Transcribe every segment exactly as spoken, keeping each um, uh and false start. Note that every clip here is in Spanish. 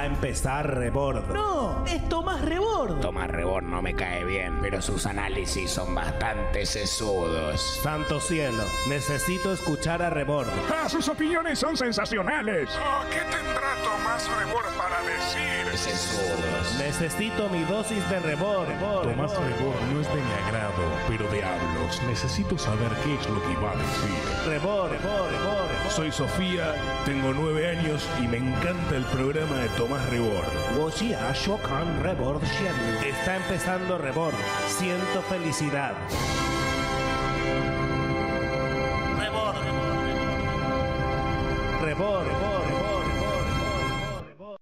a empezar Rebord. No, es Tomás Rebord. Tomás Rebord no me cae bien, pero sus análisis son bastante sesudos. Santo cielo, necesito escuchar a Rebord. ¡Ah, sus opiniones son sensacionales! Oh, ¿qué tendrá Tomás Rebord para decir? Sesudos. Necesito mi dosis de Rebord. Tomás Rebord no es de mi agrado, pero diablos, necesito saber qué es lo que iba a decir. Rebord, Rebord, Rebord. Soy Sofía, tengo nueve años y me encanta el programa de Tomás Rebord. Está empezando Rebord. Siento felicidad. Rebord. Rebord, Rebord, Rebord, Rebord, Rebord, Rebord.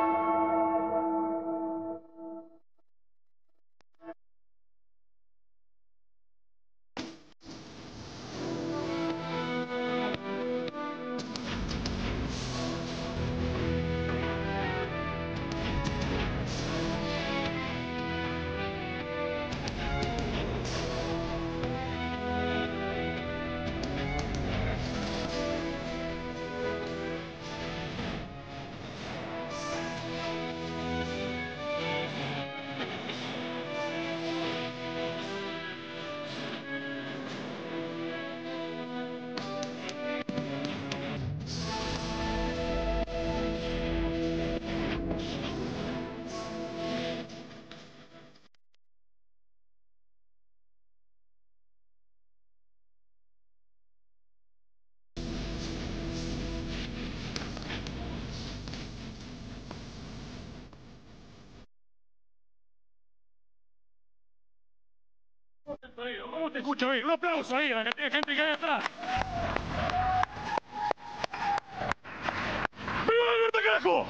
¿Cómo te escucho ahí? Un aplauso ahí a la gente que hay atrás. ¡Viva la libertad, carajo!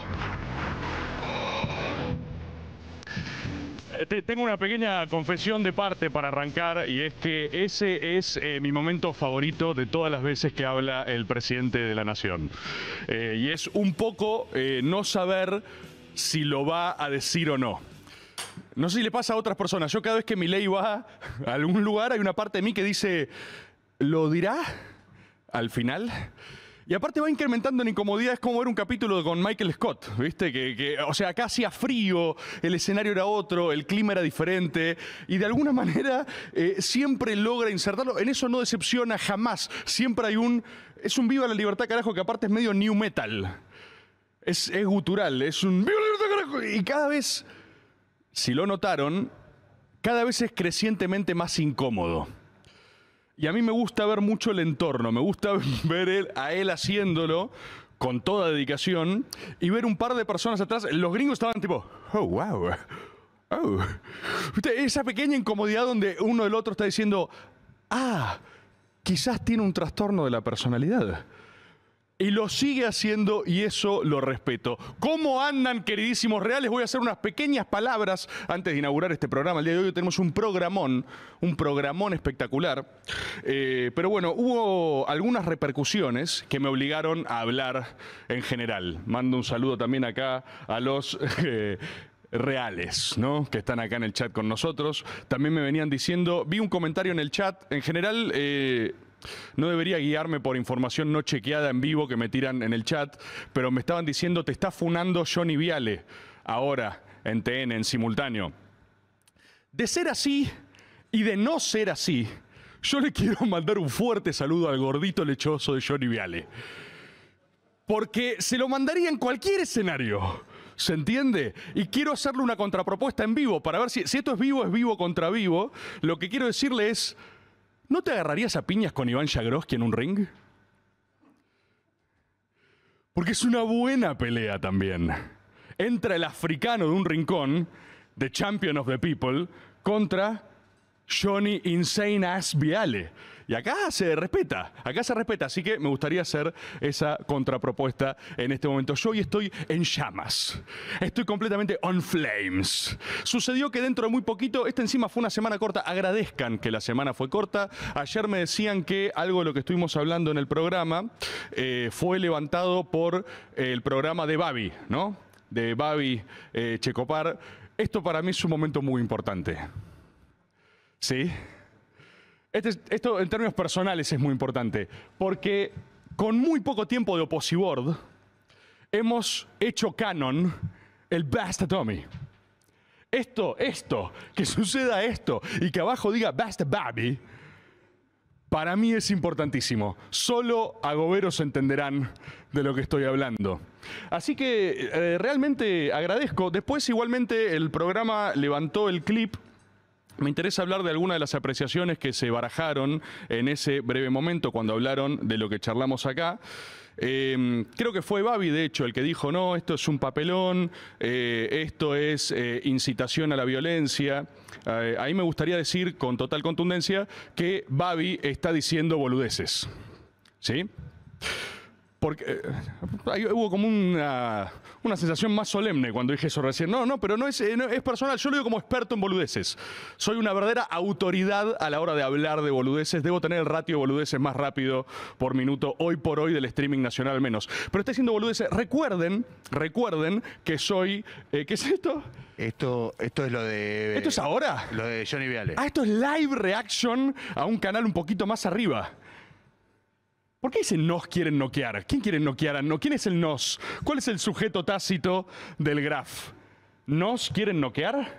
Eh, tengo una pequeña confesión de parte para arrancar, y es que ese es eh, mi momento favorito de todas las veces que habla el presidente de la nación. Eh, y es un poco eh, no saber si lo va a decir o no. No sé si le pasa a otras personas. Yo cada vez que Milei va a algún lugar hay una parte de mí que dice, ¿lo dirá al final? Y aparte va incrementando en incomodidad. Es como ver un capítulo con Michael Scott, ¿viste? Que, que, o sea, acá hacía frío, el escenario era otro, el clima era diferente, y de alguna manera eh, siempre logra insertarlo. En eso no decepciona jamás. Siempre hay un... Es un viva la libertad, carajo, que aparte es medio new metal. Es, es gutural, es un viva la libertad, carajo. Y cada vez... Si lo notaron, cada vez es crecientemente más incómodo. Y a mí me gusta ver mucho el entorno, me gusta ver él, a él haciéndolo con toda dedicación y ver un par de personas atrás. Los gringos estaban tipo, oh, wow, oh. Esa pequeña incomodidad donde uno del otro está diciendo, ah, quizás tiene un trastorno de la personalidad. Y lo sigue haciendo y eso lo respeto. ¿Cómo andan, queridísimos reales? Voy a hacer unas pequeñas palabras antes de inaugurar este programa. El día de hoy tenemos un programón, un programón espectacular. Eh, pero bueno, hubo algunas repercusiones que me obligaron a hablar en general. Mando un saludo también acá a los... Eh, reales, ¿no? Que están acá en el chat con nosotros. También me venían diciendo, vi un comentario en el chat, en general... Eh, No debería guiarme por información no chequeada en vivo que me tiran en el chat, pero me estaban diciendo, te está funando Johnny Viale, ahora en T N, en simultáneo. De ser así y de no ser así, yo le quiero mandar un fuerte saludo al gordito lechoso de Johnny Viale. Porque se lo mandaría en cualquier escenario. ¿Se entiende? Y quiero hacerle una contrapropuesta en vivo para ver si, si esto es vivo, es vivo contra vivo. Lo que quiero decirle es... ¿No te agarrarías a piñas con Iván Jagroski en un ring? Porque es una buena pelea también. Entra el africano de un rincón, The Champion of the People, contra Johnny Insane Ass Viale. Y acá se respeta, acá se respeta. Así que me gustaría hacer esa contrapropuesta en este momento. Yo hoy estoy en llamas. Estoy completamente on flames. Sucedió que dentro de muy poquito, esta encima fue una semana corta. Agradezcan que la semana fue corta. Ayer me decían que algo de lo que estuvimos hablando en el programa eh, fue levantado por eh, el programa de Babi, ¿no? De Babi eh, Checopar. Esto para mí es un momento muy importante. ¿Sí? Este, esto en términos personales es muy importante, porque con muy poco tiempo de Opposibord hemos hecho canon el Basta Tommy. Esto, esto, que suceda esto y que abajo diga Basta Babi, para mí es importantísimo. Solo agoberos entenderán de lo que estoy hablando. Así que eh, realmente agradezco. Después igualmente el programa levantó el clip. Me interesa hablar de algunas de las apreciaciones que se barajaron en ese breve momento cuando hablaron de lo que charlamos acá. Eh, creo que fue Babi, de hecho, el que dijo, no, esto es un papelón, eh, esto es eh, incitación a la violencia. Eh, ahí me gustaría decir con total contundencia que Babi está diciendo boludeces. ¿Sí? Porque eh, ahí hubo como una, una sensación más solemne cuando dije eso recién. No, no, pero no es, eh, no, es personal. Yo lo digo como experto en boludeces. Soy una verdadera autoridad a la hora de hablar de boludeces. Debo tener el ratio de boludeces más rápido por minuto, hoy por hoy, del streaming nacional al menos. Pero está diciendo boludeces. Recuerden, recuerden que soy... Eh, ¿Qué es esto? Esto, esto es lo de... ¿Esto es ahora? Lo de Johnny Viale. Ah, esto es live reaction a un canal un poquito más arriba. ¿Por qué dicen nos quieren noquear? ¿Quién quiere noquear a no? ¿Quién es el nos? ¿Cuál es el sujeto tácito del graph? ¿Nos quieren noquear?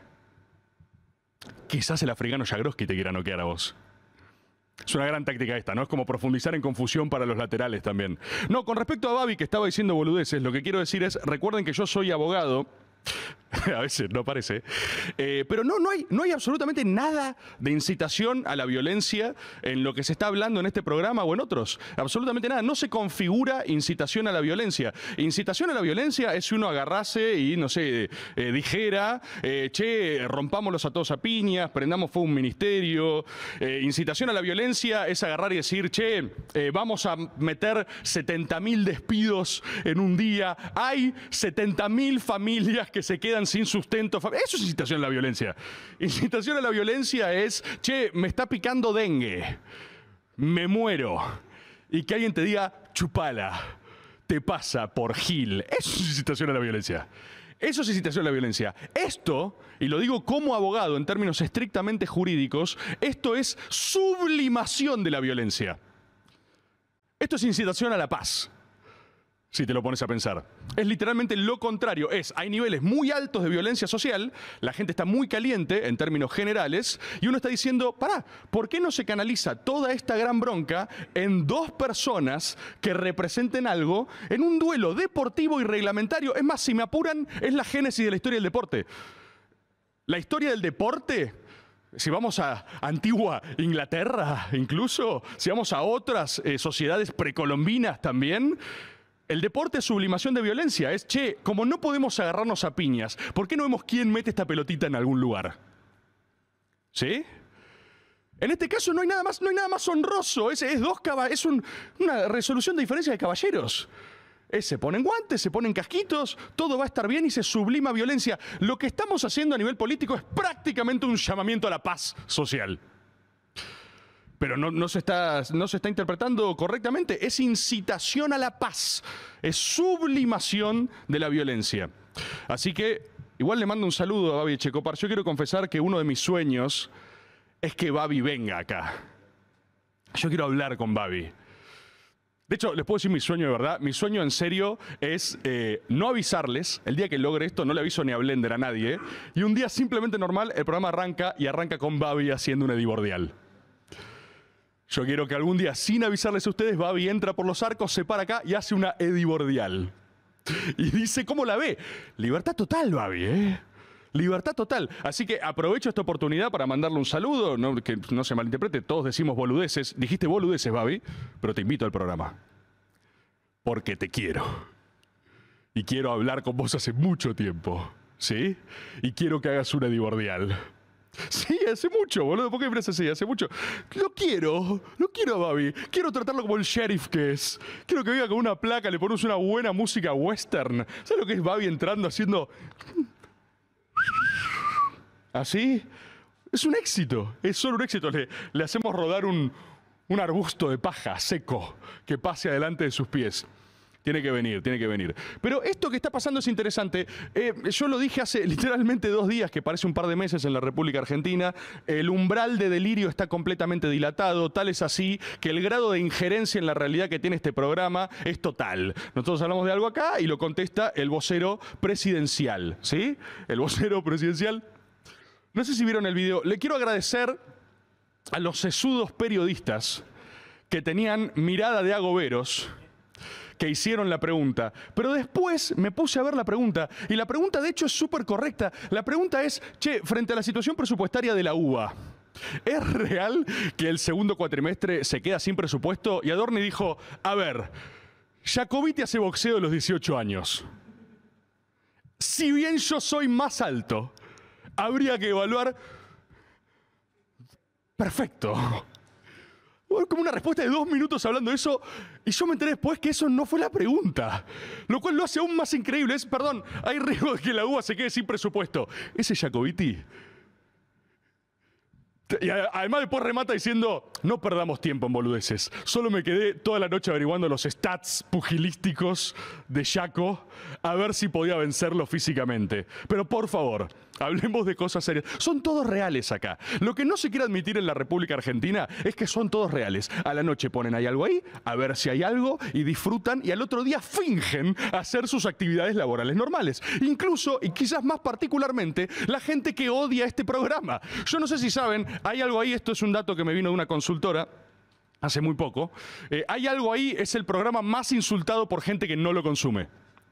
Quizás el africano Jagroski te quiera noquear a vos. Es una gran táctica esta, ¿no? Es como profundizar en confusión para los laterales también. No, con respecto a Babi, que estaba diciendo boludeces, lo que quiero decir es, recuerden que yo soy abogado. A veces no parece. Eh, pero no, no hay, no hay absolutamente nada de incitación a la violencia en lo que se está hablando en este programa o en otros. Absolutamente nada. No se configura incitación a la violencia. Incitación a la violencia es si uno agarrase y, no sé, eh, dijera, eh, che, rompámoslos a todos a piñas, prendamos fuego a un ministerio. Eh, incitación a la violencia es agarrar y decir, che, eh, vamos a meter setenta mil despidos en un día. Hay setenta mil familias que se quedan sin sustento. Eso es incitación a la violencia. Incitación a la violencia es, che, me está picando dengue, me muero. Y que alguien te diga, chupala, te pasa por gil. Eso es incitación a la violencia. Eso es incitación a la violencia. Esto, y lo digo como abogado en términos estrictamente jurídicos, esto es sublimación de la violencia. Esto es incitación a la paz. Si te lo pones a pensar. Es literalmente lo contrario. Es, hay niveles muy altos de violencia social, la gente está muy caliente en términos generales, y uno está diciendo, pará, ¿por qué no se canaliza toda esta gran bronca en dos personas que representen algo en un duelo deportivo y reglamentario? Es más, si me apuran, es la génesis de la historia del deporte. La historia del deporte... Si vamos a antigua Inglaterra, incluso, si vamos a otras eh, sociedades precolombinas también... El deporte es sublimación de violencia. Es, che, como no podemos agarrarnos a piñas, ¿por qué no vemos quién mete esta pelotita en algún lugar? ¿Sí? En este caso no hay nada más, no hay nada más honroso. Es, es, dos caba es un, una resolución de diferencia de caballeros. Es, se ponen guantes, se ponen casquitos, todo va a estar bien y se sublima violencia. Lo que estamos haciendo a nivel político es prácticamente un llamamiento a la paz social. Pero no, no, se está, no se está interpretando correctamente. Es incitación a la paz. Es sublimación de la violencia. Así que, igual le mando un saludo a Babi Echecopar. Yo quiero confesar que uno de mis sueños es que Babi venga acá. Yo quiero hablar con Babi. De hecho, les puedo decir mi sueño de verdad. Mi sueño en serio es eh, no avisarles. El día que logre esto, no le aviso ni a Blender a nadie. Y un día simplemente normal, el programa arranca y arranca con Babi haciendo un edibordial. Yo quiero que algún día, sin avisarles a ustedes, Babi entra por los arcos, se para acá y hace una edibordial. Y dice, ¿cómo la ve? Libertad total, Babi, ¿eh? Libertad total. Así que aprovecho esta oportunidad para mandarle un saludo, no, que no se malinterprete, todos decimos boludeces. Dijiste boludeces, Babi, pero te invito al programa. Porque te quiero. Y quiero hablar con vos hace mucho tiempo, ¿sí? Y quiero que hagas una edibordial. Sí, hace mucho, boludo. ¿Por qué me así? Hace mucho. Lo quiero, lo quiero a Babi. Quiero tratarlo como el sheriff que es. Quiero que venga con una placa, le ponemos una buena música western. ¿Sabes lo que es Babi entrando haciendo... ¿Así? Es un éxito, es solo un éxito. Le, le hacemos rodar un, un arbusto de paja seco que pase adelante de sus pies. Tiene que venir, tiene que venir. Pero esto que está pasando es interesante. Eh, yo lo dije hace literalmente dos días, que parece un par de meses en la República Argentina. El umbral de delirio está completamente dilatado. Tal es así que el grado de injerencia en la realidad que tiene este programa es total. Nosotros hablamos de algo acá y lo contesta el vocero presidencial. ¿Sí? El vocero presidencial. No sé si vieron el video. Le quiero agradecer a los sesudos periodistas que tenían mirada de agoberos, que hicieron la pregunta. Pero después me puse a ver la pregunta, y la pregunta de hecho es súper correcta. La pregunta es, che, frente a la situación presupuestaria de la U B A, ¿es real que el segundo cuatrimestre se queda sin presupuesto? Y Adorni dijo, a ver, Jacobiti hace boxeo a los dieciocho años. Si bien yo soy más alto, habría que evaluar... Perfecto. Como una respuesta de dos minutos hablando de eso, y yo me enteré después que eso no fue la pregunta. Lo cual lo hace aún más increíble. Es, perdón, hay riesgo de que la U B A se quede sin presupuesto. Ese Jacobiti. Y además después remata diciendo, no perdamos tiempo en boludeces. Solo me quedé toda la noche averiguando los stats pugilísticos de Jaco a ver si podía vencerlo físicamente. Pero por favor, hablemos de cosas serias. Son todos reales acá. Lo que no se quiere admitir en la República Argentina es que son todos reales. A la noche ponen ahí algo ahí, a ver si hay algo, y disfrutan, y al otro día fingen hacer sus actividades laborales normales. Incluso, y quizás más particularmente, la gente que odia este programa. Yo no sé si saben, hay algo ahí, esto es un dato que me vino de una consultora hace muy poco. Eh, hay algo ahí, es el programa más insultado por gente que no lo consume.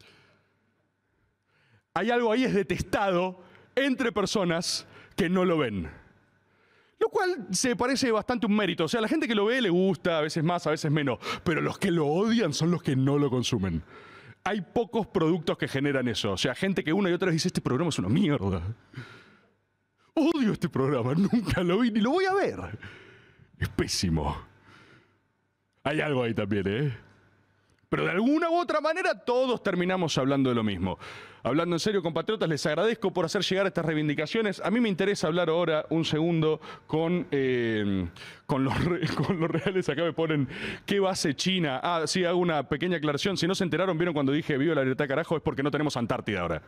Hay algo ahí, es detestado entre personas que no lo ven. Lo cual se parece bastante un mérito. O sea, a la gente que lo ve le gusta, a veces más, a veces menos. Pero los que lo odian son los que no lo consumen. Hay pocos productos que generan eso. O sea, gente que una y otra vez dice, este programa es una mierda. Odio este programa, nunca lo vi ni lo voy a ver. Es pésimo. Hay algo ahí también, ¿eh? Pero de alguna u otra manera todos terminamos hablando de lo mismo. Hablando en serio, compatriotas, les agradezco por hacer llegar estas reivindicaciones. A mí me interesa hablar ahora un segundo con, eh, con, los, re, con los reales. Acá me ponen, ¿qué base China? Ah, sí, hago una pequeña aclaración. Si no se enteraron, vieron cuando dije viva la libertad, carajo, es porque no tenemos Antártida ahora.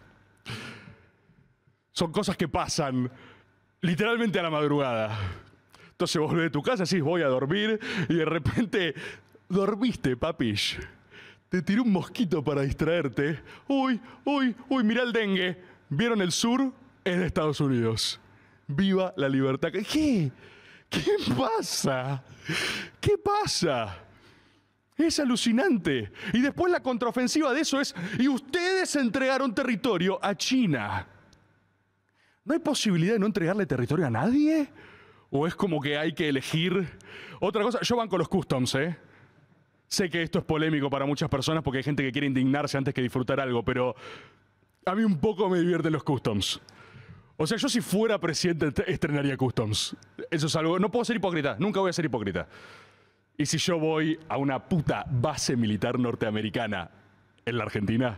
Son cosas que pasan literalmente a la madrugada. Entonces vos volvés de tu casa, decís voy a dormir, y de repente dormiste, papish. Te tiró un mosquito para distraerte. Uy, uy, uy, mirá el dengue. ¿Vieron el sur? Es de Estados Unidos. ¡Viva la libertad! ¿Qué? ¿Qué pasa? ¿Qué pasa? Es alucinante. Y después la contraofensiva de eso es, y ustedes entregaron territorio a China. ¿No hay posibilidad de no entregarle territorio a nadie? ¿O es como que hay que elegir? Otra cosa, yo banco los customs, ¿eh? Sé que esto es polémico para muchas personas porque hay gente que quiere indignarse antes que disfrutar algo, pero a mí un poco me divierten los customs. O sea, yo si fuera presidente estrenaría customs. Eso es algo... No puedo ser hipócrita, nunca voy a ser hipócrita. Y si yo voy a una puta base militar norteamericana en la Argentina,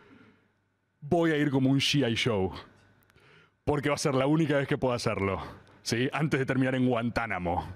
voy a ir como un G I Joe. Porque va a ser la única vez que pueda hacerlo. ¿Sí? Antes de terminar en Guantánamo.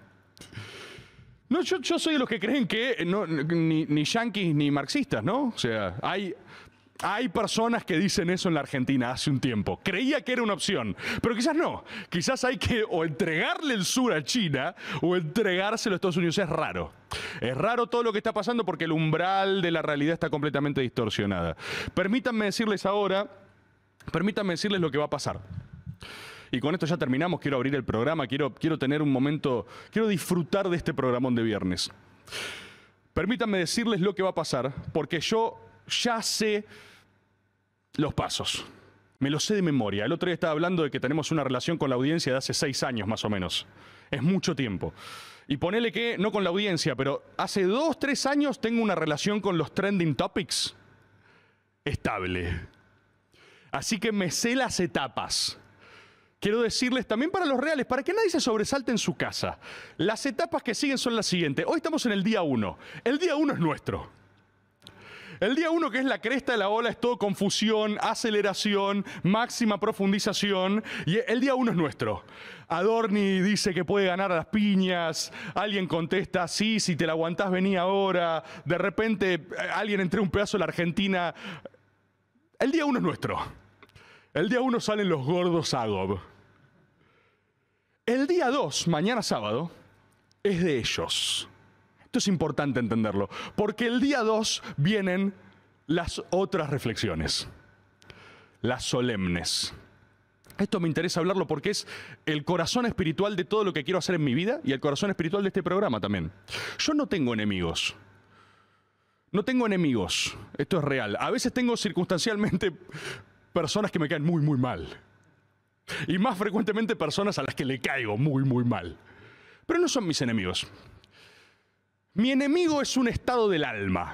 No, yo, yo soy de los que creen que no, ni, ni yanquis ni marxistas, ¿no? O sea, hay, hay personas que dicen eso en la Argentina hace un tiempo. Creía que era una opción, pero quizás no. Quizás hay que o entregarle el sur a China o entregárselo a Estados Unidos. Es raro. Es raro todo lo que está pasando porque el umbral de la realidad está completamente distorsionada. Permítanme decirles ahora, permítanme decirles lo que va a pasar. Y con esto ya terminamos, quiero abrir el programa, quiero, quiero tener un momento, quiero disfrutar de este programón de viernes. Permítanme decirles lo que va a pasar, porque yo ya sé los pasos. Me los sé de memoria. El otro día estaba hablando de que tenemos una relación con la audiencia de hace seis años más o menos. Es mucho tiempo. Y ponele que, no con la audiencia, pero hace dos, tres años tengo una relación con los trending topics estable. Así que me sé las etapas. Quiero decirles también para los reales, para que nadie se sobresalte en su casa. Las etapas que siguen son las siguientes. Hoy estamos en el día uno. El día uno es nuestro. El día uno, que es la cresta de la ola, es todo confusión, aceleración, máxima profundización. Y el día uno es nuestro. Adorni dice que puede ganar a las piñas. Alguien contesta, sí, si te la aguantás, vení ahora. De repente, alguien entrega un pedazo de la Argentina. El día uno es nuestro. El día uno salen los gordos Agob. El día dos, mañana sábado, es de ellos. Esto es importante entenderlo, porque el día dos vienen las otras reflexiones, las solemnes. Esto me interesa hablarlo porque es el corazón espiritual de todo lo que quiero hacer en mi vida y el corazón espiritual de este programa también. Yo no tengo enemigos. No tengo enemigos. Esto es real. A veces tengo circunstancialmente personas que me caen muy, muy mal. Y más frecuentemente personas a las que le caigo muy, muy mal. Pero no son mis enemigos. Mi enemigo es un estado del alma.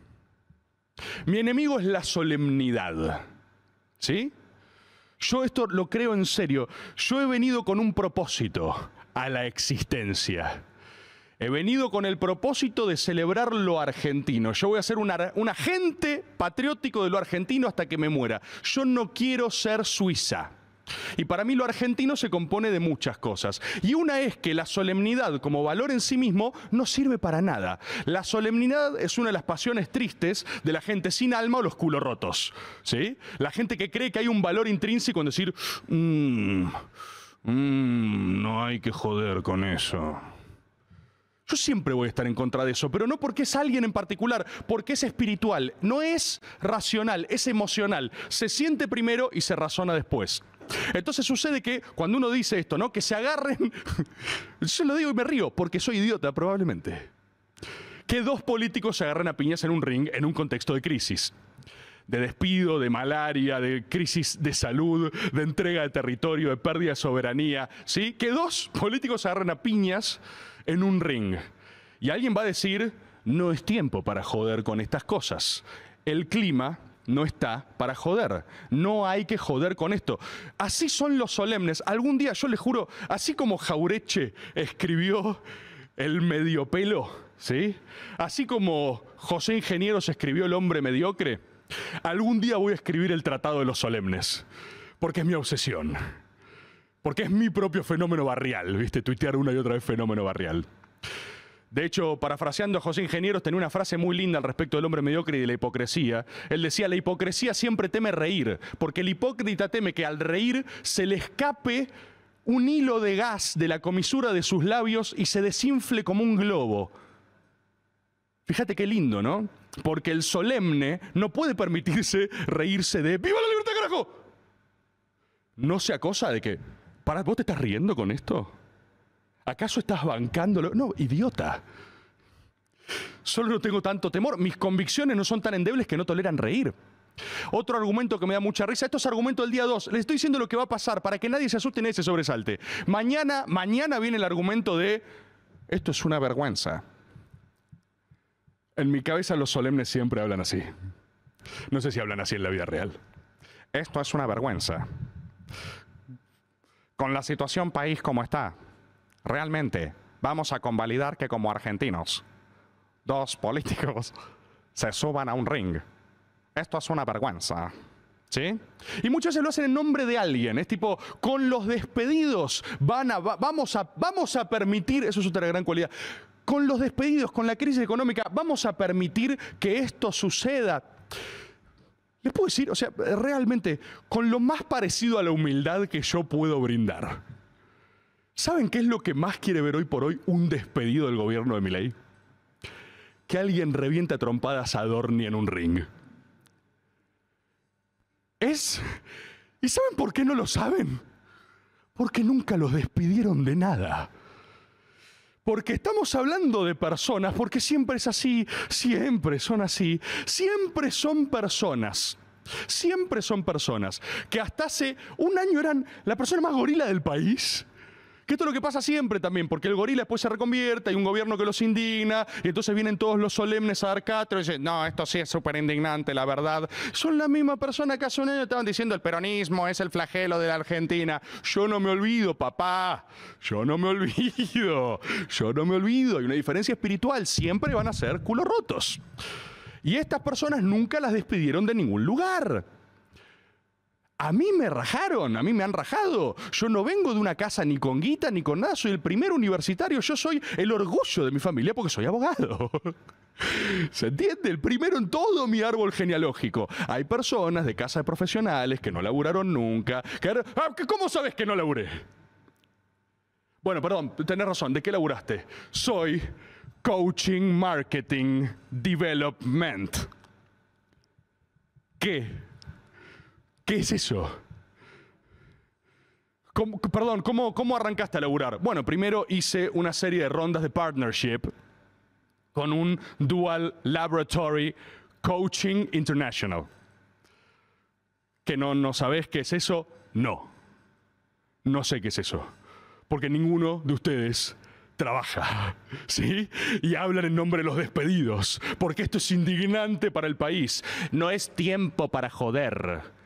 Mi enemigo es la solemnidad. ¿Sí? Yo esto lo creo en serio. Yo he venido con un propósito a la existencia. He venido con el propósito de celebrar lo argentino. Yo voy a ser un, un agente patriótico de lo argentino hasta que me muera. Yo no quiero ser Suiza. Y para mí lo argentino se compone de muchas cosas. Y una es que la solemnidad como valor en sí mismo no sirve para nada. La solemnidad es una de las pasiones tristes de la gente sin alma o los culos rotos. ¿Sí? La gente que cree que hay un valor intrínseco en decir, mmm, mmm, no hay que joder con eso. Yo siempre voy a estar en contra de eso, pero no porque es alguien en particular, porque es espiritual. No es racional, es emocional. Se siente primero y se razona después. Entonces sucede que cuando uno dice esto, ¿no? Que se agarren, yo lo digo y me río, porque soy idiota probablemente. Que dos políticos se agarren a piñas en un ring en un contexto de crisis. De despido, de malaria, de crisis de salud, de entrega de territorio, de pérdida de soberanía, ¿sí? Que dos políticos se agarren a piñas en un ring. Y alguien va a decir, no es tiempo para joder con estas cosas. El clima no está para joder. No hay que joder con esto. Así son los solemnes. Algún día, yo les juro, así como Jaureche escribió El Mediopelo, ¿sí? Así como José Ingenieros escribió El Hombre Mediocre, algún día voy a escribir el Tratado de los Solemnes. Porque es mi obsesión. Porque es mi propio fenómeno barrial, ¿viste? Tuitear una y otra vez fenómeno barrial. De hecho, parafraseando a José Ingenieros, tenía una frase muy linda al respecto del hombre mediocre y de la hipocresía. Él decía, la hipocresía siempre teme reír, porque el hipócrita teme que al reír se le escape un hilo de gas de la comisura de sus labios y se desinfle como un globo. Fíjate qué lindo, ¿no? Porque el solemne no puede permitirse reírse de ¡viva la libertad, carajo! No sea cosa de que, ¿para, vos te estás riendo con esto? ¿Acaso estás bancándolo? No, idiota. Solo no tengo tanto temor. Mis convicciones no son tan endebles que no toleran reír. Otro argumento que me da mucha risa, esto es argumento del día dos. Les estoy diciendo lo que va a pasar para que nadie se asuste ni se sobresalte. Mañana, mañana viene el argumento de esto es una vergüenza. En mi cabeza los solemnes siempre hablan así. No sé si hablan así en la vida real. Esto es una vergüenza. Con la situación país como está, realmente vamos a convalidar que como argentinos, dos políticos se suban a un ring. Esto es una vergüenza. ¿Sí? Y muchas veces lo hacen en nombre de alguien. Es tipo, con los despedidos van a, va, vamos, a, vamos a permitir, eso es otra gran cualidad, con los despedidos, con la crisis económica, vamos a permitir que esto suceda. Les puedo decir, o sea, realmente, con lo más parecido a la humildad que yo puedo brindar. ¿Saben qué es lo que más quiere ver hoy por hoy un despedido del gobierno de Milei? Que alguien reviente a trompadas a Adorni en un ring. Es... ¿Y saben por qué no lo saben? Porque nunca los despidieron de nada. Porque estamos hablando de personas, porque siempre es así, siempre son así, siempre son personas, siempre son personas que hasta hace un año eran la persona más gorila del país. Que esto es lo que pasa siempre también, porque el gorila después se reconvierte, hay un gobierno que los indigna, y entonces vienen todos los solemnes a dar cátedra y dicen, no, esto sí es súper indignante, la verdad. Son la misma persona que hace un año estaban diciendo el peronismo es el flagelo de la Argentina. Yo no me olvido, papá, yo no me olvido, yo no me olvido. Hay una diferencia espiritual, siempre van a ser culos rotos. Y estas personas nunca las despidieron de ningún lugar. A mí me rajaron, a mí me han rajado. Yo no vengo de una casa ni con guita ni con nada, soy el primer universitario, yo soy el orgullo de mi familia porque soy abogado. ¿Se entiende? El primero en todo mi árbol genealógico. Hay personas de casa de profesionales que no laburaron nunca. Que, ah, ¿cómo sabes que no laburé? Bueno, perdón, tenés razón, ¿de qué laburaste? Soy Coaching Marketing Development. ¿Qué? ¿Qué es eso? ¿Cómo, perdón, ¿cómo, ¿cómo arrancaste a laburar? Bueno, primero hice una serie de rondas de partnership con un Dual Laboratory Coaching International. ¿Que no, no sabés qué es eso? No. No sé qué es eso. Porque ninguno de ustedes trabaja, ¿sí? Y hablan en nombre de los despedidos. Porque esto es indignante para el país. No es tiempo para joder.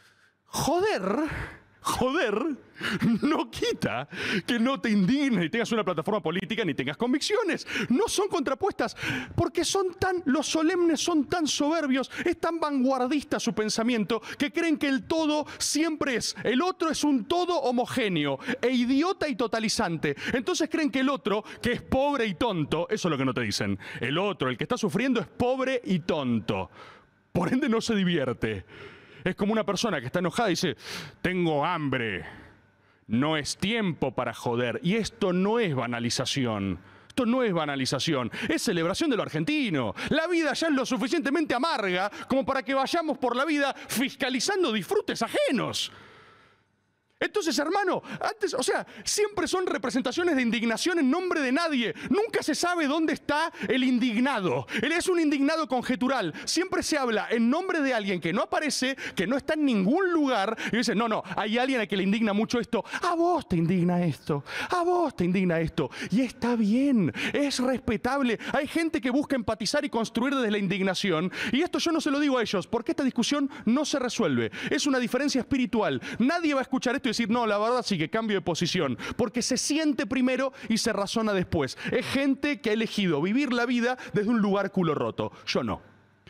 Joder, joder, no quita que no te indignes ni tengas una plataforma política ni tengas convicciones. No son contrapuestas, porque son tan, los solemnes son tan soberbios, es tan vanguardista su pensamiento, que creen que el todo siempre es, el otro es un todo homogéneo, e idiota y totalizante. Entonces creen que el otro, que es pobre y tonto, eso es lo que no te dicen. El otro, el que está sufriendo, es pobre y tonto. Por ende no se divierte. Es como una persona que está enojada y dice, tengo hambre, no es tiempo para joder. Y esto no es banalización, esto no es banalización, es celebración de lo argentino. La vida ya es lo suficientemente amarga como para que vayamos por la vida fiscalizando disfrutes ajenos. Entonces, hermano, antes, o sea, siempre son representaciones de indignación en nombre de nadie. Nunca se sabe dónde está el indignado. Él es un indignado conjetural. Siempre se habla en nombre de alguien que no aparece, que no está en ningún lugar. Y dice, no, no, hay alguien a que le indigna mucho esto. A vos te indigna esto. A vos te indigna esto. Y está bien, es respetable. Hay gente que busca empatizar y construir desde la indignación. Y esto yo no se lo digo a ellos, porque esta discusión no se resuelve. Es una diferencia espiritual. Nadie va a escuchar esto y decir, no, la verdad sí que cambio de posición, porque se siente primero y se razona después. Es gente que ha elegido vivir la vida desde un lugar culo roto. Yo no.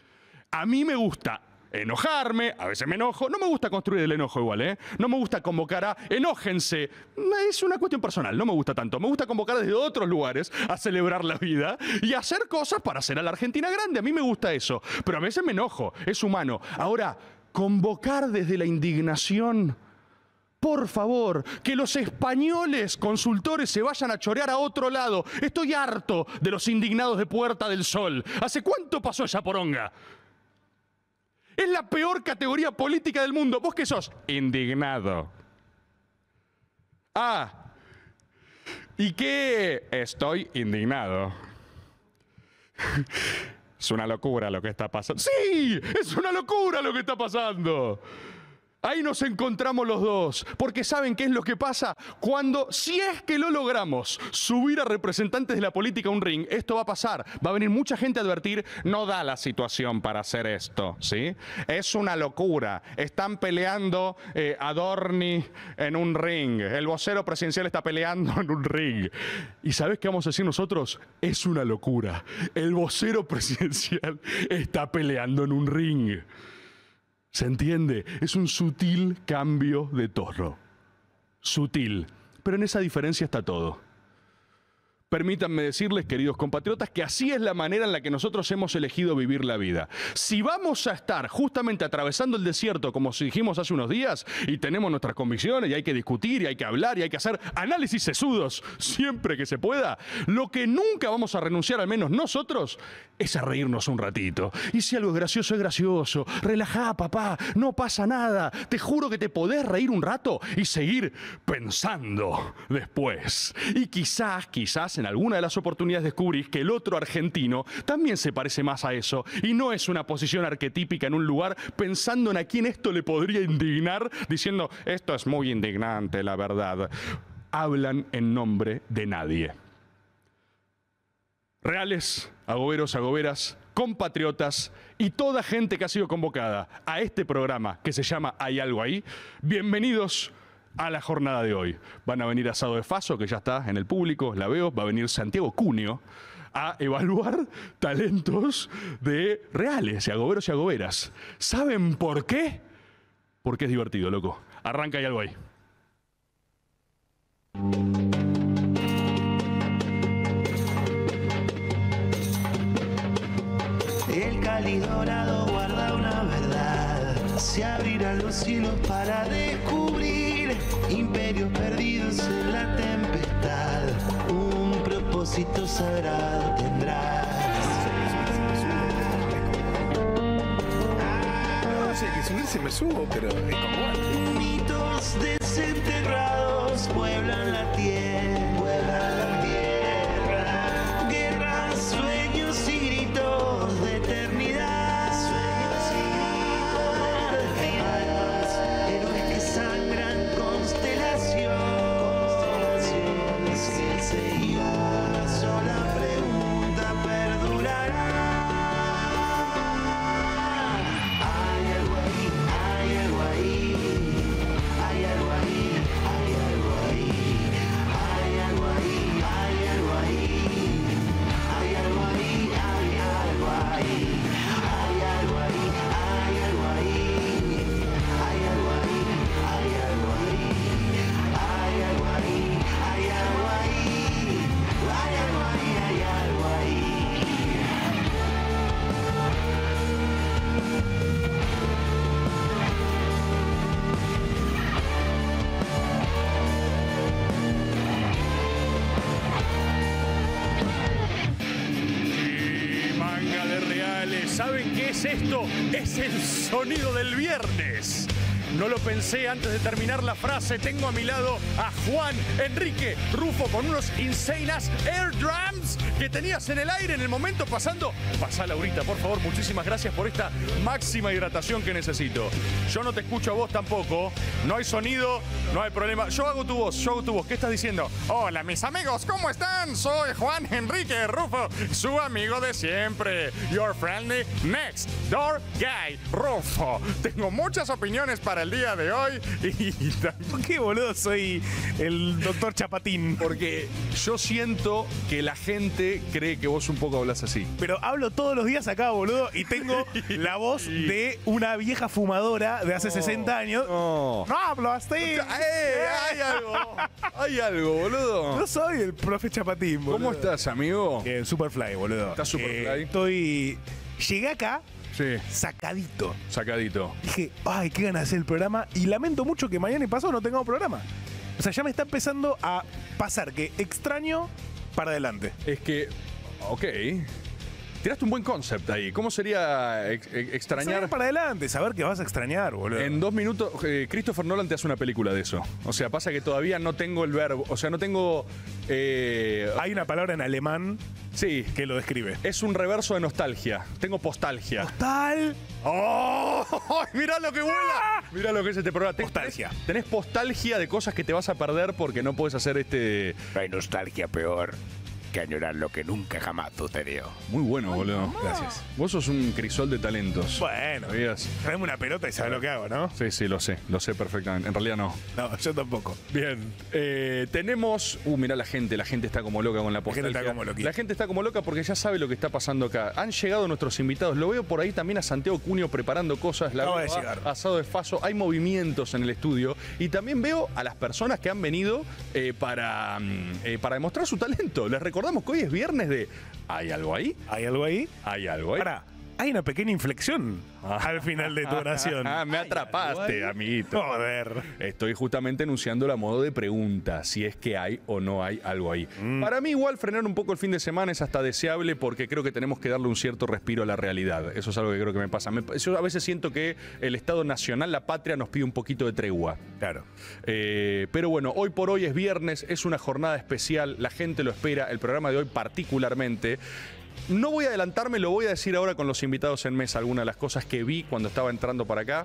A mí me gusta enojarme, a veces me enojo, no me gusta construir el enojo igual, ¿eh? No me gusta convocar a enójense, es una cuestión personal, no me gusta tanto. Me gusta convocar desde otros lugares a celebrar la vida y hacer cosas para hacer a la Argentina grande. A mí me gusta eso, pero a veces me enojo, es humano. Ahora, convocar desde la indignación... Por favor, que los españoles consultores se vayan a chorear a otro lado. Estoy harto de los indignados de Puerta del Sol. ¿Hace cuánto pasó esa poronga? Es la peor categoría política del mundo. ¿Vos qué sos? Indignado. Ah, ¿y qué? Estoy indignado. Es una locura lo que está pasando. ¡Sí! ¡Es una locura lo que está pasando! Ahí nos encontramos los dos, porque ¿saben qué es lo que pasa? Cuando, si es que lo logramos, subir a representantes de la política a un ring, esto va a pasar. Va a venir mucha gente a advertir, no da la situación para hacer esto, ¿sí? Es una locura. Están peleando eh, Adorni en un ring. El vocero presidencial está peleando en un ring. ¿Y sabes qué vamos a decir nosotros? Es una locura. El vocero presidencial está peleando en un ring. ¿Se entiende? Es un sutil cambio de tono. Sutil. Pero en esa diferencia está todo. Permítanme decirles, queridos compatriotas, que así es la manera en la que nosotros hemos elegido vivir la vida. Si vamos a estar justamente atravesando el desierto, como dijimos hace unos días, y tenemos nuestras convicciones, y hay que discutir, y hay que hablar, y hay que hacer análisis sesudos siempre que se pueda, lo que nunca vamos a renunciar, al menos nosotros, es a reírnos un ratito. Y si algo es gracioso, es gracioso. Relajá, papá, no pasa nada. Te juro que te podés reír un rato y seguir pensando después. Y quizás, quizás en alguna de las oportunidades descubrís que el otro argentino también se parece más a eso y no es una posición arquetípica en un lugar pensando en a quién esto le podría indignar, diciendo, esto es muy indignante, la verdad. Hablan en nombre de nadie. Reales, agoberos, agoberas, compatriotas y toda gente que ha sido convocada a este programa que se llama Hay Algo Ahí, bienvenidos a la jornada de hoy. Van a venir Asado de Faso, que ya está en el público, la veo, va a venir Santiago Cunio a evaluar talentos de reales y agoberos y agoberas. ¿Saben por qué? Porque es divertido, loco. Arranca y algo ahí. El cáliz dorado guarda una verdad. Se abrirán los cielos para descubrir imperios perdidos en la tempestad. Un propósito sagrado tendrás. No sé, que subirse me subo, pero es como Mitos desenterrados pueblan la tierra, pueblan la tierra. Guerras, sueños y gritos de eternidad. Sueños y gritos de eternidad. Héroes que sangran constelaciones. Si él se iba, una sola pregunta perdurará. Hay algo ahí, hay algo ahí. Hay algo ahí, hay algo ahí. Hay algo ahí, hay algo ahí. Hay algo ahí, hay algo ahí. Hay algo ahí, hay algo ahí. Hay algo ahí, hay algo ahí. Hay algo ahí, hay algo ahí. Hay algo ahí, hay algo ahí. Y manga de reales. ¿Saben qué es esto? Es el sonido del viernes. No lo pensé antes de terminar la frase. Tengo a mi lado a Juan Enrique Rufo con unos insanas air drums que tenías en el aire en el momento pasando. Pasá, Laurita, por favor. Muchísimas gracias por esta máxima hidratación que necesito. Yo no te escucho a vos tampoco. No hay sonido, no hay problema. Yo hago tu voz, yo hago tu voz. ¿Qué estás diciendo? Hola, mis amigos, ¿cómo están? Soy Juan Enrique Rufo, su amigo de siempre. Your friendly next door guy, Rufo. Tengo muchas opiniones para el día de hoy y ¿por qué, boludo? Soy el doctor Chapatín. porque yo siento que la gente cree que vos un poco hablas así. Pero hablo todos los días acá, boludo, y tengo la voz de una vieja fumadora de hace sesenta años. No. No hablo así. ¡Eh! Hay algo, hay algo, boludo. No soy el profe Chapatín, boludo. ¿Cómo estás, amigo? Eh, Superfly, boludo. ¿Estás Superfly? Eh, estoy... Llegué acá Sí, sacadito. sacadito. Dije, ay, qué ganas de hacer el programa. Y lamento mucho que mañana y pasado no tengamos programa. O sea, ya me está empezando a pasar que extraño para adelante. Es que, ok, tiraste un buen concept ahí. ¿Cómo sería ex- ex- extrañar? Saber para adelante, saber que vas a extrañar, boludo. En dos minutos, eh, Christopher Nolan te hace una película de eso. O sea, pasa que todavía no tengo el verbo, o sea, no tengo... eh, Hay una palabra en alemán sí, que lo describe. es un reverso de nostalgia. Tengo postalgia. Tal. ¡Oh! ¡Mirá lo que vuela! Mirá lo que es este programa. Tenés- Postalgia. Tenés, tenés postalgia de cosas que te vas a perder porque no puedes hacer este... No hay nostalgia peor que añorar lo que nunca jamás sucedió. Muy bueno, boludo. Gracias. Vos sos un crisol de talentos. Bueno, ¿Sabías? traeme una pelota y sabes lo que hago, ¿no? Sí, sí, lo sé. Lo sé perfectamente. En realidad no. No, yo tampoco. Bien. Eh, tenemos... Uh, mirá la gente. La gente está como loca con la gente postalgia. está como loquita. La gente está como loca porque ya sabe lo que está pasando acá. Han llegado nuestros invitados. Lo veo por ahí también a Santiago Cunio preparando cosas. La Acaba veo de a llegar. Asado de Faso. Hay movimientos en el estudio. Y también veo a las personas que han venido eh, para, mm, eh, para demostrar su talento. Les recordamos que hoy es viernes de... ¿Hay algo ahí? ¿Hay algo ahí? ¿Hay algo ahí? Ahora, hay una pequeña inflexión al final de tu oración. Ah, me atrapaste, amiguito. Joder. Estoy justamente enunciando a modo de pregunta, si es que hay o no hay algo ahí. Para mí igual frenar un poco el fin de semana es hasta deseable porque creo que tenemos que darle un cierto respiro a la realidad. Eso es algo que creo que me pasa. Me- yo a veces siento que el Estado Nacional, la patria, nos pide un poquito de tregua. Claro. Eh, pero bueno, hoy por hoy es viernes, es una jornada especial, la gente lo espera, el programa de hoy particularmente. No voy a adelantarme, lo voy a decir ahora con los invitados en mesa, algunas de las cosas que vi cuando estaba entrando para acá.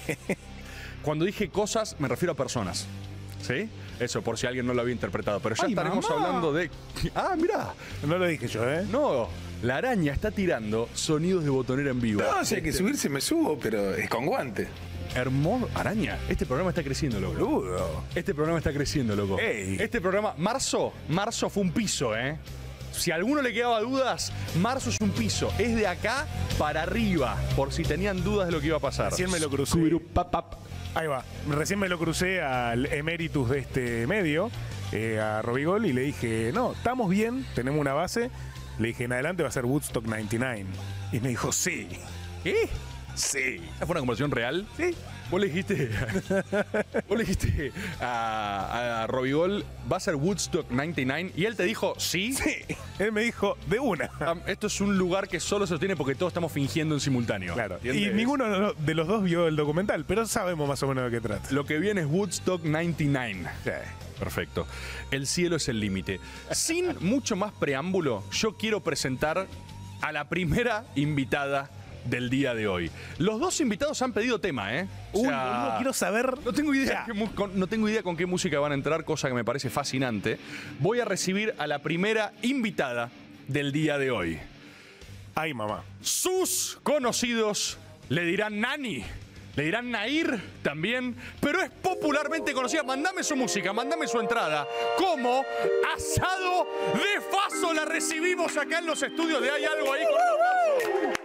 Cuando dije cosas, me refiero a personas. ¿Sí? Eso, por si alguien no lo había interpretado. Pero ya ¡Ay, estaremos mamá! hablando de... Ah, mirá. No lo dije yo, ¿eh? No, la araña está tirando sonidos de botonera en vivo. Ah, No, si hay que subirse me subo, pero es con guante. Hermoso. Araña, este programa está creciendo, loco. Boludo. Este programa está creciendo, loco. Ey. Este programa, marzo, marzo fue un piso, ¿eh? si a alguno le quedaba dudas, marzo es un piso. Es de acá para arriba, por si tenían dudas de lo que iba a pasar. Recién me lo crucé. Subirupapap. Ahí va. Recién me lo crucé al emeritus de este medio, eh, a Robigol, y le dije, no, estamos bien, tenemos una base. Le dije, en adelante va a ser Woodstock noventa y nueve. Y me dijo, sí. ¿Qué? Sí. ¿Esa fue una conversación real? Sí. Vos le dijiste, vos le dijiste a, a Robigol, va a ser Woodstock noventa y nueve, y él te dijo, ¿sí? Sí. Él me dijo, de una. Um, esto es un lugar que solo se sostiene porque todos estamos fingiendo en simultáneo. Claro. Y ¿Entiendes? ninguno de los dos vio el documental, pero sabemos más o menos de qué trata. Lo que viene es Woodstock noventa y nueve. Sí. Perfecto. El cielo es el límite. Sin mucho más preámbulo, yo quiero presentar a la primera invitada del día de hoy. Los dos invitados han pedido tema, ¿eh? O Uy, sea, boludo, quiero saber. No tengo idea, Ya. qué mu- con, no tengo idea con qué música van a entrar, cosa que me parece fascinante. Voy a recibir a la primera invitada del día de hoy. Ay, mamá. Sus conocidos le dirán Nani, le dirán Nair también, pero es popularmente conocida, mandame su música, mandame su entrada, como Asado de Faso. La recibimos acá en los estudios de Hay Algo Ahí. Con un aplauso.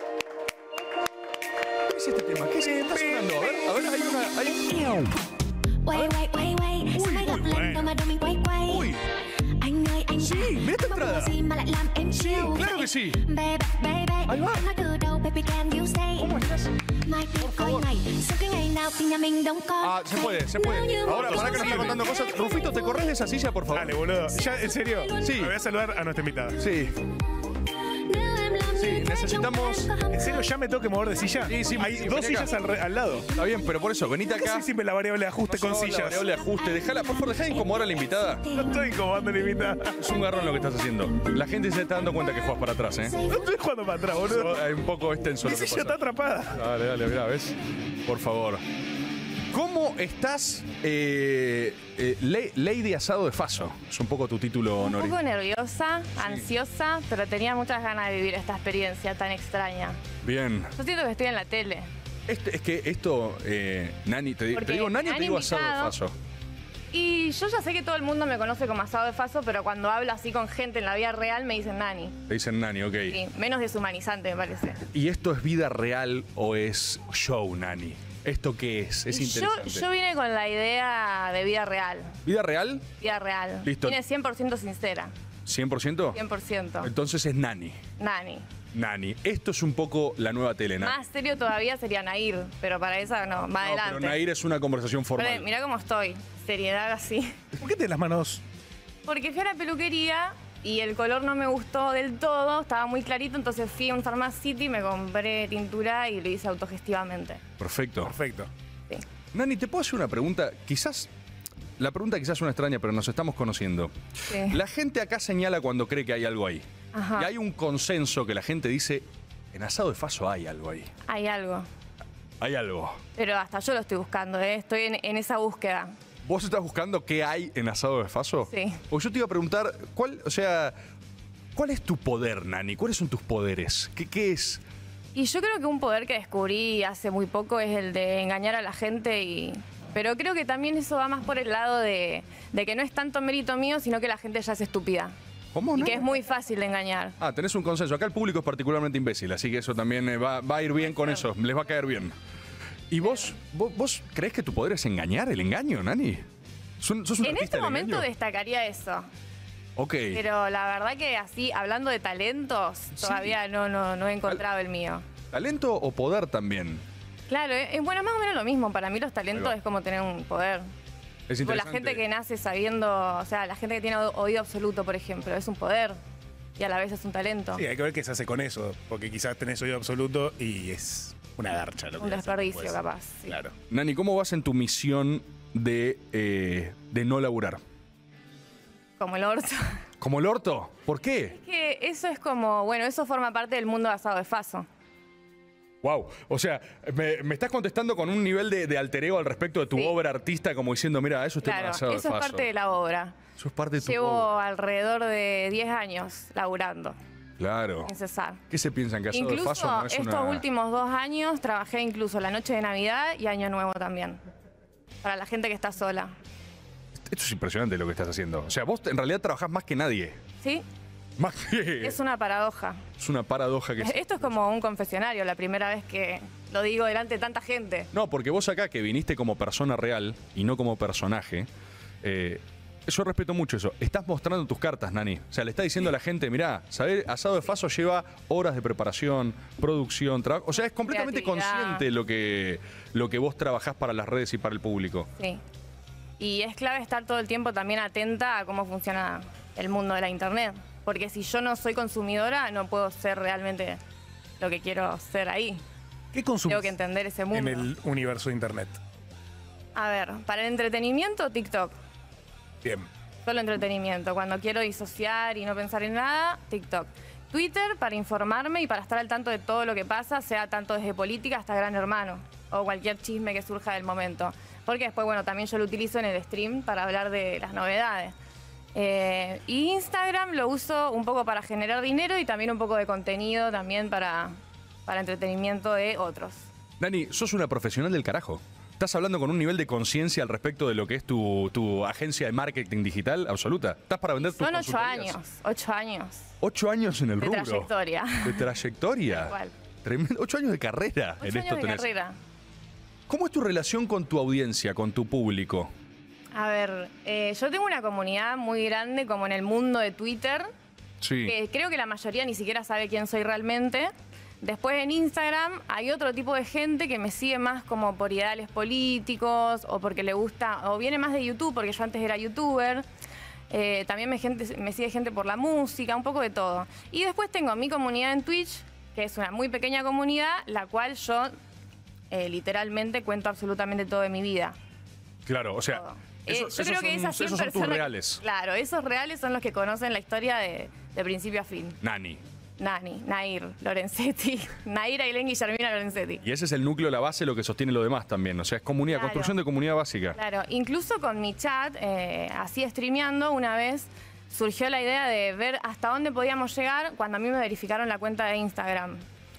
¿Qué es este tema? ¿Qué es este? Está sonando. A ver, a ver, hay una... Hay... Wait, wait, wait, wait. Sao mày gặp lên tôi mà đôi mình quay quay. Uy, Anh ơi, anh Sí, ơi, mira esta có entrada. mùa gì mà lại làm em sí, chill claro vậy? que sí. Baby, baby, Ahí va. anh nói từ đầu, baby can you stay? ¿Cómo estás? Mai kia coi ngày, sao cái ngày nào thì nhà mình đông con. Ah, se puede, se puede. Ahora, para que nos está contando cosas. Rufito, ¿te corres de esa silla, por favor? Dale, boludo. ¿Ya, en serio? Sí. Me voy a saludar a nuestra invitada. Sí. Nếu em làm Sí, như thế necesitamos- trong em có ¿En serio ya me tengo que mover de silla? Sí, sí, Hay sí, dos vení acá. sillas al, re- al lado. Está bien, pero por eso, venite acá. Casi siempre la variable de ajuste con No, la sillas. variable de ajuste. Dejala, por favor, dejá de incomodar a la invitada. No estoy incomodando a la invitada. Es un garrón lo que estás haciendo. La gente se está dando cuenta que juegas para atrás, ¿eh? No estoy jugando para atrás, boludo. Hay un poco extenso Mi lo que silla está pasa. atrapada. Dale, dale, mirá, ¿ves? Por favor. ¿Cómo estás, eh, eh, Le- Lady Asado de Faso? Es un poco tu título Un honorífico. poco nerviosa, ansiosa, pero tenía muchas ganas de vivir esta experiencia tan extraña. Bien. Yo siento que estoy en la tele. Este- es que esto, eh, Nani, te, di- te Porque digo Nani o me te han digo Asado de invitado. Faso. Y yo ya sé que todo el mundo me conoce como Asado de Faso, pero cuando hablo así con gente en la vida real me dicen Nani. Te dicen Nani, ok. Sí, menos deshumanizante me parece. ¿Y esto es vida real o es show, Nani? ¿Esto qué es? Es Y yo, interesante. yo vine con la idea de vida real. ¿Vida real? Vida real. Listo. Vine cien por ciento sincera. ¿cien por ciento? cien por ciento. Entonces es Nani. Nani. Nani. Esto es un poco la nueva tele, Nani. Más serio todavía sería Nair, pero para esa no, más No, adelante. pero Nair es una conversación formal. Pero mirá cómo estoy. Seriedad así. ¿Por qué tienes las manos? Porque fui a la peluquería y el color no me gustó del todo, estaba muy clarito, entonces fui a un Pharmacity, me compré tintura y lo hice autogestivamente. Perfecto. Perfecto. Sí. Nani, ¿te puedo hacer una pregunta? Quizás, la pregunta quizás es una extraña, pero nos estamos conociendo. Sí. La gente acá señala cuando cree que hay algo ahí. Ajá. Y hay un consenso que la gente dice, en Asado de Faso hay algo ahí. Hay algo. Hay algo. Pero hasta yo lo estoy buscando, ¿eh? Estoy en, en esa búsqueda. ¿Vos estás buscando qué hay en Asado de Faso? Sí. O yo te iba a preguntar, ¿cuál, o sea, cuál es tu poder, Nani? ¿Cuáles son tus poderes? ¿Qué, qué es? Y yo creo que un poder que descubrí hace muy poco es el de engañar a la gente y... Pero creo que también eso va más por el lado de, de que no es tanto mérito mío, sino que la gente ya es estúpida. ¿Cómo Y no? que es muy fácil de engañar. Ah, tenés un consenso. Acá el público es particularmente imbécil, así que eso también eh, va, va a ir bien con eso. Les va a caer bien. ¿Y vos, vos, vos creés que tu poder es engañar, el engaño, Nani? ¿Sos, sos un En artista este del momento engaño? destacaría eso. Ok. Pero la verdad que así, hablando de talentos, todavía no, no, no he encontrado el mío. ¿Talento o poder también? Claro, eh, eh, bueno, es más o menos lo mismo. Para mí los Ahí talentos va. es como tener un poder. Es Tipo, la interesante. gente que nace sabiendo, o sea, la gente que tiene o- oído absoluto, por ejemplo, es un poder y a la vez es un talento. Sí, hay que ver qué se hace con eso, porque quizás tenés oído absoluto y es una garcha lo que Un haces desperdicio, después. capaz. sí. Claro. Nani, ¿cómo vas en tu misión de, eh, de no laburar? Como el orto. ¿Como el orto? ¿Por qué? Es que eso es como, bueno, eso forma parte del mundo Asado de Faso. Wow. O sea, me, me estás contestando con un nivel de, de alter ego al respecto de tu Sí. obra artista, como diciendo, mira, eso está Claro, demasiado eso es de Faso. parte de la obra. Eso es parte de tu Llevo obra. alrededor de diez años laburando, Claro. sin cesar. ¿Qué se piensan? Que Asado de Incluso Faso no es estos una... últimos dos años trabajé incluso la noche de Navidad y Año Nuevo también. Para la gente que está sola. Esto es impresionante lo que estás haciendo. O sea, vos en realidad trabajás más que nadie. ¿Sí? Más que... Es una paradoja. Es una paradoja que... Esto es como un confesionario, la primera vez que lo digo delante de tanta gente. No, porque vos acá que viniste como persona real y no como personaje, eh, yo respeto mucho eso. Estás mostrando tus cartas, Nani. O sea, le estás diciendo a la gente, mirá, saber Asado de Faso lleva horas de preparación, producción, trabajo. O sea, es completamente Creatividad. consciente lo que, lo que vos trabajás para las redes y para el público. Sí. Y es clave estar todo el tiempo también atenta a cómo funciona el mundo de la internet. Porque si yo no soy consumidora, no puedo ser realmente lo que quiero ser ahí. ¿Qué consumís Tengo que entender ese mundo. en el universo de internet? A ver, para el entretenimiento, TikTok. Bien. Solo entretenimiento. Cuando quiero disociar y no pensar en nada, TikTok. Twitter para informarme y para estar al tanto de todo lo que pasa, sea tanto desde política hasta Gran Hermano o cualquier chisme que surja del momento. Porque después, bueno, también yo lo utilizo en el stream para hablar de las novedades. Eh, y Instagram lo uso un poco para generar dinero y también un poco de contenido también para, para entretenimiento de otros. Nani, sos una profesional del carajo. ¿Estás hablando con un nivel de conciencia al respecto de lo que es tu, tu agencia de marketing digital absoluta? ¿Estás para vender tus Son ocho consultorías? años, ocho años Ocho años en el de rubro. trayectoria. De trayectoria. Igual. Tremendo. Ocho años de carrera Ocho en esto años de tenés. carrera. ¿Cómo es tu relación con tu audiencia, con tu público? A ver, eh, yo tengo una comunidad muy grande como en el mundo de Twitter, Sí. que creo que la mayoría ni siquiera sabe quién soy realmente. Después en Instagram hay otro tipo de gente que me sigue más como por ideales políticos o porque le gusta, o viene más de YouTube, porque yo antes era youtuber. Eh, también me, gente, me sigue gente por la música, un poco de todo. Y después tengo mi comunidad en Twitch, que es una muy pequeña comunidad, la cual yo eh, literalmente cuento absolutamente todo de mi vida. Claro, o sea, Todo. eso- Eh, yo esos creo que son- esas cien esos son tus personas- reales. Claro, esos reales son los que conocen la historia de, de principio a fin. Nani. Nani, Nair, Lorenzetti. Nair, Ailén, Guillermina, Lorenzetti. Y ese es el núcleo, la base, lo que sostiene lo demás también. O sea, es comunidad, Claro. construcción de comunidad básica. Claro, incluso con mi chat, eh, así streameando, una vez surgió la idea de ver hasta dónde podíamos llegar cuando a mí me verificaron la cuenta de Instagram.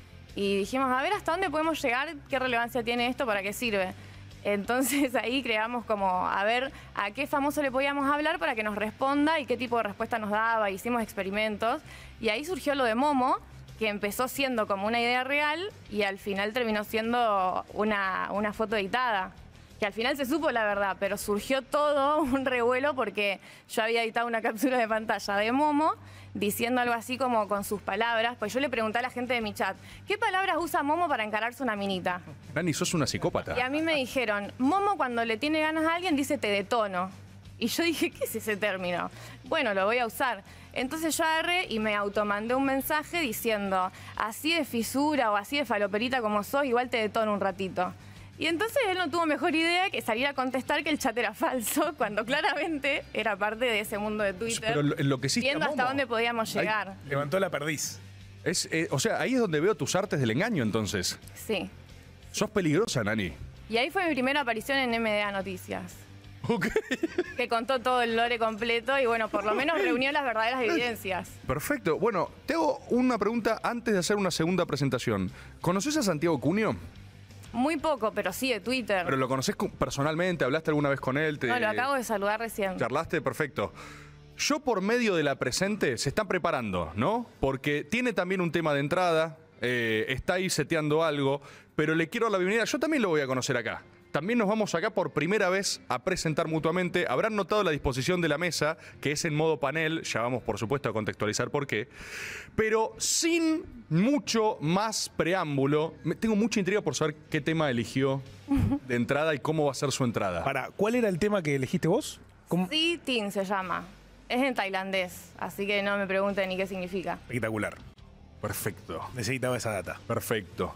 Y dijimos, a ver hasta dónde podemos llegar, qué relevancia tiene esto, para qué sirve. Entonces ahí creamos como a ver a qué famoso le podíamos hablar para que nos responda y qué tipo de respuesta nos daba. Hicimos experimentos y ahí surgió lo de Momo, que empezó siendo como una idea real y al final terminó siendo una, una foto editada. Que al final se supo la verdad, pero surgió todo un revuelo porque yo había editado una captura de pantalla de Momo diciendo algo así como con sus palabras. Pues yo le pregunté a la gente de mi chat, ¿qué palabras usa Momo para encararse una minita? Nani, sos una psicópata. Y a mí me dijeron, Momo cuando le tiene ganas a alguien dice te detono. Y yo dije, ¿qué es ese término? Bueno, lo voy a usar. Entonces yo agarré y me automandé un mensaje diciendo, así de fisura o así de faloperita como sos, igual te detono un ratito. Y entonces él no tuvo mejor idea que salir a contestar que el chat era falso, cuando claramente era parte de ese mundo de Twitter, Pero lo- enloqueciste a viendo hasta Momo. dónde podíamos Ahí- llegar. Levantó la perdiz. Es, eh, o sea, ahí es donde veo tus artes del engaño, entonces. Sí. Sos peligrosa, Nani. Y ahí fue mi primera aparición en M D A Noticias. Ok. Que contó todo el lore completo y bueno, por lo menos reunió las verdaderas evidencias. Perfecto. Bueno, te hago una pregunta antes de hacer una segunda presentación. ¿Conoces a Santiago Cunio? Muy poco, pero sí de Twitter. ¿Pero lo conoces cu- personalmente? ¿Hablaste alguna vez con él? Te- No, lo acabo de saludar recién. ¿Charlaste? Perfecto. Yo por medio de la presente se están preparando, ¿no? Porque tiene también un tema de entrada, eh, está ahí seteando algo, pero le quiero dar la bienvenida. Yo también lo voy a conocer acá. También nos vamos acá por primera vez a presentar mutuamente. Habrán notado la disposición de la mesa, que es en modo panel. Ya vamos, por supuesto, a contextualizar por qué. Pero sin mucho más preámbulo, me- tengo mucha intriga por saber qué tema eligió de entrada y cómo va a ser su entrada. Para, ¿cuál era el tema que elegiste vos? ¿Cómo? Sí, Tin se llama. Es en tailandés, así que no me pregunten ni qué significa. Espectacular. Perfecto. Necesitaba esa data. Perfecto.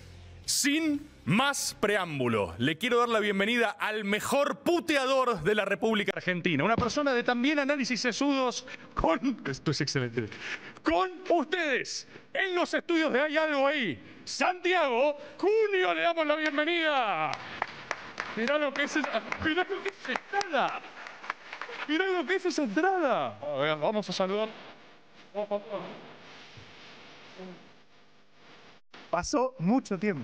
Sin más preámbulo, le quiero dar la bienvenida al mejor puteador de la República Argentina. Una persona de también análisis sesudos con... Esto es excelente. Con ustedes, en los estudios de Hay Algo Ahí, Santiago Cunio, le damos la bienvenida. Mirá lo que es esa... Mirá lo que es esa entrada. Mirá lo que es esa entrada. A ver, vamos a saludar. Pasó mucho tiempo.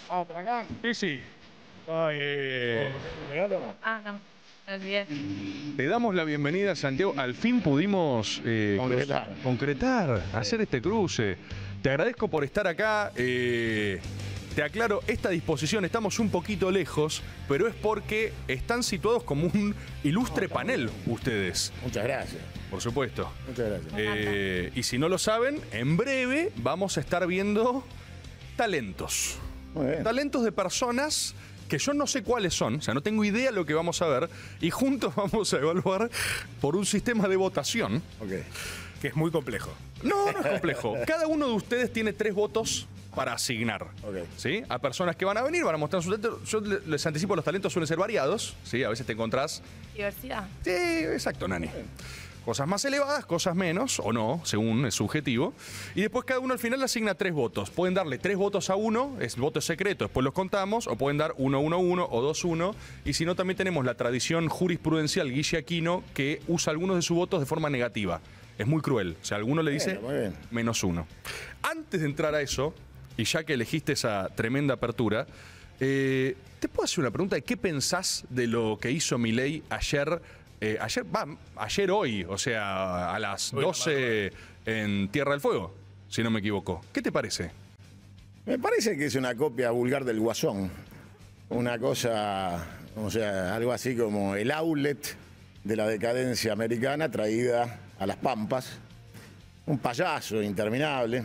Sí, sí. Ay, eh, Ah, no. Me olvidé. Te damos la bienvenida, Santiago. Al fin pudimos eh, Concretar. concretar, hacer este cruce. Te agradezco por estar acá. eh, te aclaro, esta disposición, estamos un poquito lejos, pero es porque están situados como un ilustre panel ustedes. Muchas gracias. Por supuesto. Muchas gracias. Eh, y si no lo saben, en breve vamos a estar viendo talentos. Muy bien. Talentos de personas que yo no sé cuáles son, o sea, no tengo idea de lo que vamos a ver, y juntos vamos a evaluar por un sistema de votación. Ok. Que es muy complejo. No, no es complejo. Cada uno de ustedes tiene tres votos para asignar. Ok. ¿Sí? A personas que van a venir, van a mostrar sus talentos. Yo le- les anticipo, los talentos suelen ser variados. ¿Sí? A veces te encontrás. Diversidad. Sí, exacto, Nani. Cosas más elevadas, cosas menos, o no, según es subjetivo. Y después cada uno al final le asigna tres votos. Pueden darle tres votos a uno, es voto secreto, después los contamos, o pueden dar uno, uno, uno o dos, uno. Y si no, también tenemos la tradición jurisprudencial Guille Aquino, que usa algunos de sus votos de forma negativa. Es muy cruel. O sea, alguno le dice Bueno, muy bien. menos uno. Antes de entrar a eso, y ya que elegiste esa tremenda apertura, eh, ¿te puedo hacer una pregunta de qué pensás de lo que hizo Milei ayer? Eh, ayer, va, ayer hoy, o sea, a las doce en Tierra del Fuego, si no me equivoco. ¿Qué te parece? Me parece que es una copia vulgar del Guasón. Una cosa, o sea, algo así como el outlet de la decadencia americana traída a las Pampas. Un payaso interminable.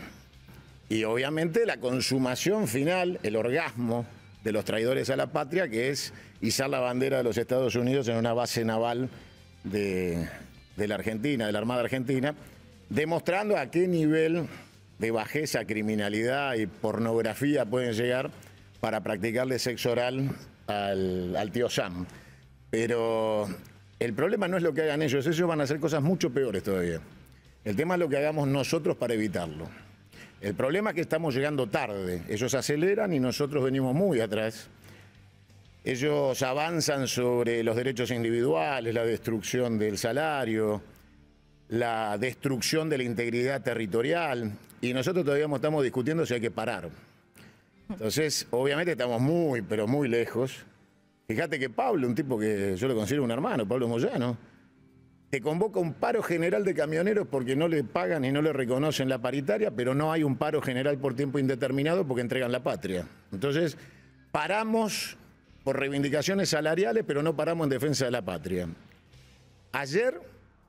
Y obviamente la consumación final, el orgasmo de los traidores a la patria, que es izar la bandera de los Estados Unidos en una base naval de, de la Argentina, de la Armada Argentina, demostrando a qué nivel de bajeza, criminalidad y pornografía pueden llegar para practicarle sexo oral al, al tío Sam. Pero el problema no es lo que hagan ellos, ellos van a hacer cosas mucho peores todavía. El tema es lo que hagamos nosotros para evitarlo. El problema es que estamos llegando tarde, ellos aceleran y nosotros venimos muy atrás. Ellos avanzan sobre los derechos individuales, la destrucción del salario, la destrucción de la integridad territorial, y nosotros todavía estamos discutiendo si hay que parar. Entonces, obviamente estamos muy, pero muy lejos. Fíjate que Pablo, un tipo que yo lo considero un hermano, Pablo Moyano, te convoca un paro general de camioneros porque no le pagan y no le reconocen la paritaria, pero no hay un paro general por tiempo indeterminado porque entregan la patria. Entonces, paramos por reivindicaciones salariales, pero no paramos en defensa de la patria. Ayer,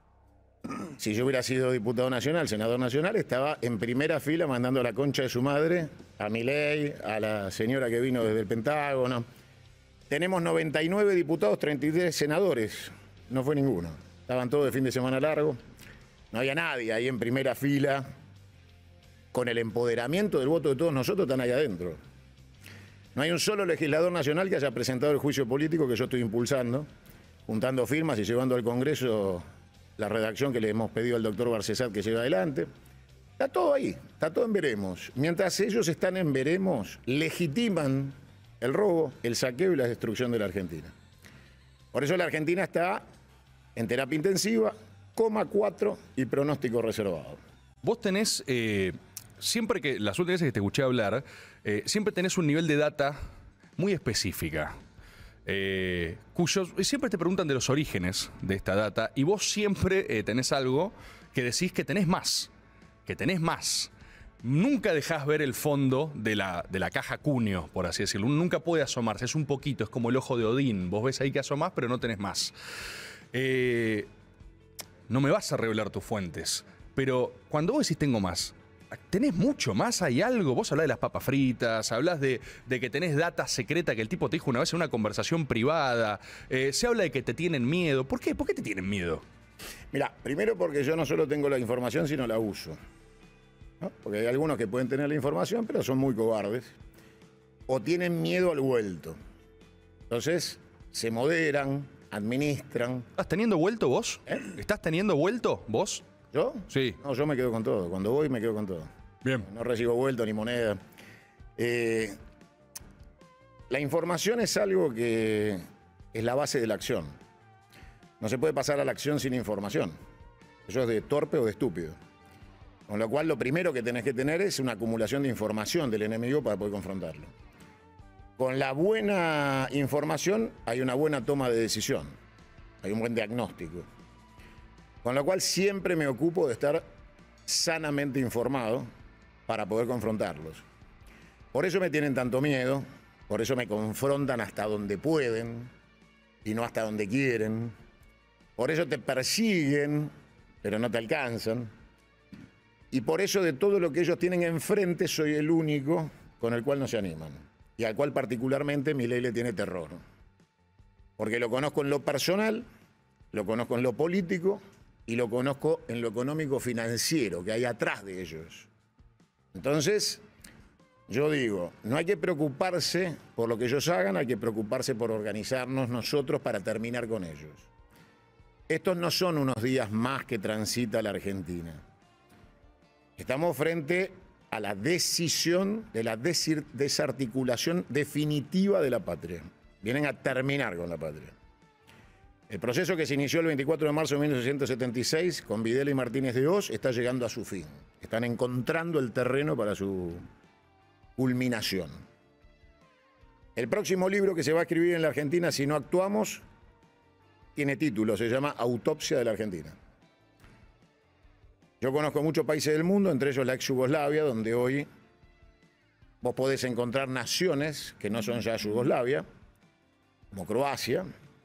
si yo hubiera sido diputado nacional, senador nacional, estaba en primera fila mandando la concha de su madre a Milei, a la señora que vino desde el Pentágono. Tenemos noventa y nueve diputados, treinta y tres senadores. No fue ninguno. Estaban todos de fin de semana largo. No había nadie ahí en primera fila. Con el empoderamiento del voto de todos nosotros, están ahí adentro. No hay un solo legislador nacional que haya presentado el juicio político que yo estoy impulsando, juntando firmas y llevando al Congreso la redacción que le hemos pedido al doctor Barcesat que lleve adelante. Está todo ahí, está todo en veremos. Mientras ellos están en veremos, legitiman el robo, el saqueo y la destrucción de la Argentina. Por eso la Argentina está en terapia intensiva, coma cuatro y pronóstico reservado. Vos tenés, eh, siempre que, las últimas veces que te escuché hablar, eh, siempre tenés un nivel de data muy específica. Eh, cuyos siempre te preguntan de los orígenes de esta data y vos siempre eh, tenés algo que decís que tenés más, que tenés más. Nunca dejás ver el fondo de la, de la caja Cuneo, por así decirlo. Uno nunca puede asomarse, es un poquito, es como el ojo de Odín. Vos ves ahí que asomás, pero no tenés más. Eh, no me vas a revelar tus fuentes, pero cuando vos decís tengo más, ¿tenés mucho más? ¿Hay algo? Vos hablás de las papas fritas, hablás de, de que tenés data secreta que el tipo te dijo una vez en una conversación privada, eh, se habla de que te tienen miedo. ¿Por qué? ¿Por qué te tienen miedo? Mira, primero porque yo no solo tengo la información, sino la uso. ¿No? Porque hay algunos que pueden tener la información, pero son muy cobardes. O tienen miedo al vuelto. Entonces, se moderan, administran. ¿Estás teniendo vuelto vos? ¿Eh? ¿Estás teniendo vuelto vos? ¿Yo? Sí. No, yo me quedo con todo. Cuando voy, me quedo con todo. Bien. No recibo vuelto ni moneda. Eh, la información es algo que es la base de la acción. No se puede pasar a la acción sin información. Eso es de torpe o de estúpido. Con lo cual, lo primero que tenés que tener es una acumulación de información del enemigo para poder confrontarlo. con la buena información hay una buena toma de decisión, hay un buen diagnóstico. Con lo cual siempre me ocupo de estar sanamente informado para poder confrontarlos. Por eso me tienen tanto miedo, por eso me confrontan hasta donde pueden y no hasta donde quieren. Por eso te persiguen, pero no te alcanzan. Y por eso de todo lo que ellos tienen enfrente soy el único con el cual no se animan. Y al cual particularmente Milei le tiene terror. Porque lo conozco en lo personal, lo conozco en lo político y lo conozco en lo económico financiero que hay atrás de ellos. Entonces, yo digo, no hay que preocuparse por lo que ellos hagan, hay que preocuparse por organizarnos nosotros para terminar con ellos. Estos no son unos días más que transita la Argentina. Estamos frente a la decisión de la desarticulación definitiva de la patria. Vienen a terminar con la patria. El proceso que se inició el veinticuatro de marzo de mil novecientos setenta y seis con Videla y Martínez de Hoz está llegando a su fin. Están encontrando el terreno para su culminación. El próximo libro que se va a escribir en la Argentina, si no actuamos, tiene título, se llama Autopsia de la Argentina. Yo conozco muchos países del mundo, entre ellos la ex Yugoslavia, donde hoy vos podés encontrar naciones que no son ya Yugoslavia, como Croacia,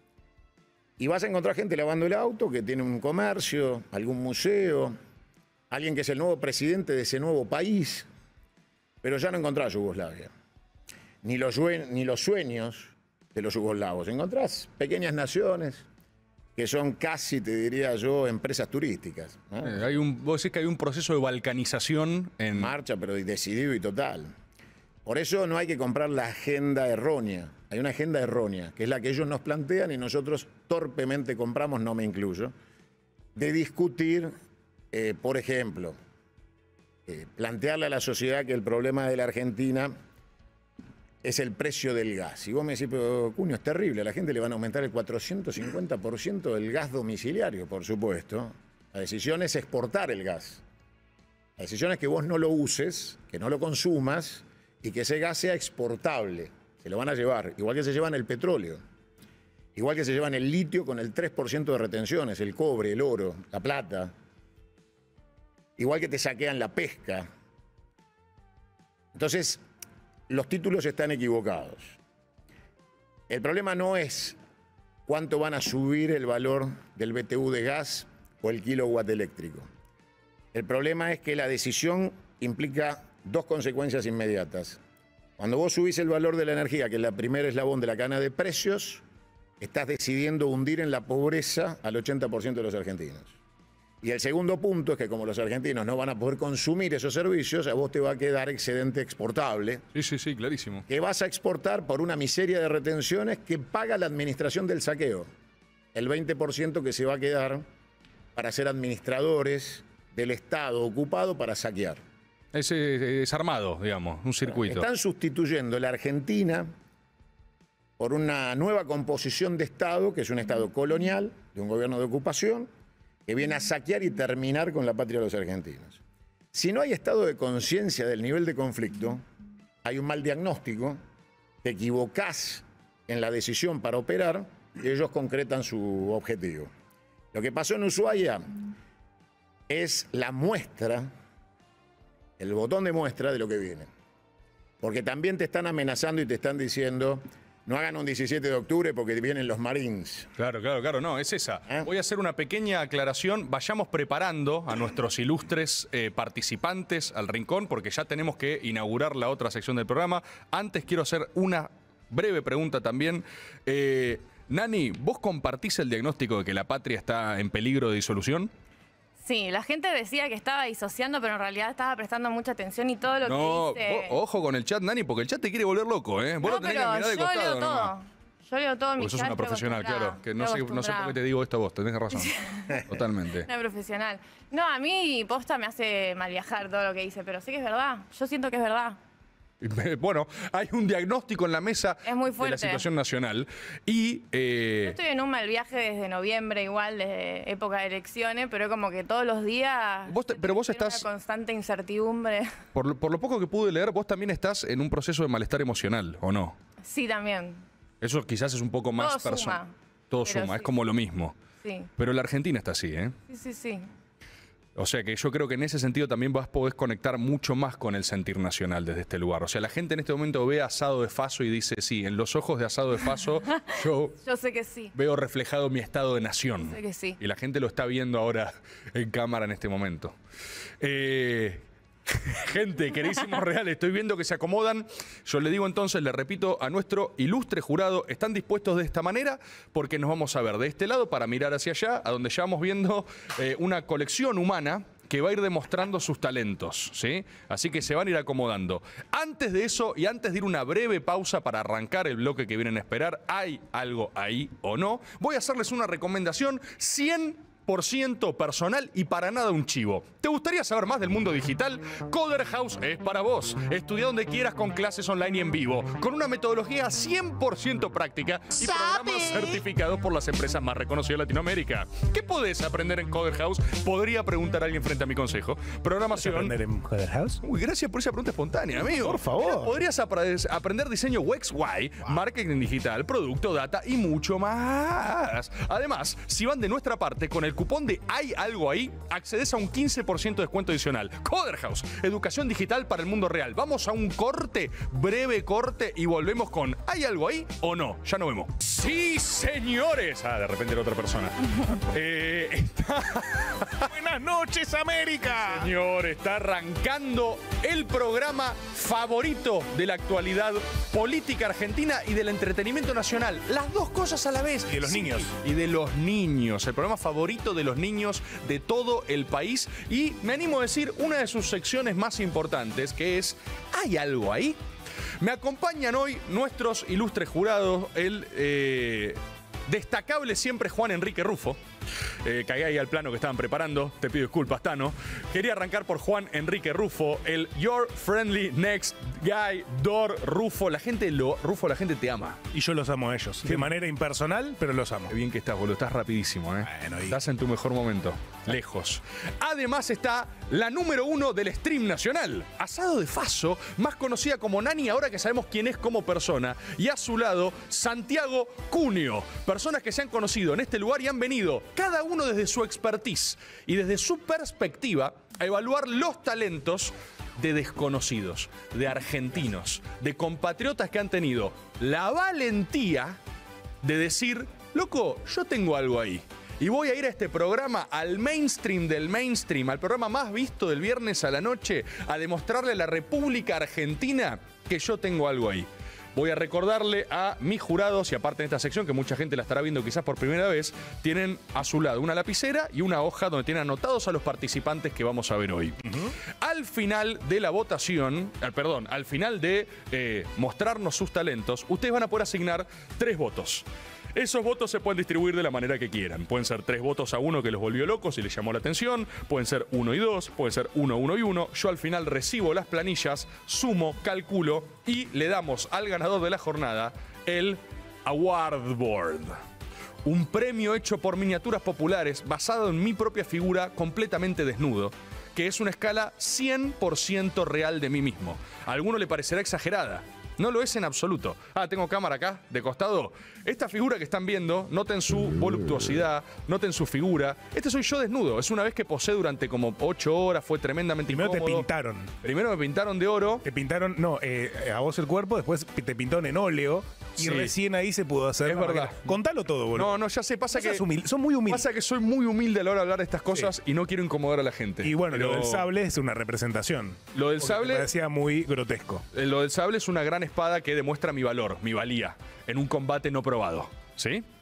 y vas a encontrar gente lavando el auto, que tiene un comercio, algún museo, alguien que es el nuevo presidente de ese nuevo país, pero ya no encontrás Yugoslavia, ni los, ni los sueños de los yugoslavos. Encontrás pequeñas naciones que son casi, te diría yo, empresas turísticas, ¿no? Eh, hay un, vos decís que hay un proceso de balcanización en marcha, pero decidido y total. Por eso no hay que comprar la agenda errónea. Hay una agenda errónea, que es la que ellos nos plantean y nosotros torpemente compramos, no me incluyo, de discutir, eh, por ejemplo, eh, plantearle a la sociedad que el problema de la Argentina es el precio del gas. Y vos me decís, pero Cuño, es terrible, a la gente le van a aumentar el cuatrocientos cincuenta por ciento del gas domiciliario, por supuesto. La decisión es exportar el gas. La decisión es que vos no lo uses, que no lo consumas y que ese gas sea exportable. Se lo van a llevar, igual que se llevan el petróleo, igual que se llevan el litio con el tres por ciento de retenciones, el cobre, el oro, la plata, igual que te saquean la pesca. Entonces, los títulos están equivocados. El problema no es cuánto van a subir el valor del B T U de gas o el kilowatt eléctrico. El problema es que la decisión implica dos consecuencias inmediatas. Cuando vos subís el valor de la energía, que es la primera eslabón de la cadena de precios, estás decidiendo hundir en la pobreza al ochenta por ciento de los argentinos. Y el segundo punto es que como los argentinos no van a poder consumir esos servicios, a vos te va a quedar excedente exportable. Sí, sí, sí, clarísimo. Que vas a exportar por una miseria de retenciones que paga la administración del saqueo. El veinte por ciento que se va a quedar para ser administradores del Estado ocupado para saquear. Es desarmado, digamos, un circuito. Están sustituyendo la Argentina por una nueva composición de Estado, que es un Estado colonial, de un gobierno de ocupación, que viene a saquear y terminar con la patria de los argentinos. Si no hay estado de conciencia del nivel de conflicto, hay un mal diagnóstico, te equivocás en la decisión para operar y ellos concretan su objetivo. Lo que pasó en Ushuaia es la muestra, el botón de muestra de lo que viene. Porque también te están amenazando y te están diciendo, no hagan un diecisiete de octubre porque vienen los Marines. Claro, claro, claro, no, es esa. ¿Eh? Voy a hacer una pequeña aclaración. Vayamos preparando a nuestros ilustres eh, participantes al rincón porque ya tenemos que inaugurar la otra sección del programa. Antes quiero hacer una breve pregunta también. Eh, Nani, ¿vos compartís el diagnóstico de que la patria está en peligro de disolución? Sí, la gente decía que estaba disociando, pero en realidad estaba prestando mucha atención y todo lo no, que dice... No, ojo con el chat, Nani, porque el chat te quiere volver loco, ¿eh? Vos no, lo tenés pero que mirar de yo costado leo todo. nomás. Yo leo todo en mi Porque sos chat, una estoy profesional, acostumbrada, claro. Que no estoy sé, no sé por qué te digo esto a vos, tenés razón. Totalmente. Una profesional. No, a mí posta me hace mal viajar todo lo que dice, pero sé que es verdad. Yo siento que es verdad. Bueno, hay un diagnóstico en la mesa Es muy de la fuerte. situación nacional y... eh, Yo estoy en un mal viaje desde noviembre, igual, desde época de elecciones, pero como que todos los días. Vos te- pero vos tiene estás- una constante incertidumbre. por, lo- por lo poco que pude leer, vos también estás en un proceso de malestar emocional, ¿o no? Sí, también. Eso quizás es un poco más Todo personal. suma, Todo pero suma, es sí. como lo mismo. Sí. Pero la Argentina está así, ¿eh? Sí, sí, sí. O sea que yo creo que en ese sentido también vas podés conectar mucho más con el sentir nacional desde este lugar. O sea, la gente en este momento ve Asado de Faso y dice, sí, en los ojos de Asado de Faso yo Yo sé que sí. veo reflejado mi estado de nación. Sé que sí. Y la gente lo está viendo ahora en cámara en este momento. Eh, gente, queridísimos reales, estoy viendo que se acomodan. Yo le digo entonces, le repito a nuestro ilustre jurado, ¿están dispuestos de esta manera? Porque nos vamos a ver de este lado para mirar hacia allá, a donde ya vamos viendo eh, una colección humana que va a ir demostrando sus talentos, ¿sí? Así que se van a ir acomodando. Antes de eso y antes de ir una breve pausa para arrancar el bloque que vienen a esperar, ¿hay algo ahí o no? Voy a hacerles una recomendación cien por ciento personal y para nada un chivo. ¿Te gustaría saber más del mundo digital? Coder House es para vos. Estudia donde quieras con clases online y en vivo, con una metodología cien por ciento práctica y programas certificados por las empresas más reconocidas de Latinoamérica. ¿Qué podés aprender en Coder House? Podría preguntar a alguien frente a mi consejo. Programación. ¿Aprender en Coder House? Uy, gracias por esa pregunta espontánea, amigo. Por favor. Podrías apre- aprender diseño U X Y, marketing digital, producto, data y mucho más. Además, si van de nuestra parte con el cupón de Hay Algo Ahí, accedes a un quince por ciento de descuento adicional. Coder House, educación digital para el mundo real. Vamos a un corte, breve corte, y volvemos con ¿Hay algo ahí o no? Ya nos vemos. Sí, señores. Ah, de repente era otra persona. eh, está... Buenas noches, América. Señor, está arrancando el programa favorito de la actualidad política argentina y del entretenimiento nacional. Las dos cosas a la vez. Y de los niños. Y de los niños. El programa favorito de los niños de todo el país. Y me animo a decir una de sus secciones más importantes, que es ¿Hay algo ahí? Me acompañan hoy nuestros ilustres jurados, el eh, destacable siempre Juan Enrique Rufo. Eh, cagué ahí al plano que estaban preparando. Te pido disculpas, Tano. Quería arrancar por Juan Enrique Rufo, el Your Friendly Next Guy Door Rufo. La gente lo. Rufo, la gente te ama. Y yo los amo a ellos. De manera impersonal, pero los amo. Qué bien que estás, boludo. Estás rapidísimo, ¿eh? Bueno, y- Estás en tu mejor momento. Lejos. Además está la número uno del stream nacional, Asado de Faso, más conocida como Nani, ahora que sabemos quién es como persona. Y a su lado, Santiago Cunio. Personas que se han conocido en este lugar y han venido, cada uno desde su expertise y desde su perspectiva, a evaluar los talentos de desconocidos, de argentinos, de compatriotas que han tenido la valentía de decir, loco, yo tengo algo ahí. Y voy a ir a este programa, al mainstream del mainstream, al programa más visto del viernes a la noche, a demostrarle a la República Argentina que yo tengo algo ahí. Voy a recordarle a mis jurados, y aparte en esta sección, que mucha gente la estará viendo quizás por primera vez, tienen a su lado una lapicera y una hoja donde tienen anotados a los participantes que vamos a ver hoy. Al final de la votación, eh, perdón, al final de eh, mostrarnos sus talentos, ustedes van a poder asignar tres votos. Esos votos se pueden distribuir de la manera que quieran. Pueden ser tres votos a uno que los volvió locos y les llamó la atención. Pueden ser uno y dos. Pueden ser uno, uno y uno. Yo al final recibo las planillas, sumo, calculo y le damos al ganador de la jornada el Award Board. Un premio hecho por miniaturas populares basado en mi propia figura completamente desnudo, que es una escala cien por ciento real de mí mismo. A alguno le parecerá exagerada. No lo es en absoluto. Ah, tengo cámara acá, de costado. Esta figura que están viendo, noten su voluptuosidad, noten su figura. Este soy yo desnudo. Es una vez que posé durante como ocho horas, fue tremendamente Primero te incómodo. pintaron. Primero me pintaron de oro. Te pintaron, no, eh, a vos el cuerpo, después te pintaron en óleo y Sí. recién ahí se pudo hacer. Es la verdad. maqueta. Contalo todo, boludo. No, no, ya sé, pasa No que... seas humilde, son muy humildes. Pasa que soy muy humilde a la hora de hablar de estas cosas y no quiero incomodar a la gente. Y bueno, Pero lo del sable es una representación. Lo del Porque sable- Me parecía muy grotesco. Eh, Lo del sable es una gran espada que demuestra mi valor, mi valía, en un combate no probado. ¿Sí?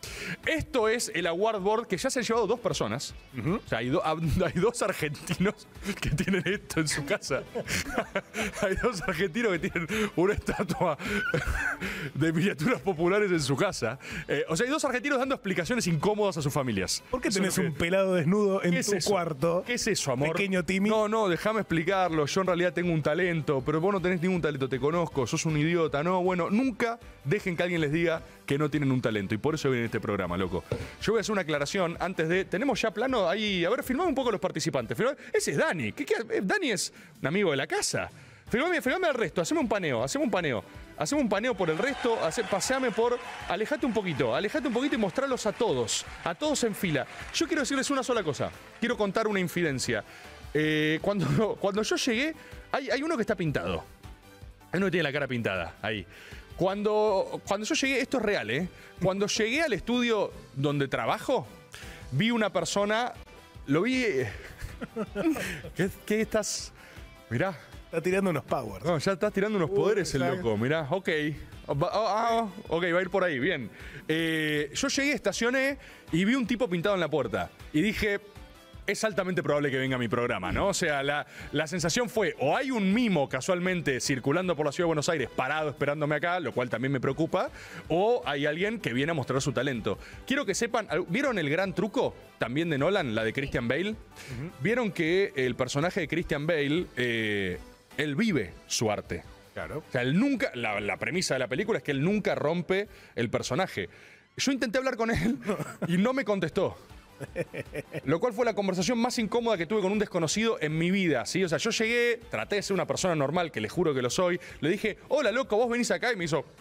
Esto es el award board que ya se han llevado dos personas. Uh-huh. O sea, hay, do, hay dos argentinos que tienen esto en su casa. Hay dos argentinos que tienen una estatua de miniaturas populares en su casa. Eh, o sea, hay dos argentinos dando explicaciones incómodas a sus familias. ¿Por qué tenés un pelado desnudo en tu es cuarto? ¿Qué es eso, amor? Pequeño Timmy. No, no, déjame explicarlo. Yo en realidad tengo un talento, pero vos no tenés ningún talento, te conozco, sos un idiota. No, bueno, nunca dejen que alguien les diga que no tienen un talento. Y por eso viene este programa, loco. Yo voy a hacer una aclaración antes de... Tenemos ya plano ahí... A ver, filmame un poco a los participantes. Filmame. Ese es Dani. ¿Qué, qué? Dani es un amigo de la casa. Filmame, filmame al resto. Haceme un paneo, haceme un paneo. Haceme un paneo por el resto. Hace, paseame por... Alejate un poquito. Alejate un poquito y mostralos a todos. A todos en fila. Yo quiero decirles una sola cosa. Quiero contar una infidencia. Eh, cuando, cuando yo llegué... Hay, hay uno que está pintado. Hay uno que tiene la cara pintada. Ahí. Cuando, cuando yo llegué, esto es real, ¿eh? Cuando llegué al estudio donde trabajo, vi una persona, lo vi... ¿Qué, qué estás...? Mirá. Está tirando unos powers. No, ya estás tirando unos poderes uh, el loco, mirá, ok. Oh, oh, ok, va a ir por ahí, bien. Eh, yo llegué, estacioné y vi un tipo pintado en la puerta. Y dije... Es altamente probable que venga a mi programa, ¿no? O sea, la, la sensación fue, o hay un mimo casualmente circulando por la Ciudad de Buenos Aires parado esperándome acá, lo cual también me preocupa, o hay alguien que viene a mostrar su talento. Quiero que sepan, ¿vieron El Gran Truco? También de Nolan, la de Christian Bale. Uh-huh. ¿Vieron que el personaje de Christian Bale, eh, él vive su arte? Claro. O sea, él nunca, la, la premisa de la película es que él nunca rompe el personaje. Yo intenté hablar con él y no me contestó. Lo cual fue la conversación más incómoda que tuve con un desconocido en mi vida, ¿sí? O sea, yo llegué, traté de ser una persona normal, que les juro que lo soy. Le dije, hola, loco, vos venís acá, y me hizo...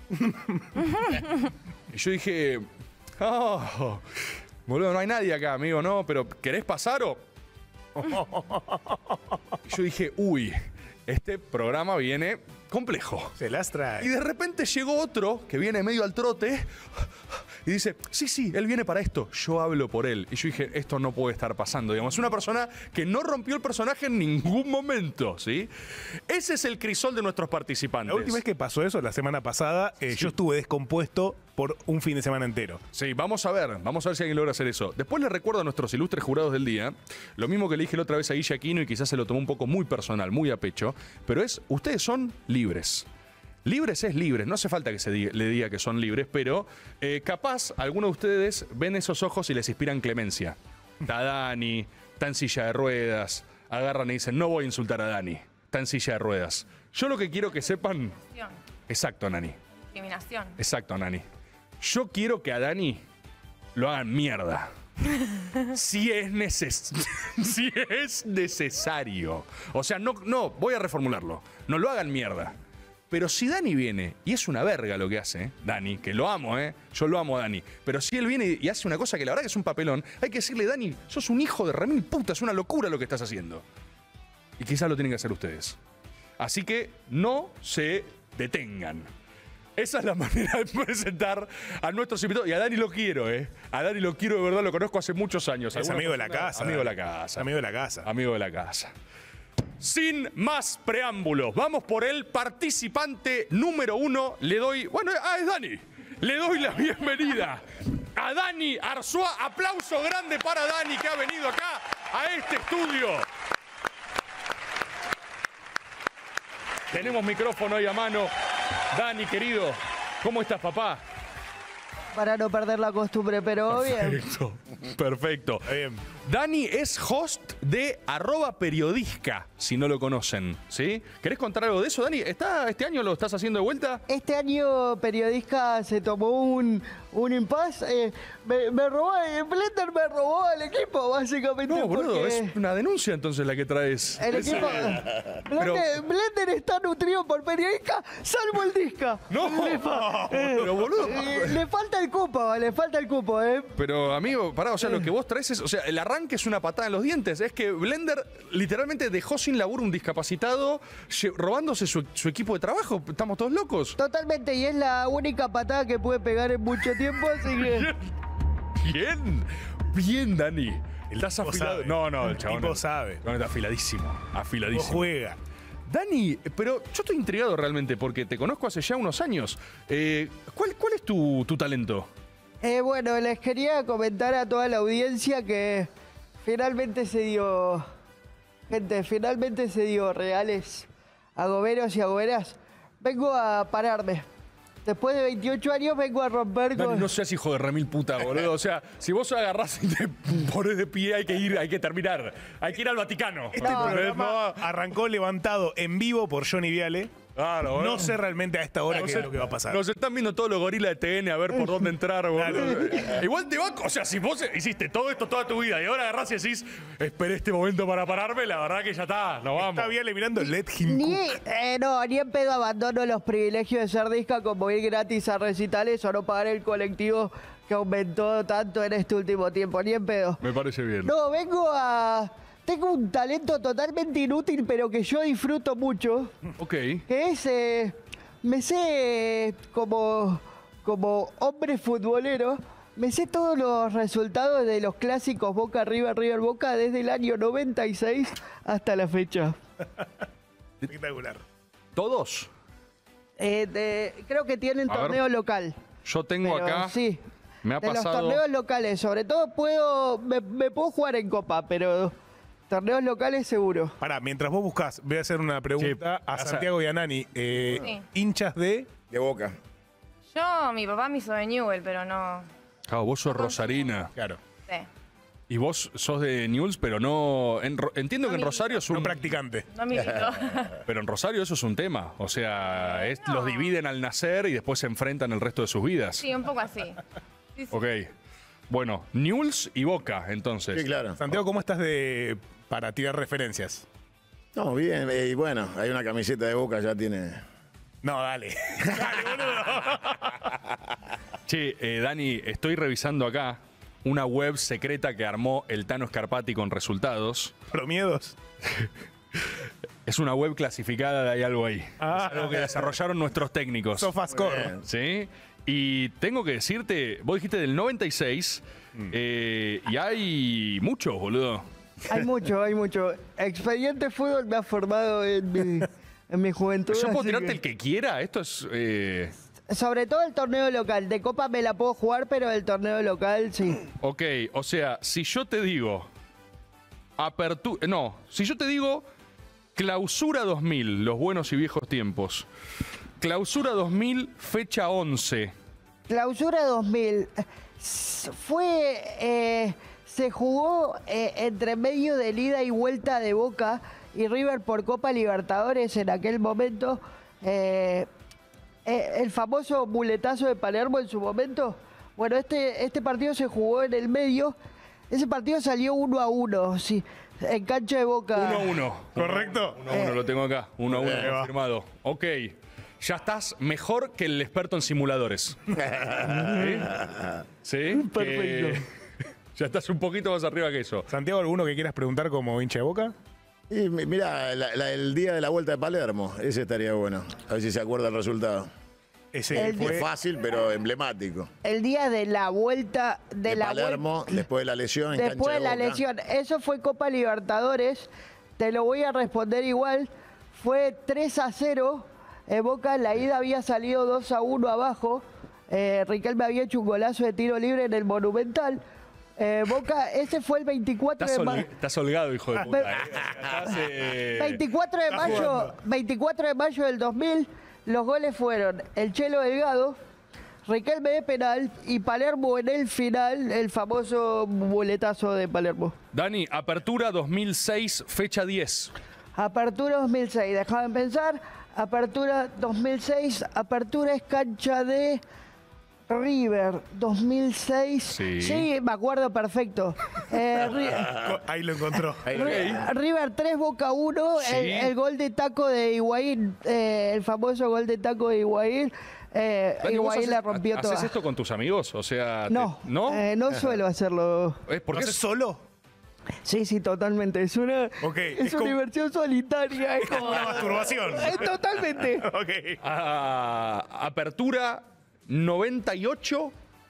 Y yo dije, oh, boludo, no hay nadie acá, amigo, ¿no? Pero, ¿querés pasar o...? Y yo dije, uy, este programa viene complejo. Se las trae. Y de repente llegó otro que viene medio al trote y dice, sí, sí, él viene para esto, yo hablo por él. Y yo dije, esto no puede estar pasando, digamos. Es una persona que no rompió el personaje en ningún momento, ¿sí? Ese es el crisol de nuestros participantes. La última vez que pasó eso, la semana pasada, eh, sí. yo estuve descompuesto por un fin de semana entero. Sí, vamos a ver, vamos a ver si alguien logra hacer eso. Después les recuerdo a nuestros ilustres jurados del día, lo mismo que le dije la otra vez a Guille Aquino y quizás se lo tomó un poco muy personal, muy a pecho, pero es, ustedes son libres. Libres es libres, no hace falta que se diga, le diga que son libres, pero eh, capaz algunos de ustedes ven esos ojos y les inspiran clemencia. Está Dani, está en silla de ruedas, agarran y dicen, no voy a insultar a Dani, está en silla de ruedas. Yo lo que quiero que sepan... Exacto, Nani. Discriminación. Exacto, Nani. Yo quiero que a Dani lo hagan mierda. Si es, neces si es necesario. O sea, no, no, voy a reformularlo. No lo hagan mierda. Pero si Dani viene, y es una verga lo que hace, ¿eh? Dani, que lo amo, ¿eh? Yo lo amo a Dani. Pero si él viene y hace una cosa que la verdad que es un papelón, hay que decirle, Dani, sos un hijo de remil puta, es una locura lo que estás haciendo. Y quizás lo tienen que hacer ustedes. Así que no se detengan. Esa es la manera de presentar a nuestros invitados. Y a Dani lo quiero, ¿eh? A Dani lo quiero de verdad, lo conozco hace muchos años. Es amigo de la casa. Amigo de la casa. Amigo de la casa. Amigo de la casa. Sin más preámbulos, vamos por el participante número uno. Le doy... Bueno, ah, es Dani. Le doy la bienvenida a Dani Arzúa. Aplauso grande para Dani que ha venido acá a este estudio. Tenemos micrófono ahí a mano. Dani, querido, ¿cómo estás, papá? Para no perder la costumbre, pero bien. Perfecto, perfecto. Bien. Dani es host de arroba periodisca, si no lo conocen, ¿sí? ¿Querés contar algo de eso, Dani? ¿Está, ¿Este año lo estás haciendo de vuelta? Este año Periodisca se tomó un, un impasse. Eh, me, me robó, Blender me robó el equipo, básicamente. No, boludo, porque es una denuncia entonces la que traes. El Ese... equipo... Blender, pero... Blender está nutrido por Periodisca, salvo el Disca. No, le, fa... eh, pero boludo. Eh, le falta el cupo, le falta el cupo, ¿eh? Pero, amigo, pará, o sea, lo que vos traes es... O sea, el arranque es una patada en los dientes. Es que Blender literalmente dejó sin laburo un discapacitado robándose su, su equipo de trabajo. Estamos todos locos. Totalmente, y es la única patada que puede pegar en mucho tiempo, así que... Bien, bien, Dani. El Estás afilado. Sabe. No, no, el El chabón. tipo sabe. No, está afiladísimo. Afiladísimo. No juega. Dani, pero yo estoy intrigado realmente porque te conozco hace ya unos años. Eh, ¿cuál, ¿Cuál es tu, tu talento? Eh, bueno, les quería comentar a toda la audiencia que finalmente se dio, gente, finalmente se dio, reales agoberos y agoberas. Vengo a pararme. Después de veintiocho años vengo a romper Dani, con... no seas hijo de remil puta, boludo. O sea, si vos agarrás y te pones de pie, hay que ir, hay que terminar. Hay que ir al Vaticano. Este programa arrancó levantado en vivo por Johnny Viale. Claro, No sé realmente a esta hora No qué sé- es lo que va a pasar. Nos están viendo todos los gorilas de T N a ver por dónde entrar, boludo. Igual te va. O sea, si vos hiciste todo esto toda tu vida y ahora agarrás y decís, esperé este momento para pararme, la verdad que ya está, nos vamos. Está Viale mirando Let Him Ni, Cook. eh, no, ni en pedo abandono los privilegios de ser disca como ir gratis a recitales o no pagar el colectivo que aumentó tanto en este último tiempo, ni en pedo. Me parece bien. No, vengo a... Tengo un talento totalmente inútil, pero que yo disfruto mucho, Ok. que es... eh, me sé eh, como, como hombre futbolero, me sé todos los resultados de los clásicos Boca River, River Boca desde el año noventa y seis hasta la fecha. Espectacular. ¿Todos? Eh, de- creo que tienen A ver. torneo local. Yo tengo Pero acá. sí, Me ha de los pasado. torneos locales. Sobre todo puedo, me, me puedo jugar en Copa, pero torneos locales seguro. Pará, mientras vos buscás, voy a hacer una pregunta a o sea- Santiago y a Nani. Eh, Sí. Hinchas de... De Boca. Yo, mi papá me hizo de Newell, pero no Claro, vos sos rosarina. Claro. sé. Y vos sos de Newell's, pero no. en Ro- entiendo No que en milito. Rosario es un. No practicante. No milito. Pero en Rosario eso es un tema. O sea, es- los dividen al nacer y después se enfrentan el resto de sus vidas. Sí, un poco así. Sí, sí. Ok. Bueno, Newell's y Boca, entonces. Sí, claro. Santiago, ¿cómo estás de para tirar referencias? No, bien. eh, Y bueno, hay una camiseta de Boca, ya tiene... No, dale. Che, eh, Dani, estoy revisando acá una web secreta que armó el Tano Scarpati con resultados. ¿Promiedos? Es una web clasificada, hay algo ahí. Ah. Es algo que desarrollaron nuestros técnicos. Sofascore. ¿Sí? Y tengo que decirte, vos dijiste del noventa y seis, eh, y hay muchos, boludo. Hay mucho, hay mucho. Expediente Fútbol me ha formado en mi, en mi juventud. Yo puedo así tirarte que- el que quiera, esto es... eh, Sobre todo el torneo local. De Copa me la puedo jugar, pero el torneo local sí. ok, o sea, si yo te digo... Apertura... No, si yo te digo Clausura dos mil, los buenos y viejos tiempos. Clausura dos mil, fecha once. Clausura dos mil. S- Fue. eh, se jugó eh, entre medio del ida y vuelta de Boca y River por Copa Libertadores en aquel momento. Eh, eh, el famoso muletazo de Palermo en su momento. Bueno, este, este partido se jugó en el medio. Ese partido salió uno a uno, sí, en cancha de Boca. uno a uno. ¿Correcto? uno a uno, lo tengo acá. uno a uno, Eh, va. confirmado. Ok. Ya estás mejor que el experto en simuladores. ¿Sí? ¿Sí? Perfecto. Que- ya estás un poquito más arriba que eso. Santiago, ¿alguno que quieras preguntar como hincha de Boca? Y mi- mirá, la- la- el día de la vuelta de Palermo, ese estaría bueno. A ver si se acuerda el resultado. Ese El fue... Es fácil, pero emblemático. El día de la vuelta de, De la Palermo, vuelta- después de la lesión en Después cancha de la Boca. lesión. Eso fue Copa Libertadores. Te lo voy a responder igual. Fue tres a cero. Eh, Boca en la ida había salido dos a uno abajo. Eh, Riquelme había hecho un golazo de tiro libre en el Monumental. Eh, Boca, ese fue el veinticuatro Estás, de hol- mayo. estás holgado, hijo de puta. Ve- ¿eh? Estás, eh, veinticuatro de está mayo, jugando. veinticuatro de mayo del dos mil, los goles fueron el Chelo Delgado, Riquelme de penal y Palermo en el final, el famoso boletazo de Palermo. Dani, apertura dos mil seis, fecha diez. Apertura dos mil seis, dejaban pensar. Apertura dos mil seis, apertura es cancha de River dos mil seis. Sí. me acuerdo perfecto. Eh, Ri- Ahí lo encontró. Ri- River tres, Boca uno, Sí. el, el gol de taco de Higuaín, eh, el famoso gol de taco de Higuaín. Eh, Dani, ¿vos Higuaín haces- la rompió ¿Haces toda. esto con tus amigos? O sea, te- No, ¿no? eh, no suelo hacerlo. Es porque ¿Lo haces solo? Sí, sí, totalmente. Es una, Ok, es es una como- diversión solitaria. Es como Una masturbación. Eh, totalmente. Ok. Ah, apertura noventa y ocho,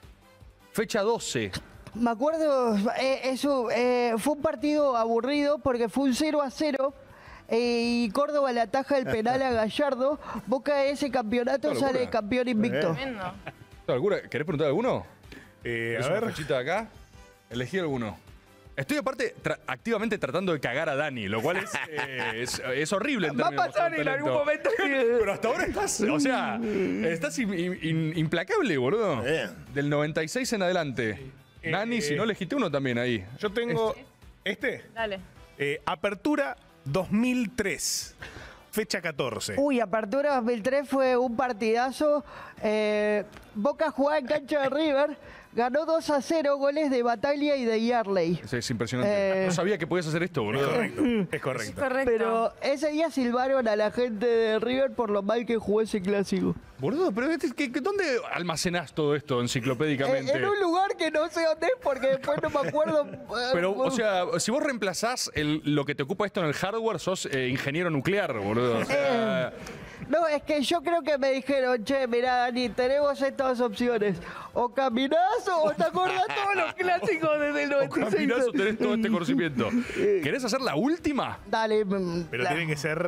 fecha doce. Me acuerdo, eh, eso eh, fue un partido aburrido porque fue un cero a cero. eh, y Córdoba le ataja el penal a Gallardo. Boca de ese campeonato Una sale locura. campeón invicto. Tremendo. ¿Alguna- ¿Querés preguntar alguno? Eh, ¿Es a una ver. fechita de acá? Elegí alguno. Estoy aparte tra- activamente tratando de cagar a Dani, lo cual es, eh, es, es horrible en Va a términos de pasar mostrar en algún talento. momento que... Pero hasta ahora estás, o sea, estás in- in- implacable, boludo. Bien. Del noventa y seis en adelante. Eh, Dani, si no elegiste uno también ahí. Yo tengo este. Dale. Eh, Apertura dos mil tres. Fecha catorce. Uy, Apertura dos mil tres fue un partidazo. Eh, Boca jugaba en cancha de River. Ganó dos a cero, goles de Bataglia y de Yarley. Es, es impresionante. Eh. No sabía que podías hacer esto, boludo. Correcto. Es correcto. Correcto. Pero ese día silbaron a la gente de River por lo mal que jugó ese clásico. Boludo, pero este- ¿qué- qué- ¿dónde almacenás todo esto Eh, enciclopédicamente? en un lugar que no sé dónde es porque después no me acuerdo. eh, Pero, o sea, si vos reemplazás el- lo que te ocupa esto en el hardware, sos eh, ingeniero nuclear, boludo. O sea, No, es que yo creo que me dijeron, che, mirá, Dani, tenemos estas opciones. O caminás o te acordás todos los clásicos desde el o noventa y seis. caminás o tenés todo este conocimiento. ¿Querés hacer la última? Dale. mm, Pero la- tiene que ser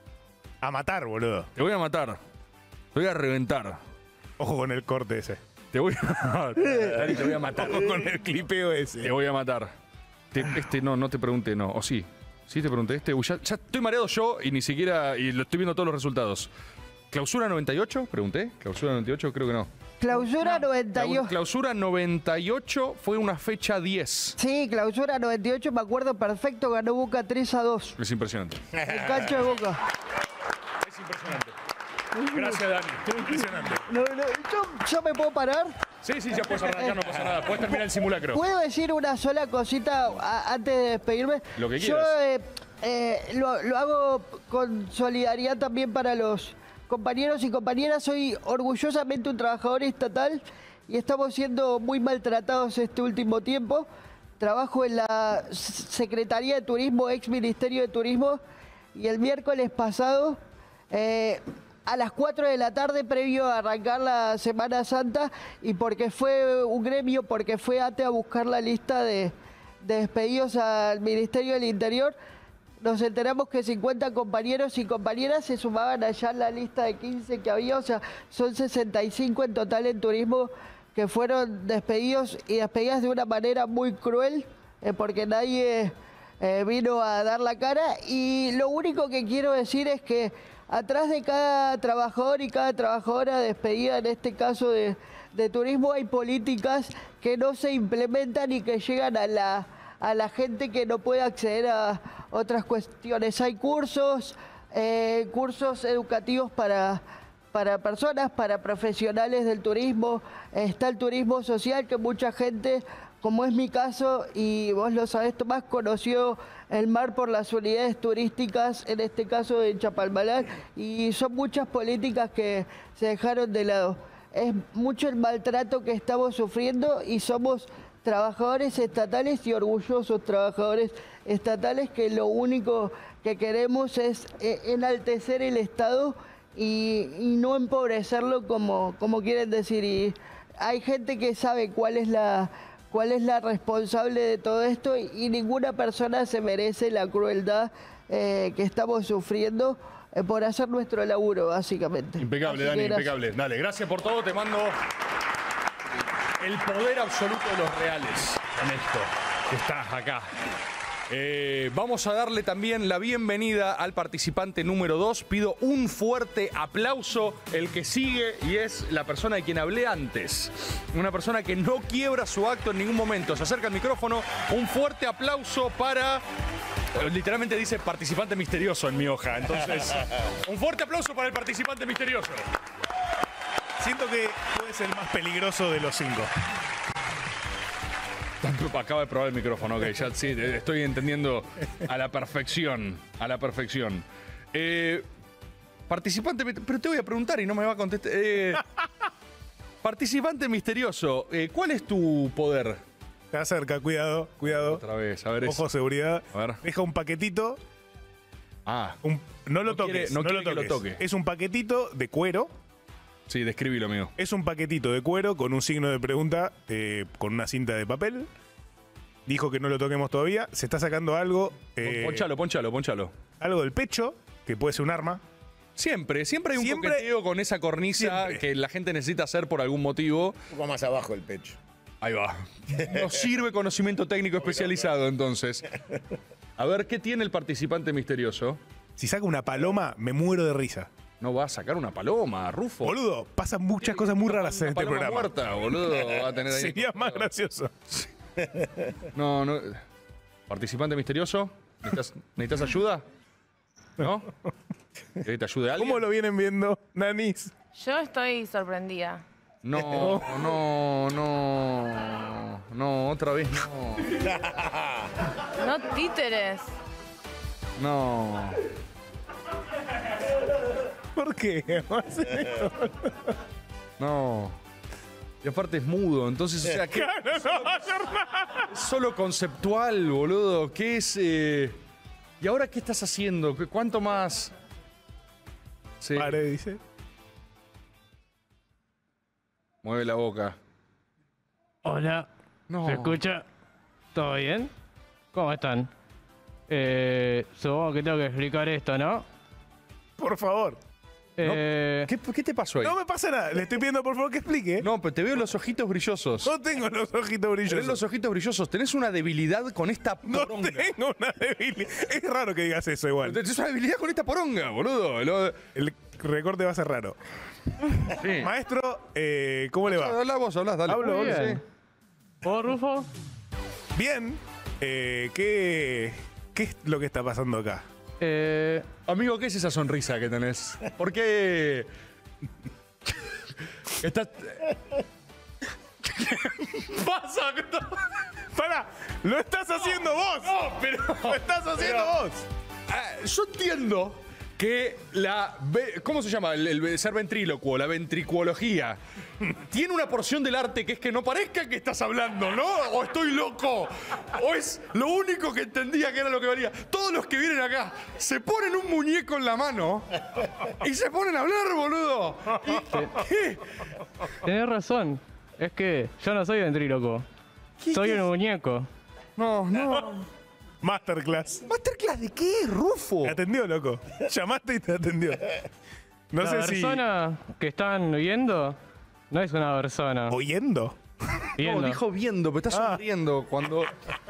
a matar, boludo. Te voy a matar. Te voy a reventar. Ojo con el corte ese. Te voy a Dani, te voy a matar. Ojo con el clipeo Te ese. voy a matar. Te- este no, no te pregunté, no. O sí. Sí te pregunté este. Uy, ya, ya estoy mareado yo y ni siquiera. Y lo estoy viendo todos los resultados. ¿Clausura noventa y ocho? Pregunté. ¿Clausura noventa y ocho? Creo que no. Clausura noventa y ocho. Clausura noventa y ocho fue una fecha diez. Sí, clausura noventa y ocho, me acuerdo perfecto, ganó Boca tres a dos. Es impresionante. En cancha de Boca. Es impresionante. Gracias, Dani. Impresionante. No, no, yo, yo me puedo parar. Sí, sí, ya puedes arrancar, no pasa nada. Puedes terminar el simulacro. ¿Puedo decir una sola cosita a- antes de despedirme? Lo que Yo quieras. eh, eh, lo, lo hago con solidaridad también para los compañeros y compañeras. Soy orgullosamente un trabajador estatal y estamos siendo muy maltratados este último tiempo. Trabajo en la S- Secretaría de Turismo, ex Ministerio de Turismo, y el miércoles pasado, eh, a las cuatro de la tarde, previo a arrancar la Semana Santa, y porque fue un gremio, porque fue ATE a buscar la lista de, de despedidos al Ministerio del Interior, nos enteramos que cincuenta compañeros y compañeras se sumaban allá en la lista de quince que había, o sea, son sesenta y cinco en total en turismo que fueron despedidos y despedidas de una manera muy cruel, eh, porque nadie eh, vino a dar la cara. Y lo único que quiero decir es que atrás de cada trabajador y cada trabajadora despedida, en este caso de, de turismo, hay políticas que no se implementan y que llegan a la, a la gente que no puede acceder a otras cuestiones. Hay cursos, eh, cursos educativos para, para personas, para profesionales del turismo. Está el turismo social, que mucha gente, como es mi caso, y vos lo sabés, Tomás, conoció el mar por las unidades turísticas, en este caso de Chapalmalal, y son muchas políticas que se dejaron de lado. Es mucho el maltrato que estamos sufriendo y somos trabajadores estatales y orgullosos trabajadores estatales que lo único que queremos es eh, enaltecer el Estado y, y no empobrecerlo como, como quieren decir. Y hay gente que sabe cuál es la, cuál es la responsable de todo esto y, y ninguna persona se merece la crueldad eh, que estamos sufriendo eh, por hacer nuestro laburo, básicamente. Impecable, Así Dani, que gracias. impecable. Dale, gracias por todo. Te mando el poder absoluto de los reales en esto que estás acá. Eh, vamos a darle también la bienvenida al participante número dos. Pido un fuerte aplauso. El que sigue y es la persona de quien hablé antes. Una persona que no quiebra su acto en ningún momento. Se acerca al micrófono. Un fuerte aplauso para... Literalmente dice participante misterioso en mi hoja. Entonces, un fuerte aplauso para el participante misterioso. Siento que puede ser el más peligroso de los cinco. Acaba de probar el micrófono, ok, ya sí, estoy entendiendo a la perfección, a la perfección. Eh, participante, pero te voy a preguntar y no me va a contestar. Eh, participante misterioso, eh, ¿cuál es tu poder? Te acerca, cuidado, cuidado. Otra vez, a ver. Es, Ojo, seguridad. a ver. Deja un paquetito. Ah, un- no lo No quiere- toques, no no, quiere lo que lo toques. toque. Es un paquetito de cuero. sí, describilo, amigo. Es un paquetito de cuero con un signo de pregunta, eh, con una cinta de papel. Dijo que no lo toquemos todavía. Se está sacando algo. eh, Ponchalo, ponchalo, ponchalo. algo del pecho, que puede ser un arma. Siempre, siempre hay un Siempre- coqueteo con esa cornisa siempre. que la gente necesita hacer por algún motivo. Un poco más abajo el pecho. Ahí va. No sirve conocimiento técnico especializado, entonces. A ver, ¿qué tiene el participante misterioso? Si saca una paloma, me muero de risa. No va a sacar una paloma, Rufo. Boludo, pasan muchas cosas muy raras en Una este paloma programa. muerta, boludo. Va a tener ahí. Sería más gracioso. No, no. Participante misterioso. ¿Necesitas, ¿necesitas ayuda? ¿No? ¿Querés que te ayude alguien? ¿Cómo lo vienen viendo, nanis? Yo estoy sorprendida. No, no, no. No, otra vez no. No títeres. No. ¿Por qué? No. Y aparte es mudo, entonces, o sea, ¿qué? Claro, no va a hacer nada. Es solo conceptual, boludo. ¿Qué es? eh? ¿Y ahora qué estás haciendo? ¿Qué- ¿Cuánto más? Sí. Pare, dice. Mueve la boca. Hola. No. ¿Se escucha? ¿Todo bien? ¿Cómo están? Eh, supongo que tengo que explicar esto, ¿no? Por favor. Eh, ¿Qué, ¿Qué te pasó ahí? No me pasa nada. Le estoy pidiendo por favor que explique. No, pero te veo los ojitos brillosos. No tengo los ojitos brillosos. Tenés los ojitos brillosos. Tenés una debilidad con esta No poronga. tengo una debilidad. Es raro que digas eso igual. Tenés una debilidad con esta poronga, boludo. Lo- El recorte va a ser raro. Sí. Maestro, eh, ¿cómo le va? Habla vos, hablás, dale. Hablo, Muy hablo, bien. ¿Vos, Rufo? Bien. Eh, ¿qué, ¿Qué es lo que está pasando acá? Eh, Amigo, ¿qué es esa sonrisa que tenés? ¿Por qué? Estás. ¿Qué pasa? ¡Para! ¡Lo estás haciendo vos! No, pero. ¡Lo estás haciendo pero- vos! Ah, yo entiendo que la. ve- ¿Cómo se llama? El, el ser ventrílocuo, la ventricuología. Tiene una porción del arte que es que no parezca que estás hablando, ¿no? O estoy loco. O es lo único que entendía que era lo que valía. Todos los que vienen acá se ponen un muñeco en la mano y se ponen a hablar, boludo. ¿Y qué? tenés razón. Es que yo no soy ventríloco. Soy un muñeco. No, no. Masterclass. ¿Masterclass de qué, Rufo? Te atendió, loco. Llamaste y te atendió. No la sé si. persona que están viendo no es una persona. ¿Oyendo? Viendo. No, dijo viendo, pero está Ah. sonriendo cuando.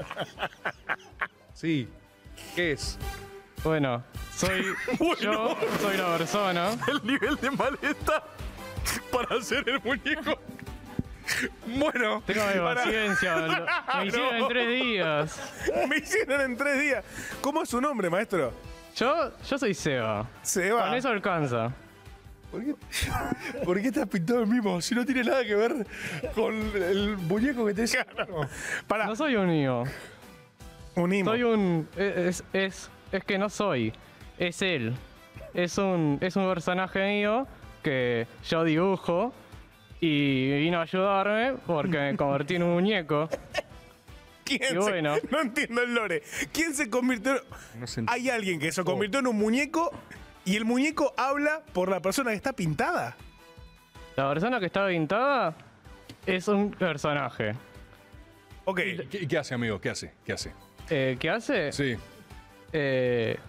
Sí. ¿Qué es? Bueno, soy. Yo soy una persona. El nivel de maleta para hacer el muñeco. Bueno. Tengo mi Para- paciencia. Me hicieron No. en tres días. Me hicieron en tres días. ¿Cómo es su nombre, maestro? Yo, yo soy Seba. Seba. Con eso alcanza. ¿Por qué, ¿Por qué estás pintado el mismo? Si no tiene nada que ver con el muñeco que tenés. Para. No soy un niño. Un imo. Soy un. Es, es, es que no soy. Es él. Es un, es un personaje mío que yo dibujo y vino a ayudarme porque me convertí en un muñeco. ¿Quién Y se- bueno. No entiendo el lore. ¿Quién se convirtió? No se entiende. Hay alguien que se convirtió en un muñeco y el muñeco habla por la persona que está pintada. La persona que está pintada es un personaje. Ok. ¿Qué, qué hace, amigo? ¿Qué hace? ¿Qué hace? Eh, ¿Qué hace? Sí. Eh,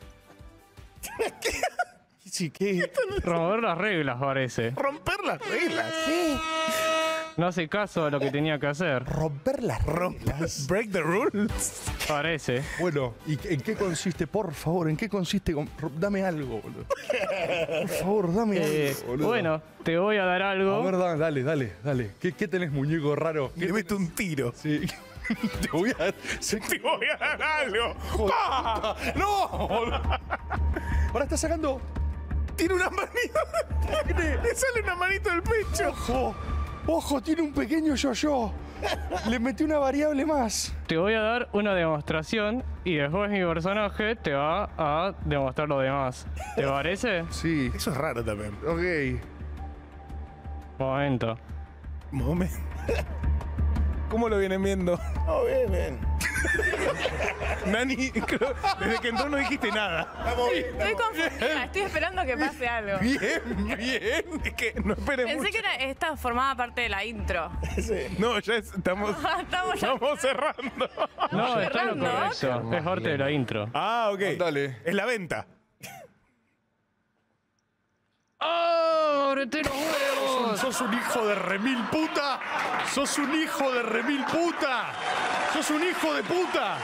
Sí, ¿qué? Remover las reglas, parece. Romper las reglas. No hace caso a lo que tenía que hacer. Romper las reglas. Break the rules. Parece. Bueno, ¿y en qué consiste? Por favor, ¿en qué consiste? Con- Dame algo, boludo. Por favor, dame Eh, algo, boludo. bueno, te voy a dar A algo. ver, da- dale, dale, dale. ¿Qué, qué tenés, muñeco raro? Le meto un tiro. Sí. Te voy a dar. Te voy a dar algo. ¡Ah! ¡No! boludo. Ahora está sacando. Tiene una manito. Le sale una manito del pecho. ¡Ojo! ¡Ojo! Tiene un pequeño yo-yo. Le metí una variable más. Te voy a dar una demostración y después mi personaje te va a demostrar lo demás. ¿Te parece? Sí. Eso es raro también. Ok. Momento. Momento. ¿Cómo lo vienen viendo? No, bien, bien. Nani, creo- desde que entró no dijiste nada. Estamos bien. Estoy confundida, estoy esperando que pase algo. Bien, bien. Es que no esperes Pensé mucho. que era, esta formaba parte de la intro. No, ya es- estamos, Estamos ya- estamos cerrando. No, está lo Cerrando. correcto. Es parte de la intro. Ah, ok. Dale. Es la venta. ¡Oh! ¡Abrete los Es un huevos! todos. sos un hijo de remil puta. Sos un hijo de remil puta. Sos un hijo de puta.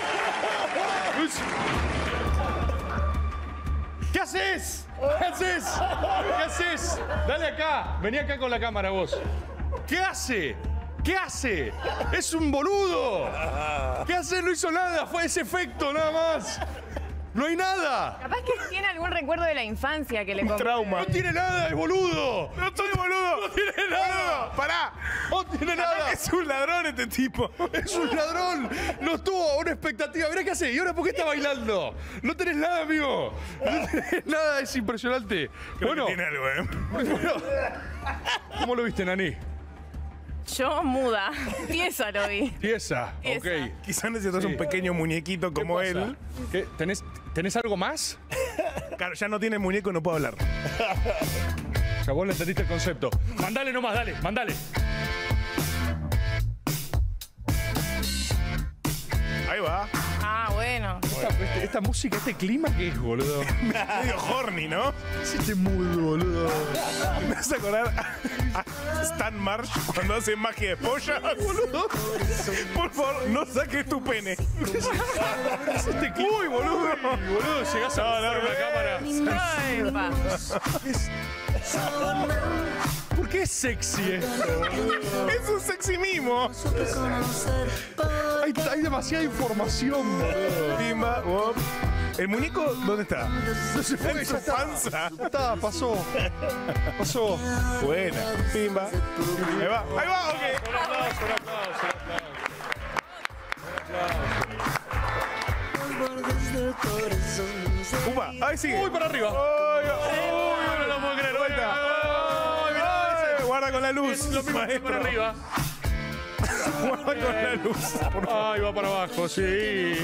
¿Qué haces? ¿Qué haces? ¿Qué haces? Dale acá. Vení acá con la cámara vos. ¿Qué hace? ¿Qué hace? ¡Es un boludo! ¿Qué hace? No hizo nada. Fue ese efecto nada más. ¡No hay nada! Capaz que tiene algún recuerdo de la infancia que le compré. Trauma. ¡No tiene nada, es boludo! ¡No estoy boludo! ¡No tiene nada! ¡Pará! ¡No tiene nada! Es un ladrón este tipo. ¡Es un ladrón! No tuvo una expectativa. Mirá qué hace. ¿Y ahora por qué está bailando? No tenés nada, amigo. No tenés nada. Es impresionante. Creo bueno, que tiene algo, ¿eh? bueno. ¿Cómo lo viste, Nani? Yo muda. Tiesa lo vi. Tiesa. Tiesa. Ok. Quizás necesitas Sí. un pequeño muñequito como ¿Qué pasa? él. ¿Qué? ¿Tenés, ¿Tenés algo más? Claro, ya no tiene muñeco, no puedo hablar. Ya vos le entendiste el concepto. Mandale nomás, dale, mandale. Ahí va. Ah, bueno. Esta, este- esta música, este clima, ¿qué es, boludo? Medio horny, ¿no? ¿Qué es este mood, boludo? Me hace acordar a, a Stan Marsh cuando hace magia de polla. Boludo. Por favor, no saques tu pene. ¿Qué es este clima? Uy, boludo. Uy, boludo, llegás a darme la cámara. Ay, pa. ¿Por qué es sexy esto? Es un sexy mimo. Hay, hay demasiada información, boludo. Pimba, wop. ¿El muñeco dónde está? No se fue, En ya su está. panza. Ya está, pasó. Pasó. Buena. Pimba. Ahí va, ahí va, ok. Un aplauso, un aplauso, Upa, ahí sigue. Uy, para arriba. Ay, ay, Uy, no lo puedo creer. vuelta. Ay, mirá ese. Ay, guarda con la luz. Lo mismo que maestro. para arriba. Guarda con la luz. Ay, va para abajo, sí.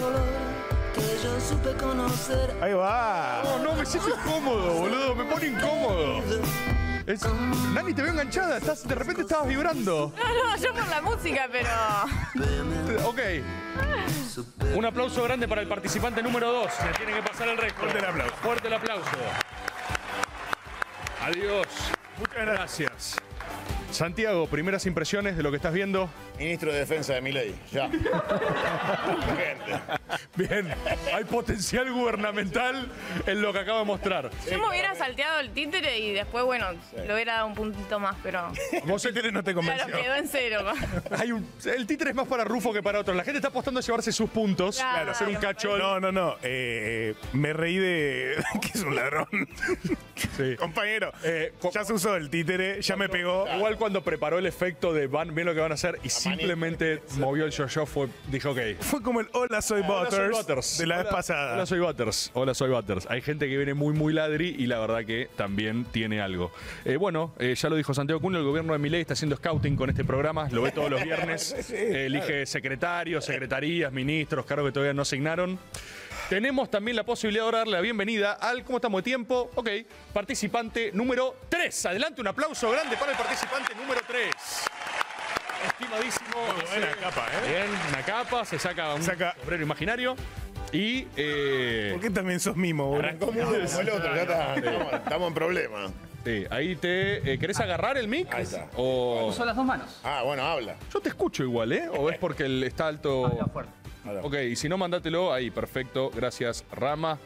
Ahí va. No, no, me siento incómodo, boludo. Me pone incómodo. Es... Nani, te veo enganchada. Estás, de repente estabas vibrando. No, no, yo por la música, pero. Ok. Un aplauso grande para el participante número dos. Le tiene que pasar el resto. Fuerte el aplauso. Fuerte el aplauso. Adiós. Muchas gracias. Santiago, primeras impresiones de lo que estás viendo. Ministro de Defensa de Milei, ya. Urgente. Bien, hay potencial gubernamental en lo que acabo de mostrar. Yo me hubiera salteado el títere y después, bueno, le hubiera dado un puntito más, pero. Vos el títere no te convenció. Claro, quedó en cero. Hay un, el títere es más para Rufo que para otros. La gente está apostando a llevarse sus puntos, Claro. hacer un cachol. No, no, no. Eh, me reí de que es un ladrón. Sí. Compañero, Eh, co- ya se usó el títere, ya me pegó. Igual cuando preparó el efecto de van, bien lo que van a hacer y simplemente movió el yo-yo, fue, dijo ok. Fue como el Hola soy Hola, soy Butters, Butters. de la vez Hola, pasada. Hola, soy Butters. Hola, soy Butters. Hay gente que viene muy, muy ladri y la verdad que también tiene algo. Eh, bueno, eh, ya lo dijo Santiago Cunio, el gobierno de Milei está haciendo scouting con este programa. Lo ve todos los viernes. Eh, elige secretarios, secretarías, ministros, cargos que todavía no asignaron. Tenemos también la posibilidad de ahora darle la bienvenida al, ¿cómo estamos de tiempo? Ok, participante número tres. Adelante, un aplauso grande para el participante número tres. Estimadísimo. Buena capa, ¿eh? Bien, una capa, se saca un Saca- sombrero imaginario y... eh, ¿Por qué también sos mimo, boludo? Arrancó mudo como el otro, ya está. Estamos, estamos en problema. sí, ahí te... eh, ¿Querés agarrar el mic? Ahí está. O... Uso las dos manos. Ah, bueno, habla. Yo te escucho igual, ¿eh? ¿O es porque el está alto? Habla fuerte. Ok, y si no, mandátelo ahí. Perfecto, gracias, Rama.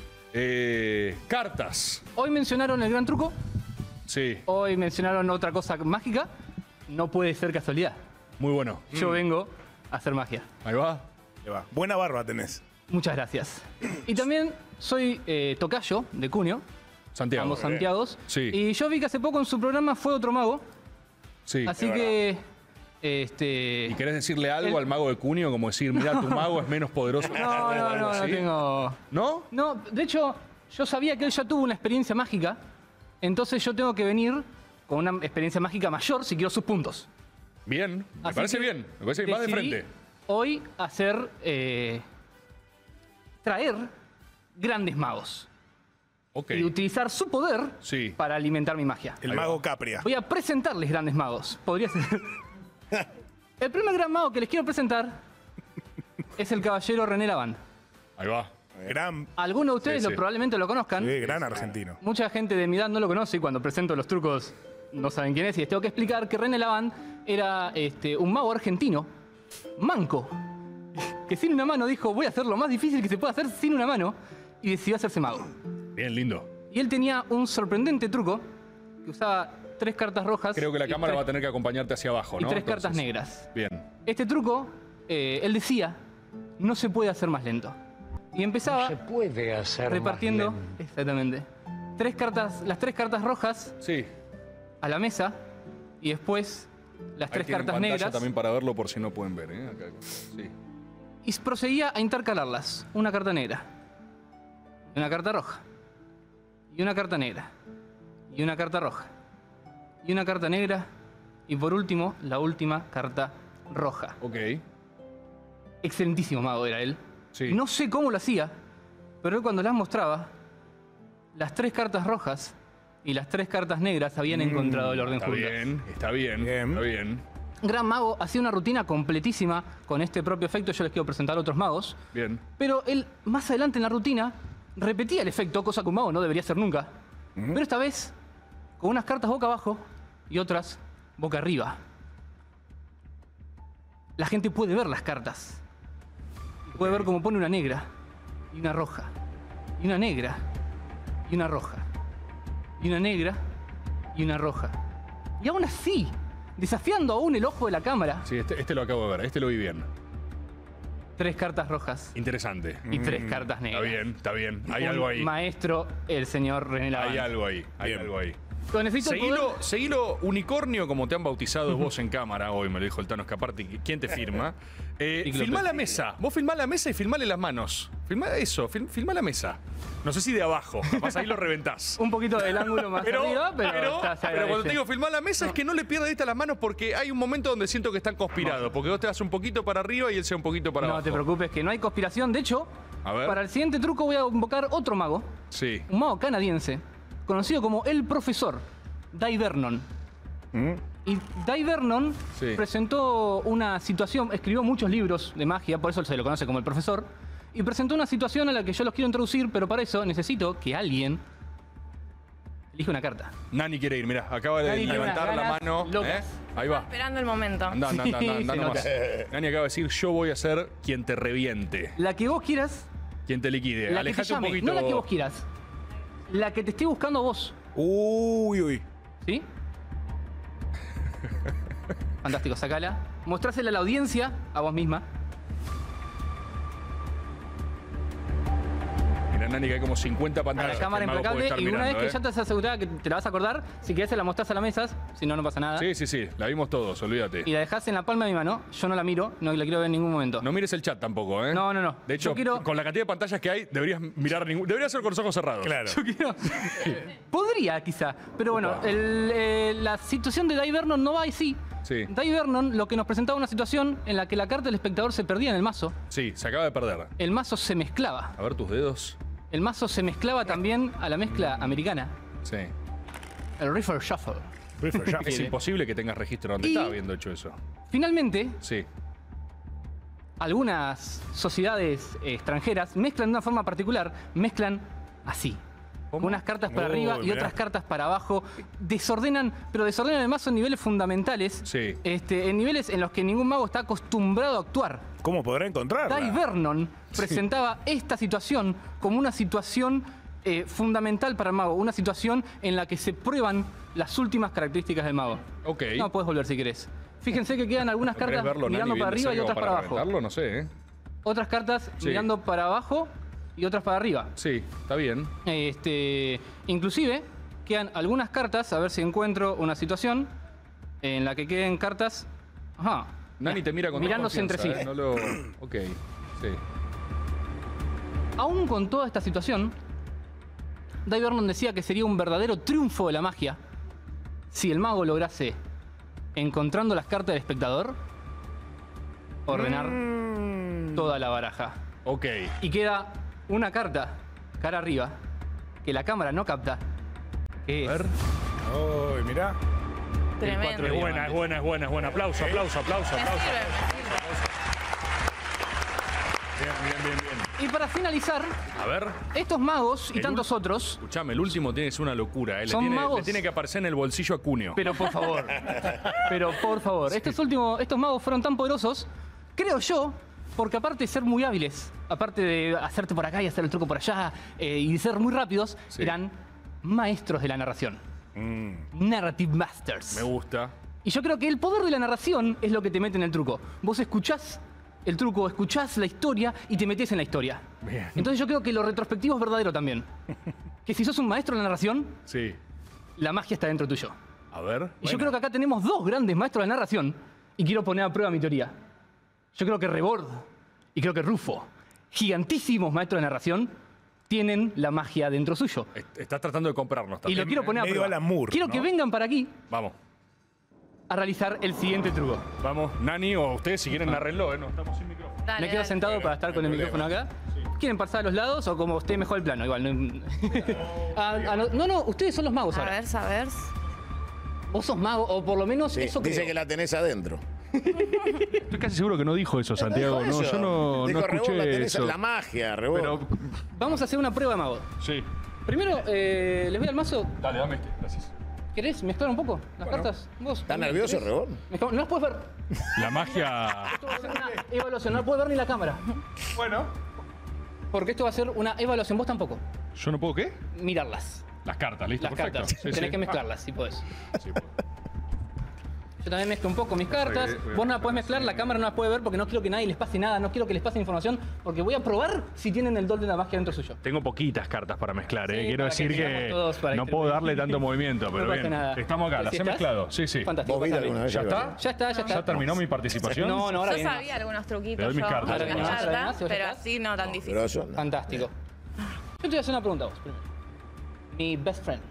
Eh, cartas. Hoy mencionaron el gran truco. Sí, Hoy mencionaron otra cosa mágica. No puede ser casualidad. muy bueno. Yo vengo a hacer magia. Ahí va. Ahí va. Buena barba tenés. Muchas gracias. Y también soy eh, tocayo de Cunio. Santiago. Ambos Santiagos. Sí. Y yo vi que hace poco en su programa fue otro mago. Sí. Así es que. Este. ¿Y querés decirle algo El- al mago de Cunio? Como decir, mira, tu mago es menos poderoso que No, no, algo no, no así? tengo. ¿No? No, de hecho, yo sabía que él ya tuvo una experiencia mágica. Entonces yo tengo que venir con una experiencia mágica mayor si quiero sus puntos. Bien, me Así parece que bien. Me parece que va de decidí frente. Hoy hacer. eh, traer grandes magos. Ok. Y utilizar su poder Sí. para alimentar mi magia. El Ahí mago va. Capria. Voy a presentarles grandes magos. Podría ser. El primer gran mago que les quiero presentar es el caballero René Laván. Ahí va. Gran, Algunos de ustedes Sí, lo, sí. probablemente lo conozcan. sí, gran argentino. Mucha gente de mi edad no lo conoce y cuando presento los trucos no saben quién es, y les tengo que explicar que René Lavand era este, un mago argentino, manco, que sin una mano dijo, voy a hacer lo más difícil que se puede hacer sin una mano, y decidió hacerse mago. Bien, lindo. Y él tenía un sorprendente truco, que usaba tres cartas rojas. Creo que la y cámara tres- va a tener que acompañarte hacia abajo, y ¿no? tres cartas Entonces, negras. Bien. Este truco, eh, él decía, no se puede hacer más lento. Y empezaba se puede hacer más repartiendo, lento. exactamente, tres cartas, las tres cartas rojas Sí. a la mesa y después las Ahí tres tienen cartas pantalla negras también para verlo por si no pueden ver, ¿eh? Acá. Sí. y proseguía a intercalarlas. Una carta negra, y una carta roja, y una carta negra, y una carta roja, y una carta negra, y por último, la última carta roja. Ok. Excelentísimo mago era él. Sí. No sé cómo lo hacía, pero él cuando las mostraba, las tres cartas rojas y las tres cartas negras habían encontrado el orden Está juntas. bien, está bien, está bien. Gran Mago hacía una rutina completísima con este propio efecto. Yo les quiero presentar a otros magos. Bien. Pero él, más adelante en la rutina, repetía el efecto, cosa que un mago no debería hacer nunca. Pero esta vez, con unas cartas boca abajo y otras boca arriba. La gente puede ver las cartas. Y puede ver cómo pone una negra y una roja. Y una negra y una roja. Y una negra y una roja. Y aún así, desafiando aún el ojo de la cámara, Sí, este, este lo acabo de ver, este lo vi bien. tres cartas rojas Interesante. y tres cartas Está negras. bien, está bien. Hay Un algo ahí. Maestro, el señor René Lavand. Hay algo ahí, hay algo ahí. Lo necesito el Seguilo, poder- seguilo unicornio, como te han bautizado vos en cámara. Hoy me lo dijo el Tano Escaparte. ¿Quién te firma? Eh, Ciclo filmá P. la mesa. Vos filmá la mesa y filmale las manos. Filmá eso, fil- filmá la mesa. No sé si de abajo, capaz ahí lo reventás. Un poquito del ángulo más Pero, arriba, pero, pero, está- se pero cuando agradece. te digo filmar la mesa es que no le pierdas de vista las manos porque hay un momento donde siento que están conspirados. Porque vos te das un poquito para arriba y él se da un poquito para No abajo. te preocupes, que no hay conspiración. De hecho, A ver. para el siguiente truco voy a invocar otro mago, Sí. un mago canadiense, conocido como el profesor, Dai Vernon. Y Dai Vernon Sí. presentó una situación, escribió muchos libros de magia, por eso se lo conoce como el profesor, y presentó una situación a la que yo los quiero introducir, pero para eso necesito que alguien elija una carta. Nani quiere ir, mirá, acaba de Nani tiene levantar unas la ganas mano. locas. ¿eh? Ahí va. Esperando el momento. Anda, anda, anda, anda, anda se nomás. nota. Nani acaba de decir, yo voy a ser quien te reviente, La que vos quieras, quien te liquide. la que te Alejate un llame, poquito. no la que vos quieras, la que te esté buscando a vos. Uy, uy. ¿Sí? Fantástico, sacala. Mostrásela a la audiencia, a vos misma. Mirá, Nani, que hay como cincuenta A pantallas. la que cámara el mago puede impecable. estar Y una vez mirando, que ¿eh? ya te has asegurado que te la vas a acordar, si querés se la mostrás a la mesa, si no, no pasa nada. Sí, sí, sí, la vimos todos, olvídate. Y la dejás en la palma de mi mano. Yo no la miro, no la quiero ver en ningún momento. No mires el chat tampoco, ¿eh? No, no, no. De hecho, Yo quiero- con la cantidad de pantallas que hay, deberías mirar ningún. Deberías ser con los ojos cerrados. Claro. Yo quiero. Podría, quizá. Pero bueno, el, eh, la situación de Dai Vernon no va así. Sí, Dai Vernon lo que nos presentaba una situación en la que la carta del espectador se perdía en el mazo. sí, se acaba de perder. El mazo se mezclaba. A ver tus dedos. El mazo se mezclaba también a la mezcla americana. Sí. El River Shuffle. River Shuffle. Es imposible que tengas registro donde Y- estaba habiendo hecho eso. Finalmente, Sí. algunas sociedades eh, extranjeras mezclan de una forma particular, mezclan así. ¿Cómo? Unas cartas para Oh, arriba y mirá. otras cartas para abajo. Desordenan, pero desordenan el mazo en niveles fundamentales. Sí. Este, en niveles en los que ningún mago está acostumbrado a actuar. ¿Cómo podrá encontrarla? Dai Vernon presentaba esta situación como una situación eh, fundamental para el mago. Una situación en la que se prueban las últimas características del mago. Ok. No, puedes volver si querés. Fíjense que quedan algunas ¿Querés cartas verlo, Nani, mirando bien para de arriba y cerca otras como para abajo. reventarlo? No sé, ¿eh? Otras cartas Sí. mirando para abajo y otras para arriba. Sí, está bien. Este, inclusive quedan algunas cartas, a ver si encuentro una situación en la que queden cartas. Ajá. Nani te mira con mirándose entre sí. ¿eh? No lo... Ok, sí. Aún con toda esta situación, Dai Vernon decía que sería un verdadero triunfo de la magia si el mago lograse, encontrando las cartas del espectador, ordenar toda la baraja. Ok. Y queda una carta, cara arriba, que la cámara no capta, que es... Uy, mirá. Tremendo. Es buena, es buena, es buena, es buena. Aplauso, aplauso, aplauso, Me aplauso. sirve, me sirve. Bien, bien, bien, bien. Y para finalizar, A ver. estos magos y El tantos ul- otros, Escuchame, el último tiene que ser una locura. ¿eh? Le, Son tiene, magos. le tiene que aparecer en el bolsillo a Cuneo. pero por favor, pero por favor, estos últimos, estos magos fueron tan poderosos, creo yo, porque aparte de ser muy hábiles, aparte de hacerte por acá y hacer el truco por allá, eh, y de ser muy rápidos, Sí. eran maestros de la narración. Narrative Masters. Me gusta. Y yo creo que el poder de la narración es lo que te mete en el truco. Vos escuchás el truco, escuchás la historia y te metés en la historia. Bien. Entonces yo creo que lo retrospectivo es verdadero también. Que si sos un maestro de la narración, Sí. la magia está dentro tuyo. A ver. Y yo creo que acá tenemos dos grandes maestros de la narración y quiero poner a prueba mi teoría. Yo creo que Rebord y creo que Rufo, gigantísimos maestros de narración, tienen la magia dentro suyo. Est- Estás tratando de comprarnos Y también. lo quiero poner a medio prueba. Alan Moore, quiero ¿no? que vengan para aquí Vamos. a realizar el siguiente truco. Vamos. Nani o ustedes si quieren narrenlo, ¿eh? No estamos sin micrófono. Dale, Me quedo dale. sentado para estar con el micrófono acá. ¿Quieren pasar a los lados o como usted mejor el plano? Igual. No, Ah, ah, no, no, no, ustedes son los magos A ahora. ver, a ver. Vos sos mago, o por lo menos Sí, eso dice creo. que la tenés adentro. Estoy casi seguro que no dijo eso, Santiago. Dijo No, eso. yo no, Dijo, no Rebord, la escuché tenés eso. la magia, Rebord. Pero, Vamos a hacer una prueba de mago. sí. Primero, eh, les voy al mazo. Dale, dame este. Gracias. ¿Querés mezclar un poco las cartas? ¿Vos? ¿Estás nervioso, ¿Querés? Rebord? Mezcla- No las puedes ver. La magia. Esto va a ser una evaluación, no la puede ver ni la cámara. Bueno. Porque esto va a ser una evaluación, vos tampoco. ¿Yo no puedo qué? Mirarlas. Las cartas, listo, Las perfecto. cartas. Sí, Tenés sí. que mezclarlas, si podés. Sí, puedo. Yo también mezclo un poco mis cartas. Sí, voy a Vos no las mezclar, podés mezclar, la cámara no las puede ver porque no quiero que nadie les pase nada, no quiero que les pase información, porque voy a probar si tienen el don de la magia dentro suyo. Tengo poquitas cartas para mezclar, ¿eh? Sí, Quiero para que decir tengamos que, todos para no que- puedo darle tanto movimiento, pero No pasa bien. nada. Estamos acá, las ¿Sí he estás? mezclado. Sí, sí. Fantástico. ¿Vos viste pasame. alguna vez? ¿Ya que está? lo- Ya está, ya está. ¿Ya terminó mi participación? No, no, ahora Yo viene sabía más. algunos Te truquitos doy mis yo, cartas. con Ahora la viene más, ahora viene carta, más, ¿ya pero está? así no tan difícil. Pero eso no. Fantástico. Yo te voy a hacer una pregunta a vos primero. Mi best friend.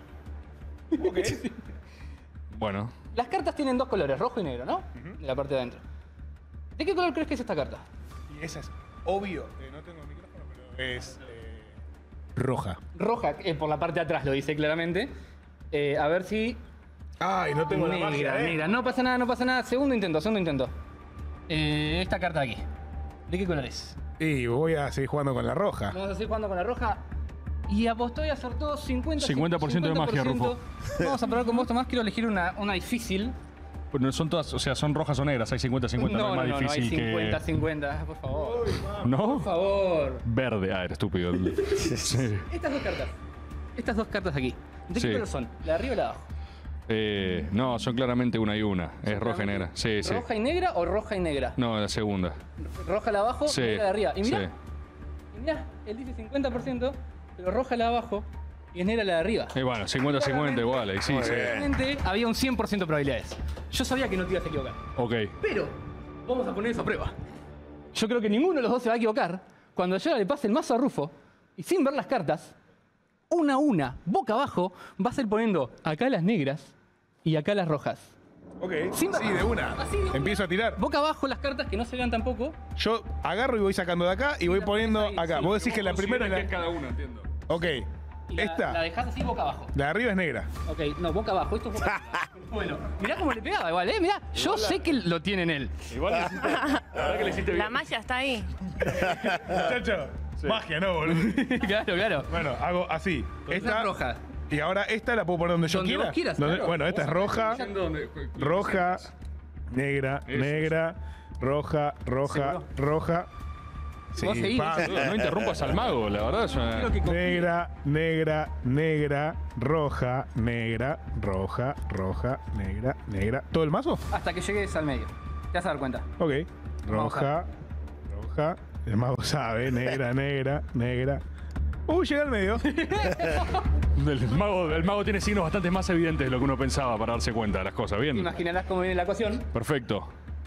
Bueno, Las cartas tienen dos colores, rojo y negro, ¿no? De la parte de adentro. ¿De qué color crees que es esta carta? Y esa es obvio. eh, no tengo el micrófono, pero es eh, roja. Roja, eh, por la parte de atrás lo dice claramente. Eh, a ver si... Ay, no tengo negra, la magia, ¿eh? negra. No pasa nada, no pasa nada. Segundo intento, segundo intento. Eh, esta carta de aquí. ¿De qué color es? Y voy a seguir jugando con la roja. Vamos a seguir jugando con la roja. Y apostó y acertó cincuenta cincuenta por ciento de magia, Rufo. Vamos a probar con vos, Tomás. Quiero elegir una, una difícil. pues no son todas, o sea, son rojas o negras, hay cincuenta cincuenta, no, no, es no, más no, no, hay difícil cincuenta que... cincuenta, por favor. ¿No? Por favor. Verde, ah, era estúpido. Sí. Estas dos cartas. Estas dos cartas aquí. ¿De qué Sí. color son? ¿La de arriba o la de abajo? Eh, no, son claramente una y una. Es roja y negra. Sí, sí. ¿Roja y negra o roja y negra? No, la segunda. Roja la de abajo, Sí. negra la de arriba. Y mirá, Sí. y mirá, él dice cincuenta por ciento, pero roja la de abajo y es negra la de arriba. Y bueno, cincuenta cincuenta igual, ahí sí, sí. Realmente había un cien por ciento de probabilidades. Yo sabía que no te ibas a equivocar. Ok. Pero vamos a poner eso a prueba. Yo creo que ninguno de los dos se va a equivocar cuando yo le pase el mazo a Rufo y sin ver las cartas, una a una, boca abajo, vas a ir poniendo acá las negras y acá las rojas. Ok, Sin sí, de una. Así de una. Empiezo a tirar. Boca abajo las cartas que no se vean tampoco. Yo agarro y voy sacando de acá y voy la poniendo pones ahí, acá. sí. Vos decís que la primera es la... cada una, entiendo. Ok, Y la, esta. la dejás así boca abajo. La de arriba es negra. Ok, no, boca abajo. Esto es boca abajo. Bueno, mirá cómo le pegaba igual, ¿eh? Mirá, yo sé que lo tiene en él. Igual le hiciste, la verdad que le hiciste bien. La magia está ahí. Muchacho, magia, ¿no, boludo? Claro, claro. Bueno, hago así. Esta Esta es roja. Y ahora esta la puedo poner donde yo Donde quiera. vos quieras, Donde- claro. Bueno, esta es roja, roja, negra, Eso, negra, roja, roja, ¿Seguro? roja. Sí, Vos seguís, pa- No, no interrumpas al mago, la verdad es una... Quiero que confíes. Negra, negra, negra, roja, negra, roja, roja, negra, negra. ¿Todo el mazo? Hasta que llegues al medio. Te vas a dar cuenta. Ok. Vamos Roja, roja. El mago sabe. Negra, negra, negra. Uy, llega al medio. El mago, el mago tiene signos bastante más evidentes de lo que uno pensaba para darse cuenta de las cosas. Bien. Imaginarás cómo viene la ecuación. Perfecto.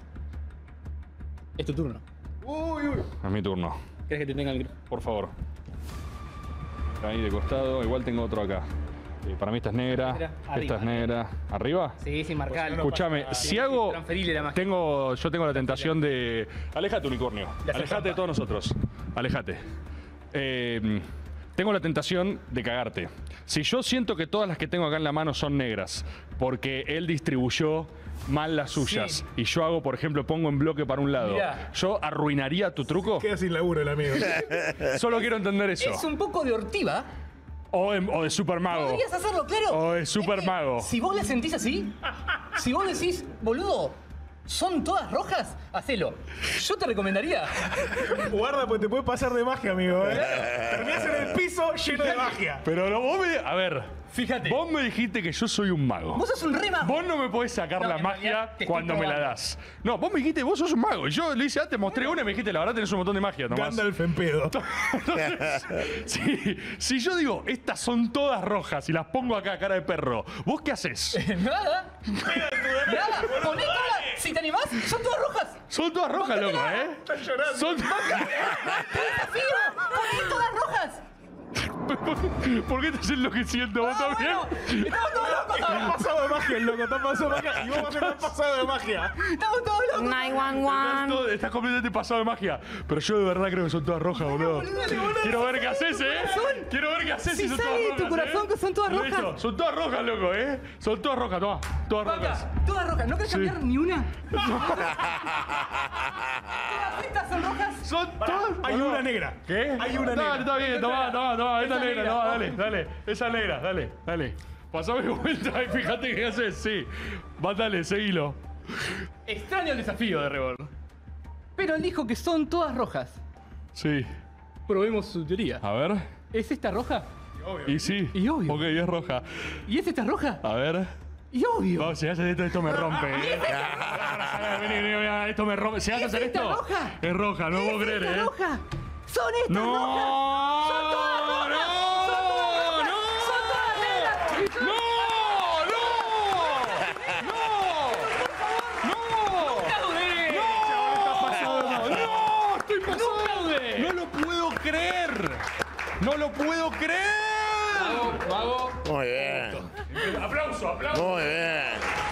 Es tu turno. Es mi turno. ¿Crees que te tenga el grito? Por favor. Ahí de costado. Igual tengo otro acá. Eh, para mí esta es negra. Negra, Esta arriba. es negra. ¿Arriba? Sí, sin marcar. Escúchame, si hago. Transferirle la magia. Tengo, yo tengo la tentación de. Alejate, unicornio. De hacer Alejate de trampa. todos nosotros. Alejate. Eh, tengo la tentación de cagarte. Si yo siento que todas las que tengo acá en la mano son negras, porque él distribuyó mal las suyas, Sí. y yo hago, por ejemplo, pongo en bloque para un lado, Mirá. ¿yo arruinaría tu truco? Queda sin laburo el amigo. Solo quiero entender eso. Es un poco de ortiva. O de, o de super mago. Podrías hacerlo, claro. O de super Es que mago. Si vos la sentís así, si vos decís, boludo, ¿son todas rojas? Hacelo. Yo te recomendaría. Guarda, pues te puede pasar de magia, amigo. ¿eh? Terminás en el piso lleno de magia. Pero no, vos me... A ver... Fíjate. Vos me dijiste que yo soy un mago. Vos sos un re mago. Vos no me podés sacar No, la en magia realidad te estoy cuando me la probando. das. No, vos me dijiste, vos sos un mago. Y yo le hice, ah, te mostré una y me dijiste, la verdad tenés un montón de magia, Tomás. Gandalf en pedo. Entonces, si, si yo digo, estas son todas rojas y las pongo acá, cara de perro, ¿vos qué haces? Nada. Nada. Poné todas. Si te animás, son todas rojas. Son todas rojas, loco, ¿eh? Estás llorando. Son... ¡Te desafío! ¡Poné todas rojas! ¿Por qué estás enloqueciendo vos Ah, también? bueno, estamos todos locos. Está pasado de magia el loco, está pasado de magia. Y vos vas a estar pasado de magia. Estamos todos locos. nueve uno Estás, uno. todo- estás completamente pasado de magia. Pero yo de verdad creo que son todas rojas, boludo. Quiero ver qué haces, ¿eh? Quiero ver qué haces si Si son sale todas de rojas. tu corazón ¿eh? que son todas rojas. Listo, son todas rojas, loco, ¿eh? Son todas rojas, toma. Todas rojas. Vaca, todas rojas. ¿No querés Sí. cambiar ni una? ¿Todas estas son rojas? Son Pará, todas. hay boludo. una negra. ¿Qué? Hay una Dale, negra. está bien, toma, toma, toma. Esta Esa negra, negra. toma, dale, dale. Esa negra, dale, dale. Pasame vuelta y fíjate qué haces, sí. Va, dale, seguilo. Extraño el desafío de Rebor. Pero él dijo que son todas rojas. Sí. Probemos su teoría. A ver. ¿Es esta roja? Y sí. Y obvio. Ok, es roja. ¿Y es esta roja? A ver. Y obvio. Vamos, si haces esto, esto me rompe. ¿eh? Vení, vení, vení, esto me rompe. Si haces ¿Es hacer esta esto. roja? Es roja, no puedo ¿Es creer, esta ¿eh? roja? ¡Son estas No, rojas! ¡Son todas rojas! no, ¡Son todas rojas! no, ¡Son todas negras! ¡No! ¡No! ¡No! ¡No! ¡No! ¡Estoy pasado! ¡No lo puedo creer! ¡No lo puedo creer! Mago. Muy bien. ¡Aplauso, aplauso! Muy bien.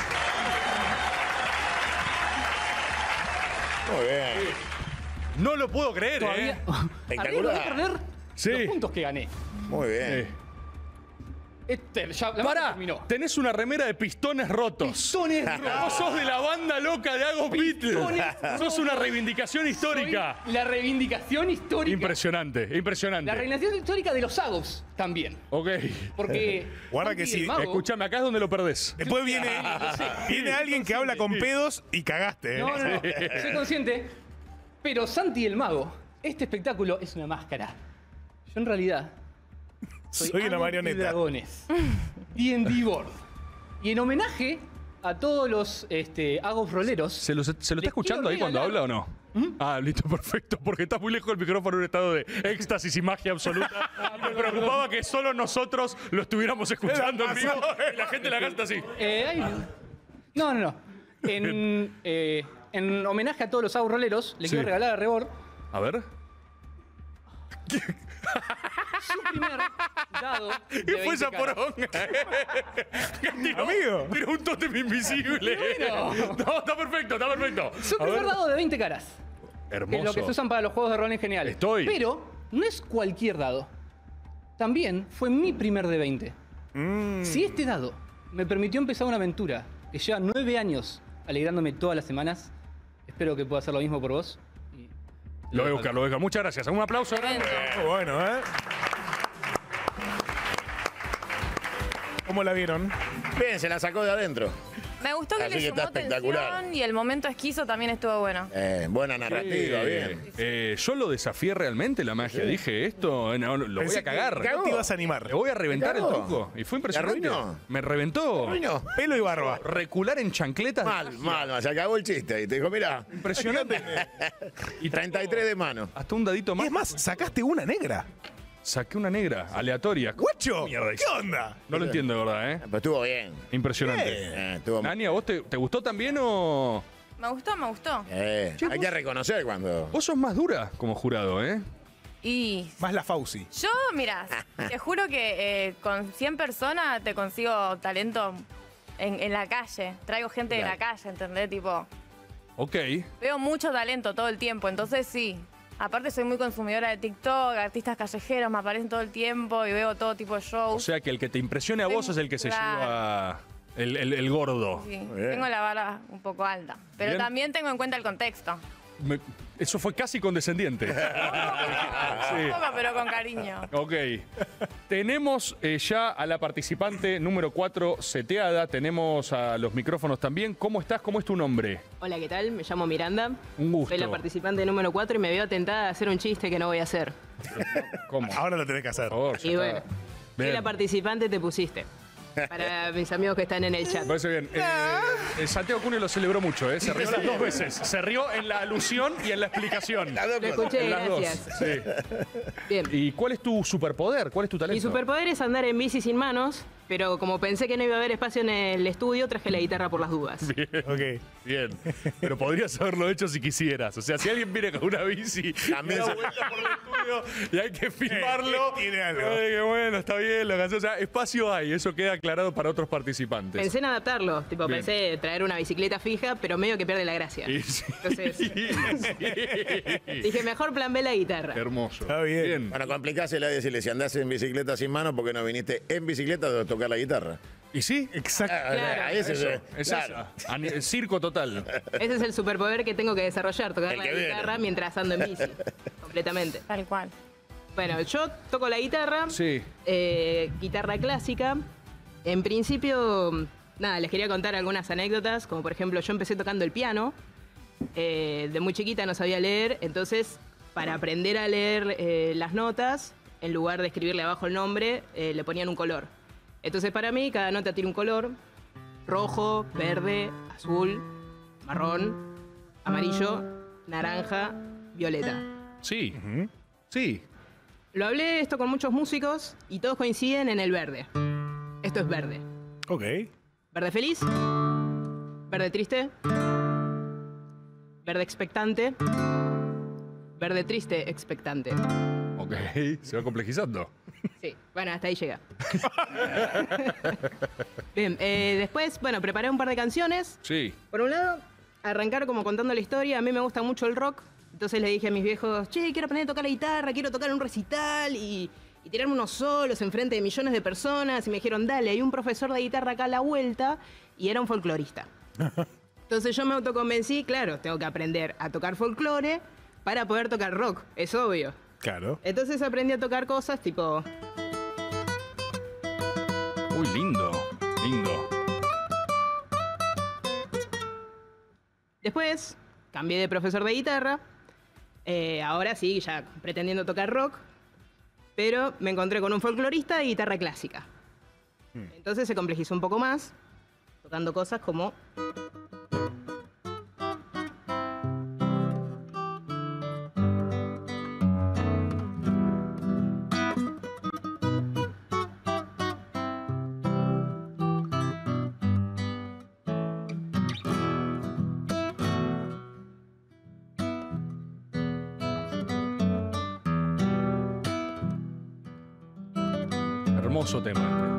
Muy bien. No lo puedo creer, Todavía. ¿eh? Arriesgo de perder Sí. los puntos que gané. Muy bien. Este, ya, la magia Pará, terminó. tenés una remera de pistones rotos. Pistones rotos. Vos sos de la banda loca de Agos Beatles. Pistones Sos rotos. una reivindicación histórica. Soy la reivindicación histórica. Impresionante, La impresionante. reivindicación histórica de los Agos también. Ok. Porque. Guarda que Santi sí. el mago- Escuchame, acá es donde lo perdés. Después viene, viene alguien que habla con pedos y cagaste. ¿eh? No, no, no. Soy consciente. Pero Santi el mago, este espectáculo es una máscara. Yo en realidad. Soy, Soy una Agos y marioneta. Dragones. D and D Board. Y en homenaje a todos los este, Agos roleros. ¿Se lo, se lo está Les escuchando quiero ahí cuando regalar- habla o no? Ah, listo, perfecto. Porque está muy lejos del micrófono en un estado de éxtasis y magia absoluta. Me preocupaba que solo nosotros lo estuviéramos escuchando en vivo y la gente de la casa está así. Eh, hay- No, no, no. En, eh, en homenaje a todos los Agos roleros, le Sí. quiero regalar a Rebor A ver. su primer dado. de ¿Qué fue veinte esa caras. poronga? Tiró, Amigo. tiró un tótem invisible. Bueno. No, está perfecto, está perfecto. Su A primer ver. dado de veinte caras. Que es lo que Hermoso. se usan para los juegos de rol en general. Estoy. Pero no es cualquier dado. También fue mi primer de veinte. Mm. Si este dado me permitió empezar una aventura que lleva nueve años alegrándome todas las semanas, espero que pueda hacer lo mismo por vos. Y- Lo voy a buscar, lo voy a buscar. Muchas gracias. Un aplauso. grande. Muy bueno, ¿eh? ¿Cómo la vieron? Bien, se la sacó de adentro. Me gustó que Así le que está sumó espectacular. tensión y el momento esquizo también estuvo bueno. Eh, buena narrativa, Eh, bien. eh, yo lo desafié realmente la magia. Dije esto, no, no, lo voy Pensé a cagar. que no te ibas a animar. Le voy a reventar el cagó. truco. Y fue impresionante. arruinó? Me reventó. Arruinó. Pelo y barba. Recular en chancletas. de Mal, magia. mal, mal. Se acabó el chiste. Y te dijo, mira, Impresionante. y treinta y tres de mano. Hasta un dadito Y más. es más, sacaste una negra. Saqué una negra, aleatoria. ¡Guacho! Mierda, ¿Qué onda? No lo entiendo, de verdad, ¿eh? Pero estuvo bien. Impresionante. Eh, estuvo Nani, ¿a vos te, te gustó también o...? Me gustó, me gustó. Eh, hay que reconocer cuando. Vos sos más dura como jurado, ¿eh? Y Más la Fauci. yo, mira, te juro que eh, con cien personas te consigo talento en, en la calle. Traigo gente de la calle, ¿entendés? Tipo, Ok. veo mucho talento todo el tiempo, entonces sí. Aparte soy muy consumidora de TikTok, artistas callejeros, me aparecen todo el tiempo y veo todo tipo de shows. O sea que el que te impresione a vos es el que se Claro. lleva el, el- el gordo. Sí, tengo la vara un poco alta. Pero Bien. también tengo en cuenta el contexto. Me- eso fue casi condescendiente. Un poco, pero con cariño. Ok. Tenemos eh, ya a la participante número cuatro seteada. Tenemos a los micrófonos también. ¿Cómo estás? ¿Cómo es tu nombre? Hola, ¿qué tal? Me llamo Miranda. Un gusto. Soy la participante número cuatro y me veo tentada de hacer un chiste que no voy a hacer. ¿Cómo? Ahora lo tenés que hacer. Y bueno, soy Bien. la participante te pusiste. Para mis amigos que están en el chat. Me parece bien. Eh, eh, Santiago Cunio lo celebró mucho, ¿eh? Se rió las dos veces. Se rió en la alusión y en la explicación. Lo escuché, En las gracias. dos. Sí. Bien. ¿Y cuál es tu superpoder? ¿Cuál es tu talento? Mi superpoder es andar en bici sin manos, pero como pensé que no iba a haber espacio en el estudio, traje la guitarra por las dudas. Bien. Bien. Pero podrías haberlo hecho si quisieras. O sea, si alguien viene con una bici y da vuelta por el estudio y hay que filmarlo. Tiene algo. Ay, qué bueno, está bien lo que hace. O sea, espacio hay. Eso queda aclarado para otros participantes. Pensé en adaptarlo, tipo, Bien. pensé traer una bicicleta fija, pero medio que pierde la gracia. Y sí. Entonces, Sí. dije, mejor plan B la guitarra. Hermoso. Está bien. Bueno, complicásela y decirle, si andás en bicicleta sin mano, ¿por qué no viniste en bicicleta a tocar la guitarra? ¿Y sí? Exacto. Ah, ese Eso, es- es claro. esa. Ani- Circo total. Ese es el superpoder que tengo que desarrollar, tocar El la que viene. guitarra mientras ando en bici. Completamente. Tal cual. Bueno, yo toco la guitarra, Sí. eh, guitarra clásica. En principio, nada, les quería contar algunas anécdotas, como por ejemplo, yo empecé tocando el piano. Eh, de muy chiquita no sabía leer, entonces para aprender a leer eh, las notas, en lugar de escribirle abajo el nombre, eh, le ponían un color. Entonces para mí cada nota tiene un color: rojo, verde, azul, marrón, amarillo, naranja, violeta. Sí. Sí. Lo hablé esto con muchos músicos y todos coinciden en el verde. Esto es verde. Ok. Verde feliz, verde triste, verde expectante, verde triste expectante. Ok. Se va complejizando. Sí, bueno, hasta ahí llega. Bien, eh, después, bueno, preparé un par de canciones. Sí. Por un lado, arrancar como contando la historia. A mí me gusta mucho el rock. Entonces le dije a mis viejos, che, quiero aprender a tocar la guitarra, quiero tocar en un recital y, y tirarme unos solos enfrente de millones de personas. Y me dijeron, dale, hay un profesor de guitarra acá a la vuelta y era un folclorista. Entonces yo me autoconvencí, claro, tengo que aprender a tocar folclore para poder tocar rock, es obvio. Claro. Entonces aprendí a tocar cosas tipo... Uy, lindo. Lindo. Después cambié de profesor de guitarra. Eh, ahora sí, ya pretendiendo tocar rock. Pero me encontré con un folclorista de guitarra clásica. Entonces se complejizó un poco más, tocando cosas como... Hermoso tema.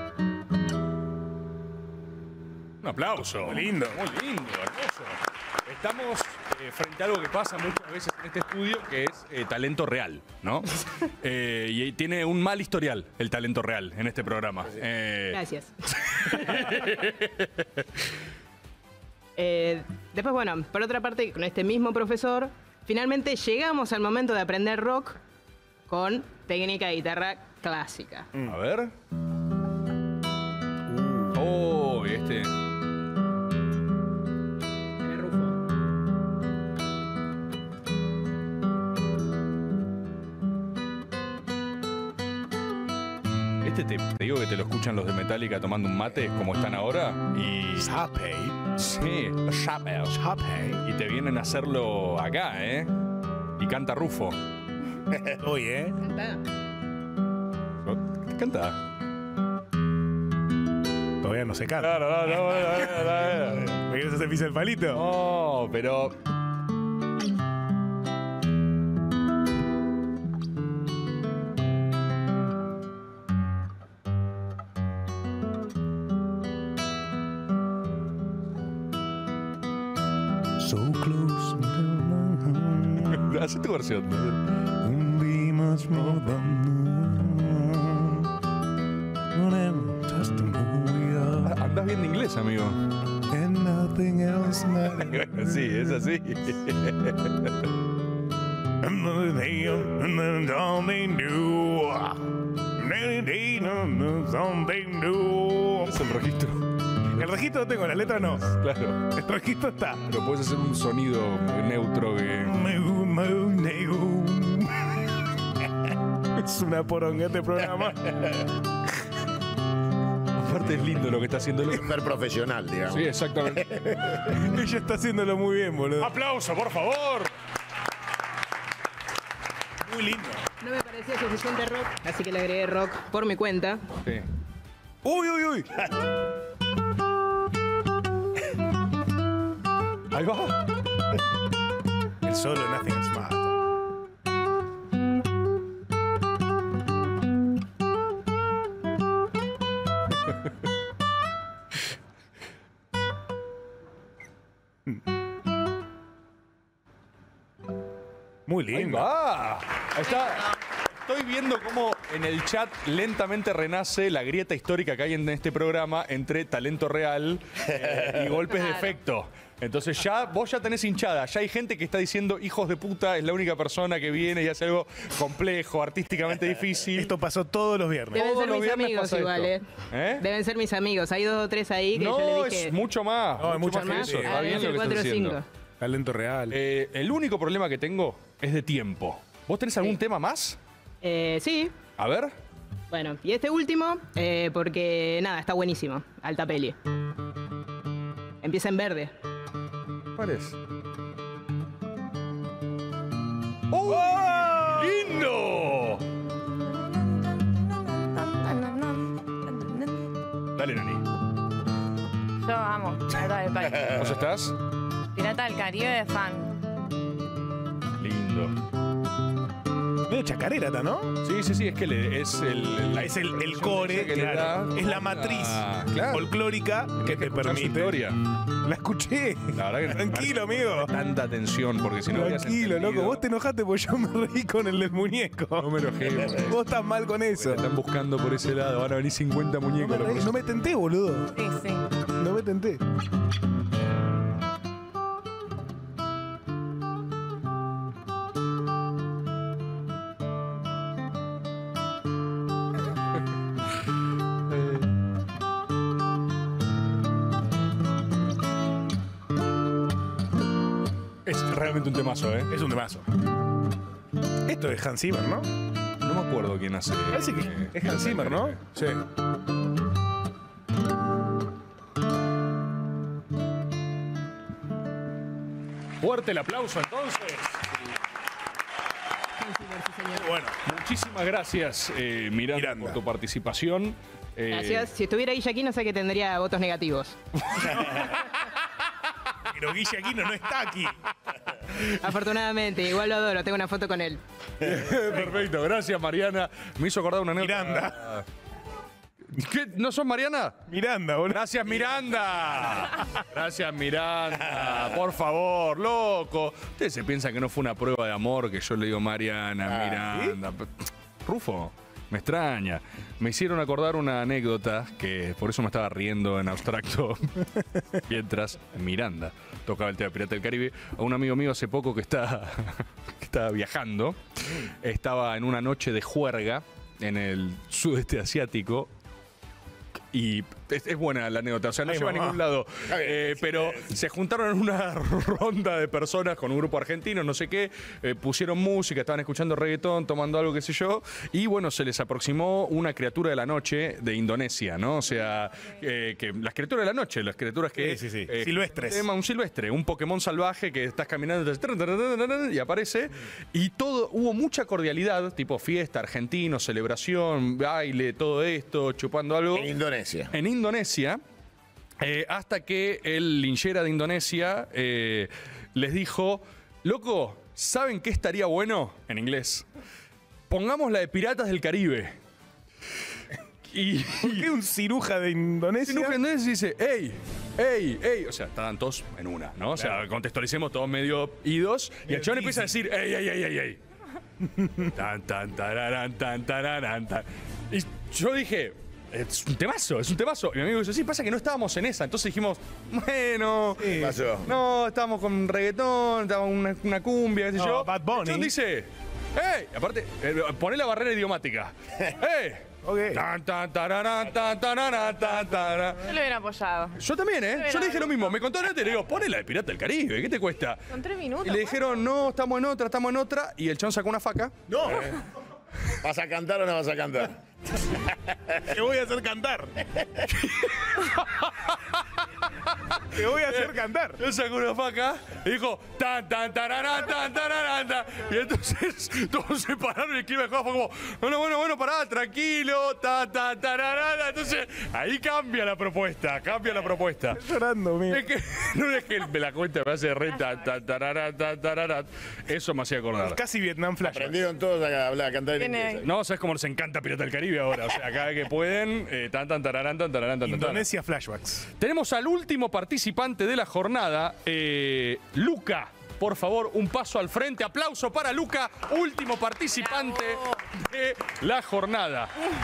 Un aplauso. Muy lindo. Muy lindo, hermoso. Estamos eh, frente a algo que pasa muchas veces en este estudio, que es eh, talento real, ¿no? Eh, y tiene un mal historial el talento real en este programa. Eh, Gracias. Eh, después, bueno, por otra parte, con este mismo profesor, finalmente llegamos al momento de aprender rock con técnica de guitarra clásica. A ver. Oh, y este. Este te, te digo que te lo escuchan los de Metallica tomando un mate, como están ahora, y... Sape. Sí, Sape. Sape. Y te vienen a hacerlo acá, ¿eh? Y canta Rufo. Oye, ¿eh? Canta. Canta. Todavía no se canta. Claro, no, no, no, no, no. ¿Me quieres hacer pisa el palito? No, pero... So close. Haz tu versión. Be much more than whenever touch the moon. Andás bien de inglés, amigo. And nothing else matters. Sí, es así. Another day, something new. Another day, something new. Es el registro. El registro lo tengo, la letra no. Claro. El registro está. Pero puedes hacer un sonido neutro que... Es una poronga este programa. Aparte es lindo lo que está haciendo. Súper profesional, digamos. Sí, exactamente. Ella está haciéndolo muy bien, boludo. ¡Aplauso, por favor! Muy lindo. No me parecía suficiente rock, así que le agregué rock por mi cuenta. Sí. Uy, uy, uy. Ahí va. El solo Nothing Else Matters. Muy Ahí lindo. va. Ahí está. Estoy viendo cómo en el chat lentamente renace la grieta histórica que hay en este programa entre talento real eh, y golpes de efecto. Entonces ya vos ya tenés hinchada, ya hay gente que está diciendo hijos de puta, es la única persona que viene y hace algo complejo, artísticamente difícil. Esto pasó todos los viernes. Deben Todos ser los mis viernes amigos pasa igual, esto. ¿eh? ¿Eh? Deben ser mis amigos. Hay dos o tres ahí que yo No, le dije. es mucho más. No, hay mucho mucha más que gente. eso. Está Ah, bien deben lo ser que cuatro estás o diciendo. cinco. Talento real. Eh, el único problema que tengo es de tiempo. ¿Vos tenés algún tema más? Eh, sí. A ver. Bueno, y este último, eh, porque nada, está buenísimo. Alta peli. Empieza en verde. ¿Cuál es? ¡Oh! ¡Lindo! Dale, Nani. Yo amo Pirata del Caribe. ¿Vos estás? Pirata del Caribe, fan. Lindo. Medio chacarera, ¿está, no? Sí, sí, sí, es que le- es el, Es el, el core, que le claro. da Es la una- matriz claro. folclórica que Tenés te escuchar su permite. historia. La escuché. La verdad que Tranquilo, amigo. Tanta atención, porque si no habrías Tranquilo, entendido. loco. Vos te enojaste porque yo me reí con el del muñeco. No me enojé. por- Vos estás mal con eso. Te están buscando por ese lado. Van a venir cincuenta No muñecos. me, la reí, próxima. no me tenté, boludo. Sí, sí. No me tenté. Es realmente un temazo, ¿eh? Es un temazo. Esto es Hans Zimmer, ¿no? No me acuerdo quién hace. Parece que eh, es Hans Zimmer, ¿no? Sí. Fuerte el aplauso entonces. Bueno, muchísimas gracias, eh, Miranda, Miranda. por tu participación. Eh, Gracias. Si estuviera Guille aquí, no sé que tendría votos negativos. pero Guille Aquino no está aquí. Afortunadamente, igual lo adoro. Tengo una foto con él. Perfecto, gracias, Mariana. Me hizo acordar una anécdota. Miranda. ¿Qué? ¿No sos Mariana? Miranda, boludo. Gracias, Miranda. Gracias, Miranda. Por favor, loco. Ustedes se piensan que no fue una prueba de amor que yo le digo Mariana, Miranda. Rufo, me extraña. Me hicieron acordar una anécdota que por eso me estaba riendo en abstracto mientras Miranda tocaba el tema Pirata del Caribe. A un amigo mío hace poco que está, que estaba viajando, estaba en una noche de juerga en el sudeste asiático. Y es, es buena la anécdota, o sea, no Ay, lleva a mamá. ningún lado. Está bien, Eh, sí, pero sí. se juntaron en una ronda de personas con un grupo argentino, no sé qué, eh, pusieron música, estaban escuchando reggaetón, tomando algo, qué sé yo, y bueno, se les aproximó una criatura de la noche de Indonesia, ¿no? O sea, eh, que las criaturas de la noche, las criaturas que... Sí, sí, sí. eh, Silvestres. tema, un silvestre, un Pokémon salvaje que estás caminando entonces, y aparece, y todo, hubo mucha cordialidad, tipo fiesta, argentino, celebración, baile, todo esto, chupando algo. En Indonesia. En Indonesia, eh, hasta que el linchera de Indonesia eh, les dijo, loco, ¿saben qué estaría bueno? En inglés. Pongamos la de Piratas del Caribe. Y, ¿Por qué un ciruja de Indonesia? Ciruja de Indonesia dice, ey, ey, ey. O sea, estaban todos en una, ¿no? O sea, Claro. contextualicemos todos medio idos. Y el Medio chabón empieza a dizzy. decir, ey, ey, ey, ey, ey. Tan, tan, tararán, tan, tararán, tan. Y yo dije, es un temazo, es un temazo. Y mi amigo dice, sí, pasa que no estábamos en esa. Entonces dijimos, bueno, ¿Qué pasó? no, estábamos con reggaetón, estábamos una, una cumbia, qué sé No, yo. Bad Bunny. El chabón dice, ¡ey! Aparte, eh, poné la barrera idiomática. ¡Ey! Ok. Tan, tan, tararán, tan, tararán, tan, tararán. Yo lo hubiera apoyado. Yo también, ¿eh? Yo le dije lo mismo. Me contó Nate y le digo, ponle la de Pirata del Caribe, ¿qué te cuesta? Con tres minutos. Y le dijeron, no, estamos en otra, estamos en otra. Y el chabón sacó una faca. No. ¿Vas a cantar o no vas a cantar? Te voy a hacer cantar. Te voy a hacer cantar. Él sacó una faca y dijo, tan, tan, tararán, tan, tararán, tan. Y entonces todos se pararon y el clima de juego fue como, bueno, bueno, bueno, pará, tranquilo, tan, tan, tararán. Entonces ahí cambia la propuesta, cambia la propuesta. Estoy llorando, mira. Es que no es que me la cuenta, me hace re tan, tan, tararán, tan, tararán. Eso me hacía acordar. Casi Vietnam Flash. Aprendieron todos a hablar, a cantar en Tiene- inglés. No, ¿sabes cómo les encanta Pirata del Caribe ahora? O sea, cada vez que pueden, eh, tan, tan, tararán, tan, tararán, tan, tan, tan. Indonesia Flashbacks. Tenemos al último participante de la jornada, eh, Luca. Por favor, un paso al frente. Aplauso para Luca, último participante de la jornada.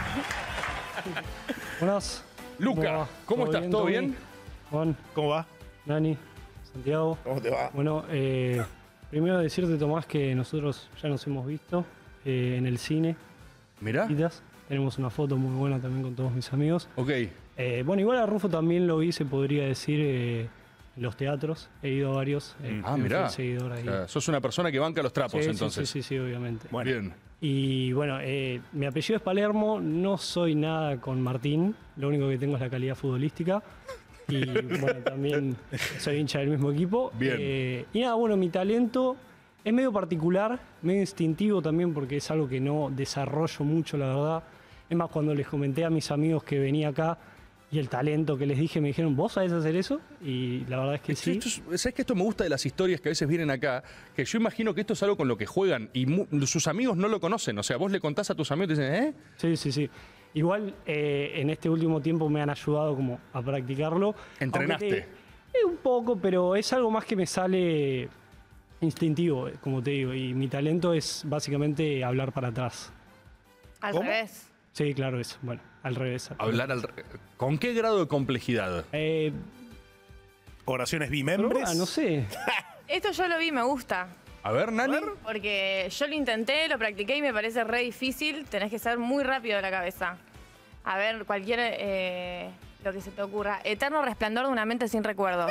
Buenas. Luca, ¿cómo estás? ¿Todo bien? Juan, ¿Cómo va? Nani, Santiago. ¿Cómo te va? Bueno, eh, primero decirte, Tomás, que nosotros ya nos hemos visto eh, en el cine. Mirá. Citas. Tenemos una foto muy buena también con todos mis amigos. Ok. Eh, bueno, igual a Rufo también lo vi, se podría decir, eh, en los teatros. He ido a varios. eh, Ah, fui mirá. seguidor ahí. O sea, sos una persona que banca los trapos, Sí, sí, entonces. Sí, sí, sí, obviamente. Bien. Y bueno, eh, mi apellido es Palermo, no soy nada con Martín, lo único que tengo es la calidad futbolística. Y bueno, también soy hincha del mismo equipo. Bien. Eh, y nada, bueno, mi talento es medio particular, medio instintivo también, porque es algo que no desarrollo mucho, la verdad. Es más, cuando les comenté a mis amigos que venía acá y el talento que les dije, me dijeron, ¿vos sabés hacer eso? Y la verdad es que sí. Esto es- ¿Sabes que esto me gusta de las historias que a veces vienen acá? Que yo imagino que esto es algo con lo que juegan y mu- sus amigos no lo conocen. O sea, vos le contás a tus amigos y te dicen, ¿eh? Sí, sí, sí. Igual eh, en este último tiempo me han ayudado como a practicarlo. ¿Entrenaste? Aunque te- eh, un poco, pero es algo más que me sale instintivo, eh, como te digo. Y mi talento es básicamente hablar para atrás. Al ¿Cómo? revés. Sí, claro, eso. Bueno, al revés. Hablar al... re- ¿Con qué grado de complejidad? Eh, Oraciones bimembres. ah, no sé. Esto yo lo vi, me gusta. A ver, Nani. Porque yo lo intenté, lo practiqué y me parece re difícil. Tenés que ser muy rápido de la cabeza. A ver, cualquier. eh, lo que se te ocurra. Eterno resplandor de una mente sin recuerdos.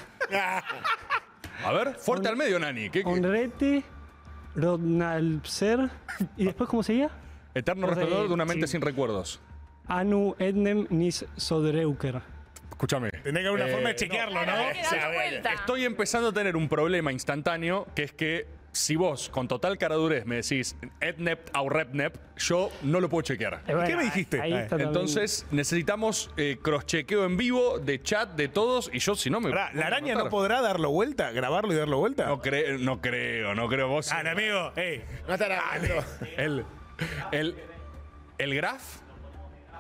A ver, fuerte al medio, Nani. ¿Qué, qué? Onrete, Rodnalpser. ¿Y después cómo seguía? Eterno No sé, resplandor de una mente sí. sin recuerdos. Anu Ednem Nis Sodreuker. Escúchame. Tendría que haber una Eh, forma de chequearlo, ¿no? Hay que darle vuelta. Estoy empezando a tener un problema instantáneo, que es que si vos con total caradurez me decís etnep o repnep, yo no lo puedo chequear. Eh, bueno, ¿Qué me dijiste? ahí Ah, está también. Entonces necesitamos eh, cross-chequeo en vivo, de chat, de todos, y yo si no me... Pará, ¿la araña matar. no podrá darlo vuelta? ¿Grabarlo y darlo vuelta? No, cre- no creo, no creo vos. Ah, no, amigo, ey. No estará. El, el, el graph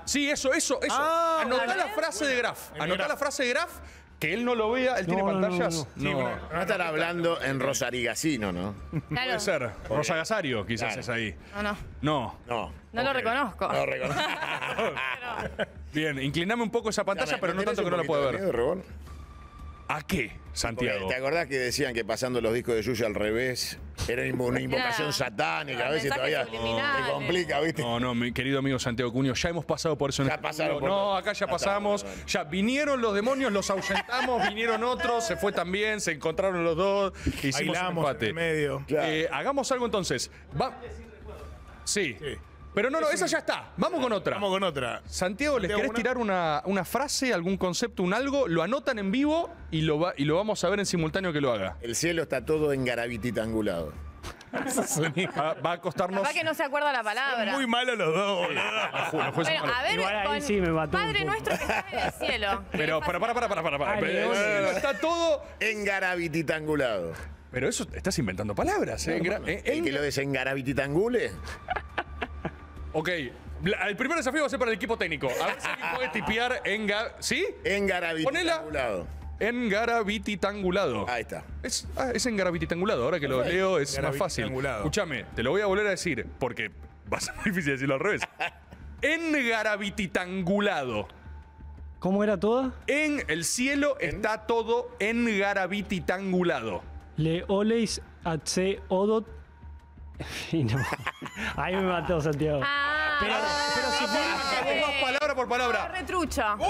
Sí, eso, eso, eso. Ah, Anotá a la ver. frase de Graf. En Anotá Graf. la frase de Graf. Que él no lo vea, él No, tiene no, no, pantallas. no. No, No estar hablando en Rosarigacino, ¿no? Claro. puede ser. Rosa Gasario, quizás Claro. es ahí. No, no. No. No. No lo reconozco. No reconozco. Bien, incliname un poco esa pantalla, pero no tanto que no la pueda ver. Rebón? ¿A qué, Porque, Santiago? ¿te acordás que decían que pasando los discos de Yuya al revés era una invocación Era- satánica? A veces mensajes todavía subliminales. te complica, ¿viste? No, no, mi querido amigo Santiago Cuño, ya hemos pasado por eso. en Ya este pasaron estudio. por- No, acá ya Ya pasamos. está, bueno. Ya vinieron los demonios, los ahuyentamos, vinieron otros, se fue también, se encontraron los dos, hicimos un Bailamos en empate. el medio. Eh, hagamos algo entonces. Va... Sí. Pero no, no, esa ya está. Vamos con otra. Vamos con otra. Santiago, ¿les Santiago, querés una- tirar una, una frase, algún concepto, un algo? Lo anotan en vivo y lo, va, y lo vamos a ver en simultáneo que lo haga. El cielo está todo en garabititangulado. Va, va a costarnos. Capaz que no se acuerda la palabra. Muy malos los dos, boludo. Los ju- los jueces Bueno, malos. a ver, Igual ahí con sí me mató un Padre poco. nuestro que está en el cielo. Pero, para, para, para, para, para. para. Ay, Pero, León. está todo. En garabititangulado. Pero eso, estás inventando palabras, ¿eh? En gra- eh, El en- que lo desengarabititangule. Ok. La- el primer desafío va a ser para el equipo técnico. A ver si alguien puede tipear en. ga- ¿Sí? En garabititangulado. En garabititangulado. Ahí está. Es, ah, es en garabititangulado. Ahora que lo Perfecto. leo es más fácil. Garabititangulado. Escúchame, te lo voy a volver a decir porque va a ser muy difícil decirlo al revés. En garabititangulado. ¿Cómo era toda? En el cielo está todo en garabititangulado. Le oleis atse odot. Y no. Ahí me mató Santiago. Ah, Pero- pero si ah, Vamos, eh, vamos, palabra por palabra. retrucho. ¡Oh!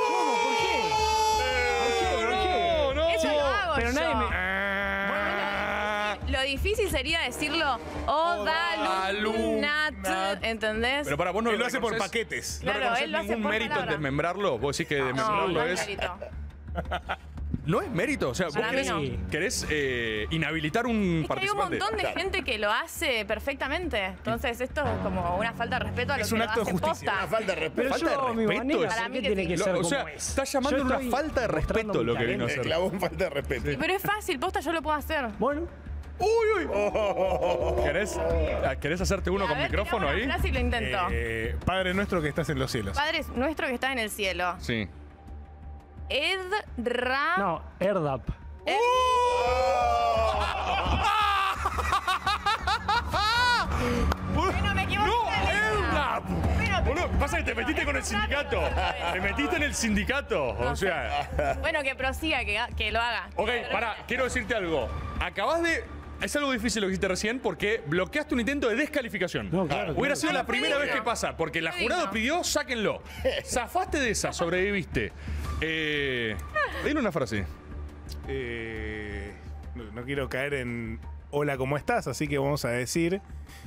No, no. Eso lo hago Pero yo. nadie me. Lo difícil sería decirlo Odalunat, ¿entendés? Pero para vos no Él lo hace por reconoces- paquetes. ¿No Claro, reconoces él lo hace ningún por mérito en palabra. desmembrarlo? Vos decís que No, desmembrarlo no es. es mérito. ¿No es mérito? O sea, vos Para mí querés, no. querés, eh, inhabilitar un Es que hay un participante. montón de gente que lo hace perfectamente. Entonces esto es como una falta de respeto a lo Es que un lo acto de hace justicia. posta. Una falta de respeto. Pero Falta yo, de mi respeto manera, es- Para ¿por mí qué que tiene sí. que Lo- ser o como sea, es? estás llamando Yo una estoy falta de mostrando respeto mi lo que vino a talento. hacer. Clavó un falta de respeto. Pero es fácil, posta, yo lo puedo hacer. Bueno, ¡Uy, uy! ¿Querés, ah, ¿Querés hacerte uno A con ver, micrófono tirame ahí? una frase y lo intento. Eh, Padre nuestro que estás en los cielos. Padre nuestro que está en el cielo. Sí. Ed Ra. no, Erdap. Bueno, me equivoqué. ¡No! ¡Edna! Bueno, Boludo, pasa que te metiste con el sindicato. Te metiste en el sindicato. O sea. Bueno, que prosiga, que, que lo haga. Ok, pará, quiero decirte algo. Acabas de. Es algo difícil lo que hiciste recién porque bloqueaste un intento de descalificación. No, claro, Hubiera claro. sido la No, primera fue vez digno. que pasa, porque la Fue jurado digno. pidió, sáquenlo. Zafaste de esa, sobreviviste. Eh, dile una frase. Eh, no, no quiero caer en hola, ¿cómo estás? Así que vamos a decir.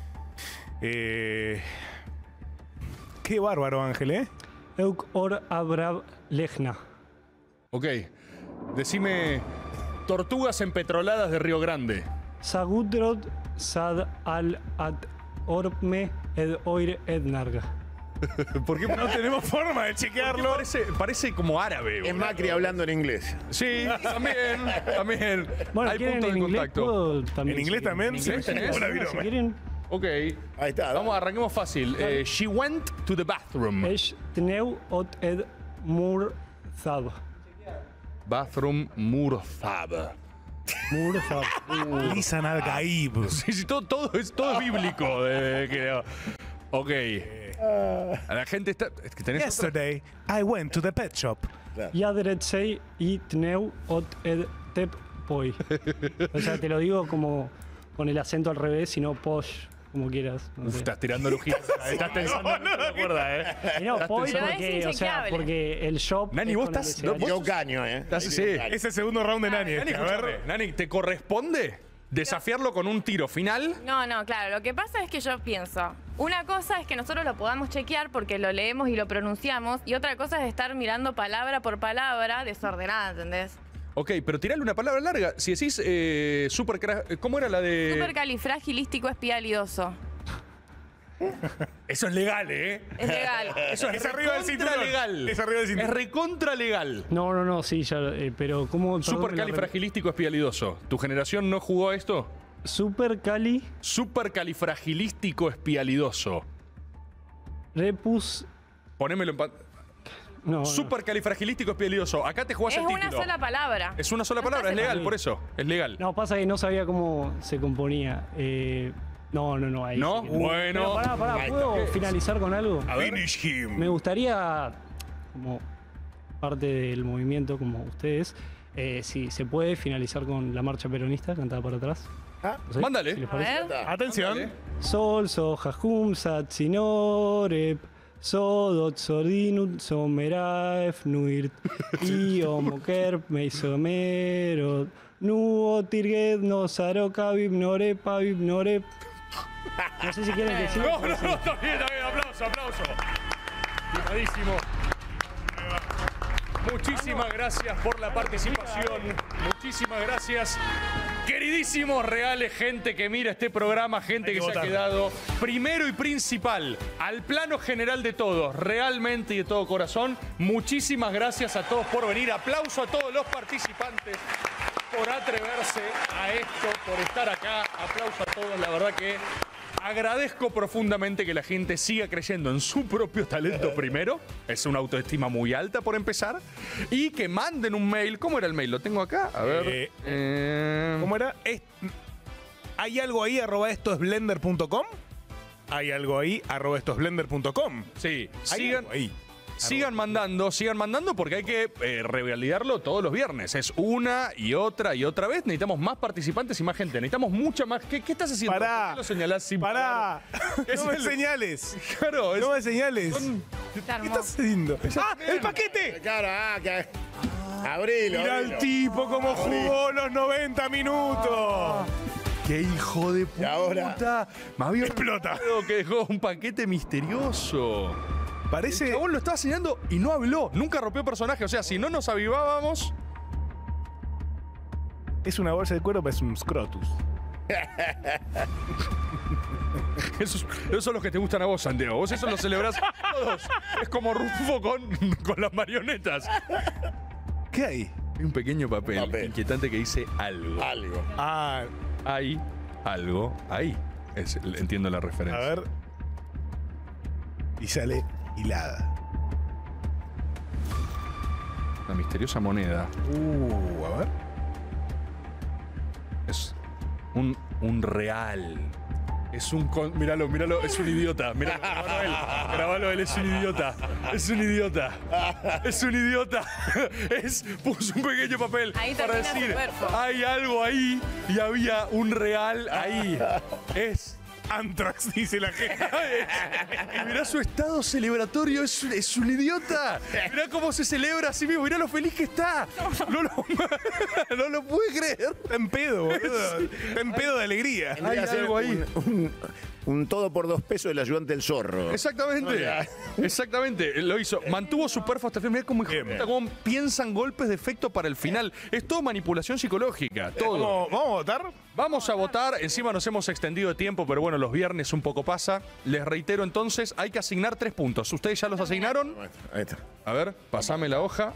eh, qué bárbaro, Ángel, ¿eh? Euk or abrab lejna. Ok. Decime tortugas empetroladas de Río Grande. Sagudrod sad al at orme ed oir ednarga. ¿Por qué No tenemos forma de chequearlo. Parece, parece como árabe. Es boludo. Macri hablando en inglés. Sí, también, también. Bueno, Hay ¿quieren puntos en de inglés? contacto. ¿Puedo también? ¿En inglés si también? ¿En Sí, inglés sí, tenés? una quieren? Si virome. quieren. Ok. Ahí está. Vamos, arranquemos fácil. Eh, she went to the bathroom. Esh tneu ot ed mur zab. Bathroom Murzab. Mur zab. Lisan al Gaib. Sí, sí, todo, todo es, todo es bíblico, eh, creo. Ok. A la gente está. Es que tenés otra- Yesterday, I went to the pet shop. Yadretsei y tneu ot ed tep poi. O sea, te lo digo como con el acento al revés, sino posh, como quieras. No Uf, sé. estás tirando lujitos. Estás pensando. No, no, recuerda, eh. Y no, Estás poi pensando- Pero es porque, o sea, inchequeable. porque el shop. Nani, es vos con el estás- S H. vos- Dio caño, ¿eh? Estás- Ahí sí. dio caño. Es el segundo round de Nani. Nani, este, a ver. escúchame. Nani, ¿te corresponde desafiarlo con un tiro final? No, no, claro. Lo que pasa es que yo pienso. Una cosa es que nosotros lo podamos chequear porque lo leemos y lo pronunciamos. Y otra cosa es estar mirando palabra por palabra desordenada, ¿entendés? Ok, pero tirale una palabra larga. Si decís eh, super. ¿Cómo era la de.? Supercalifragilístico espialidoso. Eso es legal, ¿eh? Es legal. Eso es, Es arriba del recontra cinturón. legal. Es arriba del cinturón. Es recontra legal. No, no, no, sí, ya, eh, pero ¿cómo? perdón, me la re- Supercalifragilístico espialidoso. ¿Tu generación no jugó a esto? Supercali Supercalifragilístico espialidoso. repus Ponémelo en pantalla. No, Super califragilístico espialidioso. Acá te jugás Es el una título. sola palabra. Es una sola No palabra, es está legal, por eso. Es legal. No, pasa que no sabía cómo se componía. Eh, no, no, no. Ahí ¿No? sí que Bueno. Pero pará, pará, ¿puedo ¿Qué? finalizar con algo? A ver. Finish him. Me gustaría, como parte del movimiento, como ustedes, eh, si se puede finalizar con la marcha peronista cantada por atrás. No sé, Mándale. si les A parece. ver. Atención. Sol, soja, hum, satzinorep, sodot, sordinut, someraef, nuirt, iomokerp, meisomerot, nuo, tirget, nosaro, kabib, norep, abib, norep. No sé si quieren que siga. No, no, no, está bien, está bien. Aplauso, aplauso. Fijadísimo. Muchísimas gracias por la participación. Muchísimas gracias. Queridísimos reales, gente que mira este programa, gente que, que se votar. ha quedado primero y principal al plano general de todos, realmente y de todo corazón. Muchísimas gracias a todos por venir. Aplauso a todos los participantes por atreverse a esto, por estar acá. Aplauso a todos, la verdad que agradezco profundamente que la gente siga creyendo en su propio talento primero. Es una autoestima muy alta por empezar. Y que manden un mail. ¿Cómo era el mail? Lo tengo acá. A ver. Eh, Eh, ¿Cómo era? Es- ¿Hay algo ahí, arroba esto es blender punto com? ¿Hay algo ahí, arroba esto es blender punto com? Sí, ¿Hay sigan, algo ahí? sigan mandando, sigan mandando porque hay que eh, revalidarlo todos los viernes. Es una y otra y otra vez. Necesitamos más participantes y más gente. Necesitamos mucha más. ¿Qué, qué estás haciendo? Pará. ¿Por qué lo señalás sin Pará. parar? No me Es- señales. Claro, es- No me señales. son- ¿Qué estás haciendo? ¡Ah, el paquete! Claro, ah, que... Abrilo, Mira abrilo. el tipo cómo jugó los noventa minutos. ¡Qué hijo de puta! Y ahora- Me había Explota. olvidado que dejó un paquete misterioso. El Parece. chabón lo estaba señalando y no habló. Nunca rompió personaje. O sea, si no nos avivábamos. Es una bolsa de cuero, pero es un scrotus. Esos, esos son los que te gustan a vos, Santiago. Vos eso lo celebrás todos. Es como Rufo con, con las marionetas. ¿Qué hay? Hay un pequeño papel, Papel. inquietante que dice algo. Algo. Ah, Hay algo ahí. Es- entiendo la a referencia. ver. Y sale hilada. La misteriosa moneda. Uh, a ver. Es un, un real. Es un... Con, míralo, míralo, es un idiota. Míralo, grabalo él. Grabalo él, es un idiota. Es un idiota. Es un idiota. Es, puso un pequeño papel Ahí para termina su decir, cuerpo. hay algo ahí y había un real ahí. Es... Antrax, dice la gente. Y mirá su estado celebratorio, es, un- es un idiota. Mirá cómo se celebra a sí mismo, mirá lo feliz que está. No lo, no lo puede creer. Está en pedo, boludo. Está en pedo de alegría. Hay Tendría que ser algo ahí. Un, un- un todo por dos pesos del ayudante del zorro. Exactamente, exactamente, lo hizo. Mantuvo su perfo hasta el final. Mirá cómo, hijo de Bien. puta, cómo piensan golpes de efecto para el final. Es todo manipulación psicológica, todo. ¿Vamos, ¿Vamos a votar? Vamos a votar, encima nos hemos extendido de tiempo, pero bueno, los viernes un poco pasa. Les reitero entonces, hay que asignar tres puntos. ¿Ustedes ya los asignaron? Ahí está. A ver, pasame la hoja.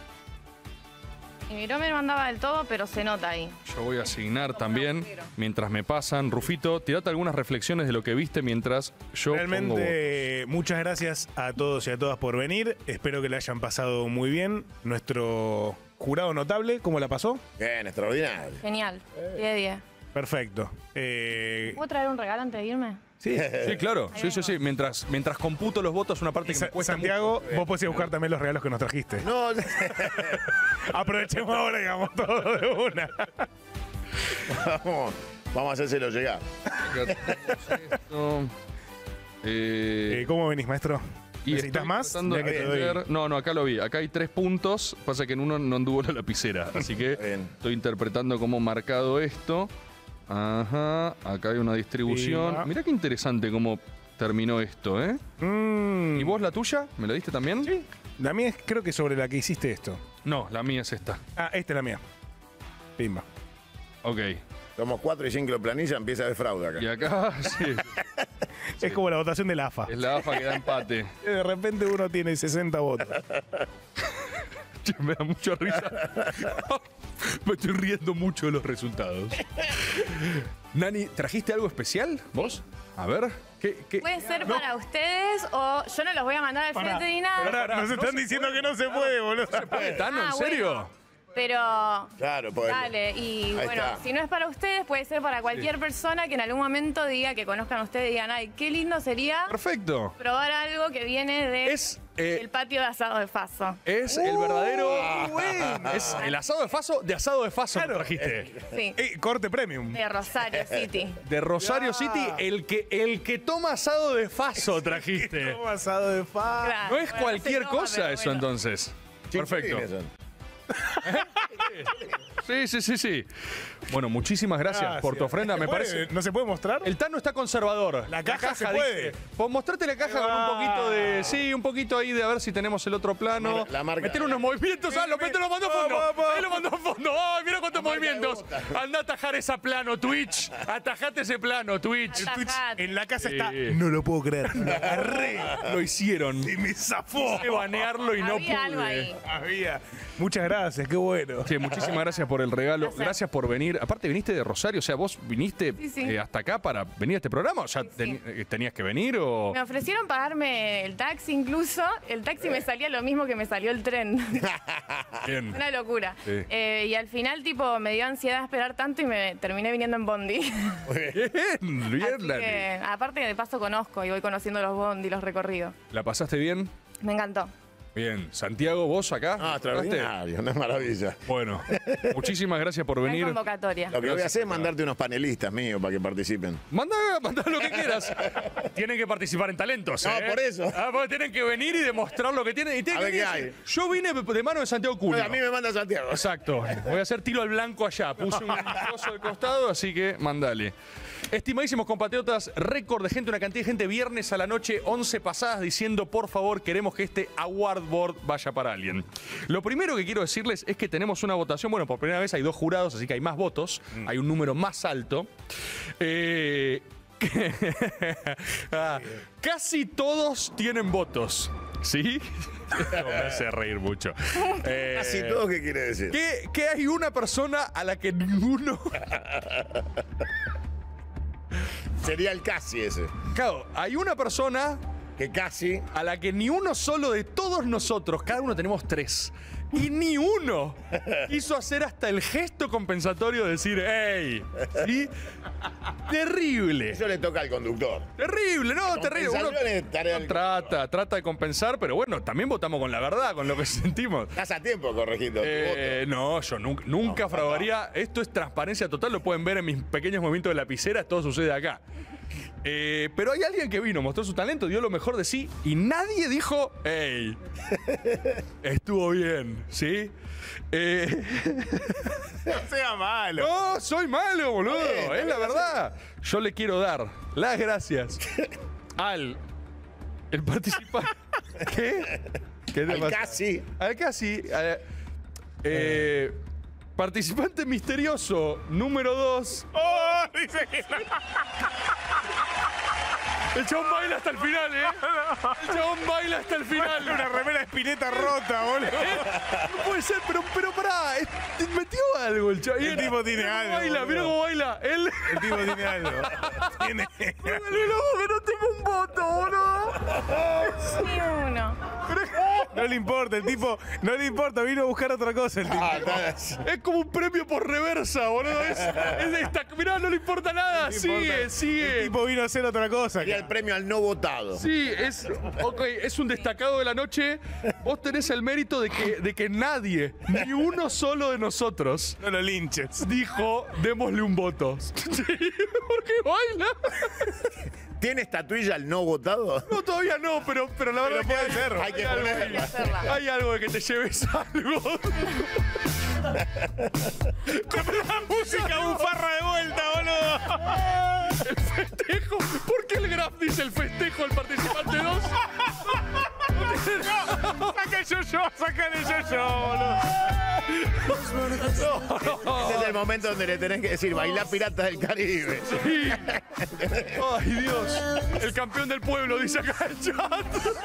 Y miró me mandaba del todo, pero se nota ahí. Yo voy a asignar también, mientras me pasan. Rufito, tirate algunas reflexiones de lo que viste mientras yo pongo Realmente, muchas gracias a todos y a todas por venir. Espero que la hayan pasado muy bien. Nuestro jurado notable, ¿cómo la pasó? Bien, extraordinario. Genial. diez de diez. Perfecto. Eh, ¿Puedo traer un regalo antes de irme? sí. Sí, claro. Sí, sí, sí. Mientras, mientras computo los votos, una parte Y que Sa- me cuesta Santiago, mucho. vos podés ir a buscar también los regalos que nos trajiste. No, Aprovechemos ahora y hagamos todo de una. vamos, vamos a hacérselo llegar. Esto. Eh, Eh, ¿Cómo venís, maestro? y ¿Necesitas estoy más? tratando Mirá de que te doy. entender- No, no, acá lo vi. Acá hay tres puntos. Pasa que en uno no anduvo la lapicera. Así que Bien. estoy interpretando cómo marcado esto. Ajá. Acá hay una distribución. Sí, va. Mirá qué interesante cómo terminó esto, ¿eh? Mm, ¿Y vos la tuya? ¿Me la diste también? Sí. La mía es creo que sobre la que hiciste esto. No, la mía es esta. Ah, esta es la mía. Pimba. Ok. Somos cuatro y cinco de planilla, empieza a haber fraude acá. Y acá, sí. Es como la votación de la A F A. Es la A F A que da empate. De repente uno tiene sesenta votos. Che, me da mucha risa. Me estoy riendo mucho de los resultados. Nani, ¿trajiste algo especial vos? A ver, ¿qué? qué? Puede ser para ustedes o yo no los voy a mandar al frente ni nada. Pará, nos están diciendo que no se puede, boludo. ¿No se puede, Tano? Ah, ¿En serio? bueno. Pero, Claro, pues. dale, y Ahí bueno, está. si no es para ustedes, puede ser para cualquier persona que en algún momento diga, que conozcan a ustedes y digan, ay, qué lindo sería Perfecto. probar algo que viene de Es, eh, el patio de asado de Faso. Es el verdadero. Es el asado de Faso de asado de Faso que trajiste. Sí, Eh, corte premium. de Rosario City. De Rosario City, el que, el que toma asado de Faso trajiste. Toma asado de fa. Claro, No es bueno, cualquier se toma, cosa pero eso bueno. entonces. Perfecto. Chiquilines son. Sí, sí, sí, sí. Bueno, muchísimas gracias, por tu ofrenda. Me ¿Se puede? parece. ¿No se puede mostrar? El Tano está conservador. La caja se dice. puede. Pues mostrate la caja con un poquito de. Sí, un poquito ahí de a ver si tenemos el otro plano. Mar- la marca. Meter unos movimientos. Ah, lo meto, lo mandó a fondo. Vamos, vamos. Ahí lo mandó a fondo. Ay, mira cuántos La marca de movimientos. Boca. Anda a atajar ese plano, Twitch. Atajate ese plano, Twitch. Atajate. En la casa Sí. está. No lo puedo creer. Lo agarré. Lo hicieron. Y me zafó. Quise banearlo y no Había algo pude. ahí. Había. Muchas gracias, qué bueno. Sí, muchísimas gracias por el regalo. Gracias. Gracias por venir. Aparte, viniste de Rosario, o sea, vos viniste Sí, sí. eh, hasta acá para venir a este programa. O sea, Sí, sí. ten- eh, ¿tenías que venir o...? Me ofrecieron pagarme el taxi incluso. El taxi me salía lo mismo que me salió el tren. Bien. Una locura. Sí. Eh, y al final, tipo, me dio ansiedad esperar tanto y me terminé viniendo en bondi. Bien, bien, Así Lali. que, aparte, de paso conozco y voy conociendo los bondi, los recorridos. ¿La pasaste bien? Me encantó. Bien. Santiago, ¿vos acá? Ah, ¿Entraste? extraordinario, una maravilla. Bueno, muchísimas gracias por Gran venir. convocatoria. Lo que voy a Gracias. hacer es mandarte unos panelistas míos para que participen. Manda, manda lo que quieras. Tienen que participar en talentos, No, ¿eh? por eso. Ah, porque tienen que venir y demostrar lo que tienen. Y tienen A ver que qué venir. hay. Yo vine de mano de Santiago Culio. A mí me manda Santiago. Exacto. Voy a hacer tiro al blanco allá. Puse un coso de costado, así que mandale. Estimadísimos compatriotas, récord de gente, una cantidad de gente viernes a la noche, once pasadas, diciendo por favor, queremos que este award board vaya para alguien. Lo primero que quiero decirles es que tenemos una votación. Bueno, por primera vez hay dos jurados, así que hay más votos. Hay un número más alto. Eh, ah, casi todos tienen votos. ¿Sí? Me hace reír mucho. Eh, Casi todo, ¿qué quiere decir? que, que hay una persona a la que ninguno. Sería el casi ese. Claro, hay una persona Que casi. a la que ni uno solo de todos nosotros, cada uno tenemos tres, y ni uno quiso hacer hasta el gesto compensatorio de decir, ¡ey! ¿Sí? Terrible. Eso le toca al conductor. Terrible, no, terrible. Uno compensación es tarea del- trata, trata de compensar, pero bueno, también votamos con la verdad, con lo que sentimos. Estás a tiempo corregiendo tu Eh, no, yo nunca, nunca fraudaría. Esto es transparencia total, lo pueden ver en mis pequeños movimientos de lapicera, todo sucede acá. Eh, pero hay alguien que vino, mostró su talento, dio lo mejor de sí y nadie dijo, ¡ey! Estuvo bien, ¿sí? Eh, No sea malo. no, soy malo, boludo, Bueno, es la bueno, verdad. Yo le quiero dar las gracias al el participante. ¿Qué? ¿Qué te Al pasa? casi. Al casi. eh, eh, participante misterioso número dos. ¡Oh! Dice que no. El chabón baila hasta el final, ¿eh? El chabón baila hasta el final. Una remera de Spinetta rota, boludo. No puede ser, pero, pero pará. es- Metió algo el chabón. El tipo tiene Mira cómo algo, Baila, mira boludo. cómo baila. Él. El tipo tiene algo. Tiene. Póngale loco que no tengo un voto, boludo. Ni uno. No le importa, el tipo. No le importa, vino a buscar otra cosa el tipo. Ah, está- Es como un premio por reversa, boludo. Es, es de esta- mirá, no le importa nada. No le sigue, importa. sigue. El tipo vino a hacer otra cosa. Sería el premio al no votado. Sí, es, ok, es un destacado de la noche. Vos tenés el mérito de que, de que nadie, ni uno solo de nosotros, No lo linches. dijo, démosle un voto. Sí, porque baila. ¿Tiene estatuilla al no votado? No, todavía no, pero, pero la verdad Pero que puede hay, ser. Hay que algo, ponerla. Hay que hacerla. hay algo de que te lleves algo. La música bufarra de vuelta, boludo. El festejo. ¿Por qué el graph dice el festejo al participante dos? Saca el yo-yo, sacale el yo-yo, boludo. No, no. Este es el momento donde le tenés que decir, bailá Piratas del Caribe. Sí. Ay, Dios. El campeón del pueblo, dice acá el chat.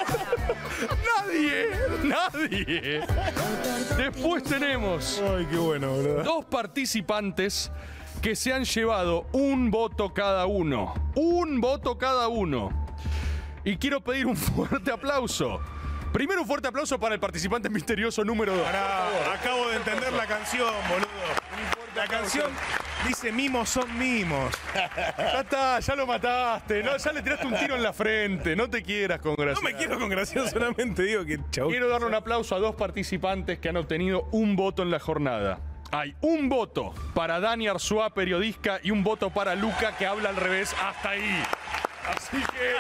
Nadie, nadie. Después tenemos Ay, qué bueno, boludo. dos participantes que se han llevado un voto cada uno. Un voto cada uno. Y quiero pedir un fuerte aplauso. Primero un fuerte aplauso para el participante misterioso número dos. Pará, acabo de entender la canción, boludo. La canción dice mimos son mimos. Ya está, ya lo mataste, ¿no? Ya le tiraste un tiro en la frente, no te quieras congraciar. No me quiero congraciar, solamente digo que chau. Quiero darle un aplauso a dos participantes que han obtenido un voto en la jornada. Hay un voto para Dani Arzúa, periodista, y un voto para Luca, que habla al revés. Hasta ahí. Así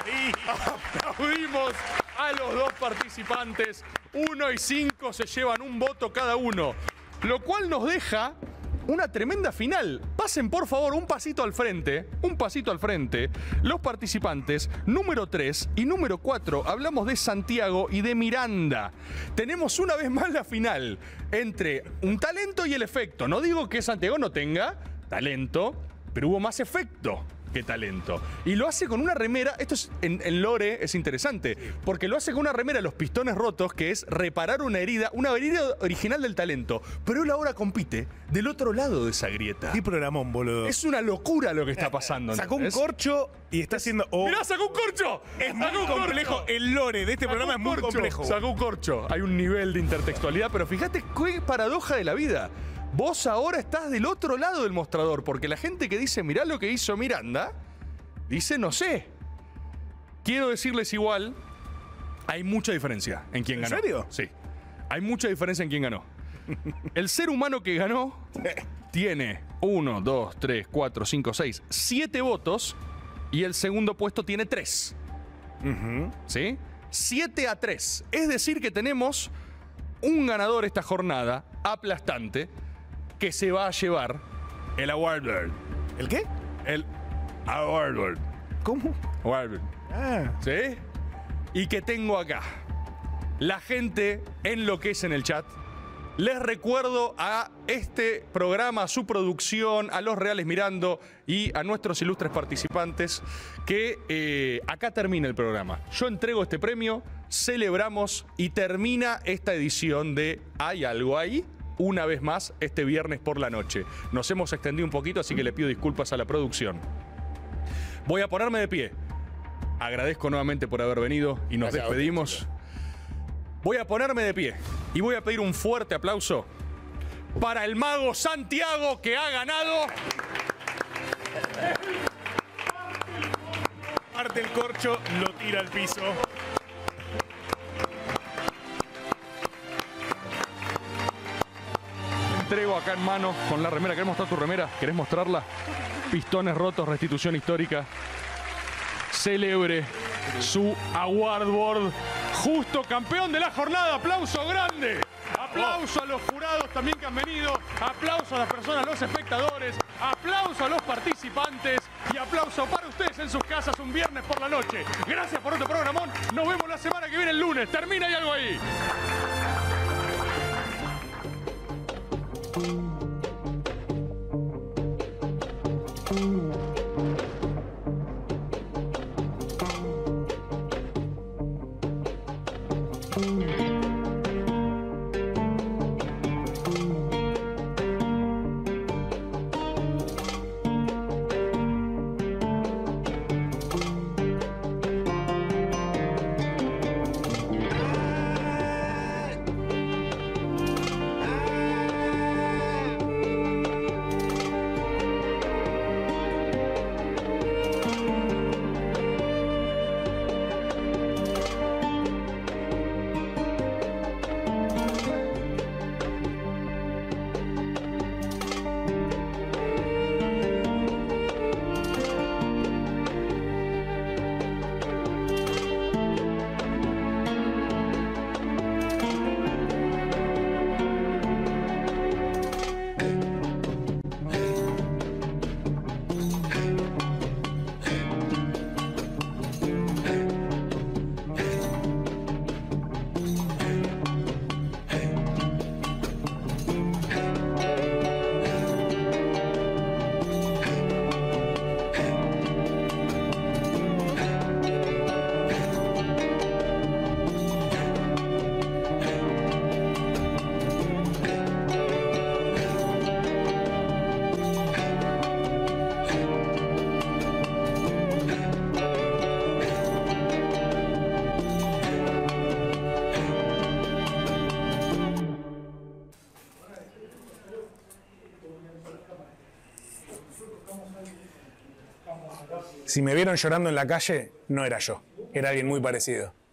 que aplaudimos a los dos participantes. Uno y cinco se llevan un voto cada uno. Lo cual nos deja una tremenda final. Pasen por favor un pasito al frente. Un pasito al frente. Los participantes número tres y número cuatro. Hablamos de Santiago y de Miranda. Tenemos una vez más la final entre un talento y el efecto. No digo que Santiago no tenga talento, pero hubo más efecto que talento. Y lo hace con una remera, esto es en, en lore es interesante, porque lo hace con una remera de Los Pistones Rotos, que es reparar una herida, una herida original del talento. Pero él ahora compite del otro lado de esa grieta. Qué programón, boludo. Es una locura lo que está pasando. Sacó un ¿entendés? corcho y está haciendo... Oh, ¡Mirá, sacó un corcho! es muy Sacó un complejo. corcho. El lore de este Sacó programa es un muy corcho. complejo. Sacó un corcho. Hay un nivel de intertextualidad, pero fíjate qué paradoja de la vida. Vos ahora estás del otro lado del mostrador, porque la gente que dice, mirá lo que hizo Miranda, dice, no sé. Quiero decirles igual, hay mucha diferencia en quién ganó. ¿En serio? Sí. Hay mucha diferencia en quién ganó. El ser humano que ganó tiene uno, dos, tres, cuatro, cinco, seis, siete votos y el segundo puesto tiene tres. Uh-huh. ¿Sí? siete a tres. Es decir que tenemos un ganador esta jornada aplastante que se va a llevar el Award. ¿El qué? El Award. ¿Cómo? Award. Ah. ¿Sí? Y que tengo acá. La gente enloquece en el chat. Les recuerdo a este programa, a su producción, a los Reales Mirando y a nuestros ilustres participantes que eh, acá termina el programa. Yo entrego este premio, celebramos y termina esta edición de Hay Algo Ahí, una vez más este viernes por la noche. Nos hemos extendido un poquito, así que le pido disculpas a la producción. Voy a ponerme de pie. Agradezco nuevamente por haber venido y nos Gracias, despedimos. Voy a ponerme de pie y voy a pedir un fuerte aplauso para el mago Santiago, que ha ganado. Parte el corcho, lo tira al piso. Entrego acá en mano con la remera. ¿Querés mostrar tu remera? ¿Querés mostrarla? Pistones Rotos, restitución histórica. Celebre su award board. Justo campeón de la jornada. Aplauso grande. Aplauso a los jurados también que han venido. Aplauso a las personas, los espectadores. Aplauso a los participantes. Y aplauso para ustedes en sus casas un viernes por la noche. Gracias por este programón. Nos vemos la semana que viene el lunes. Termina Hay Algo Ahí. Si me vieron llorando en la calle, no era yo. Era alguien muy parecido.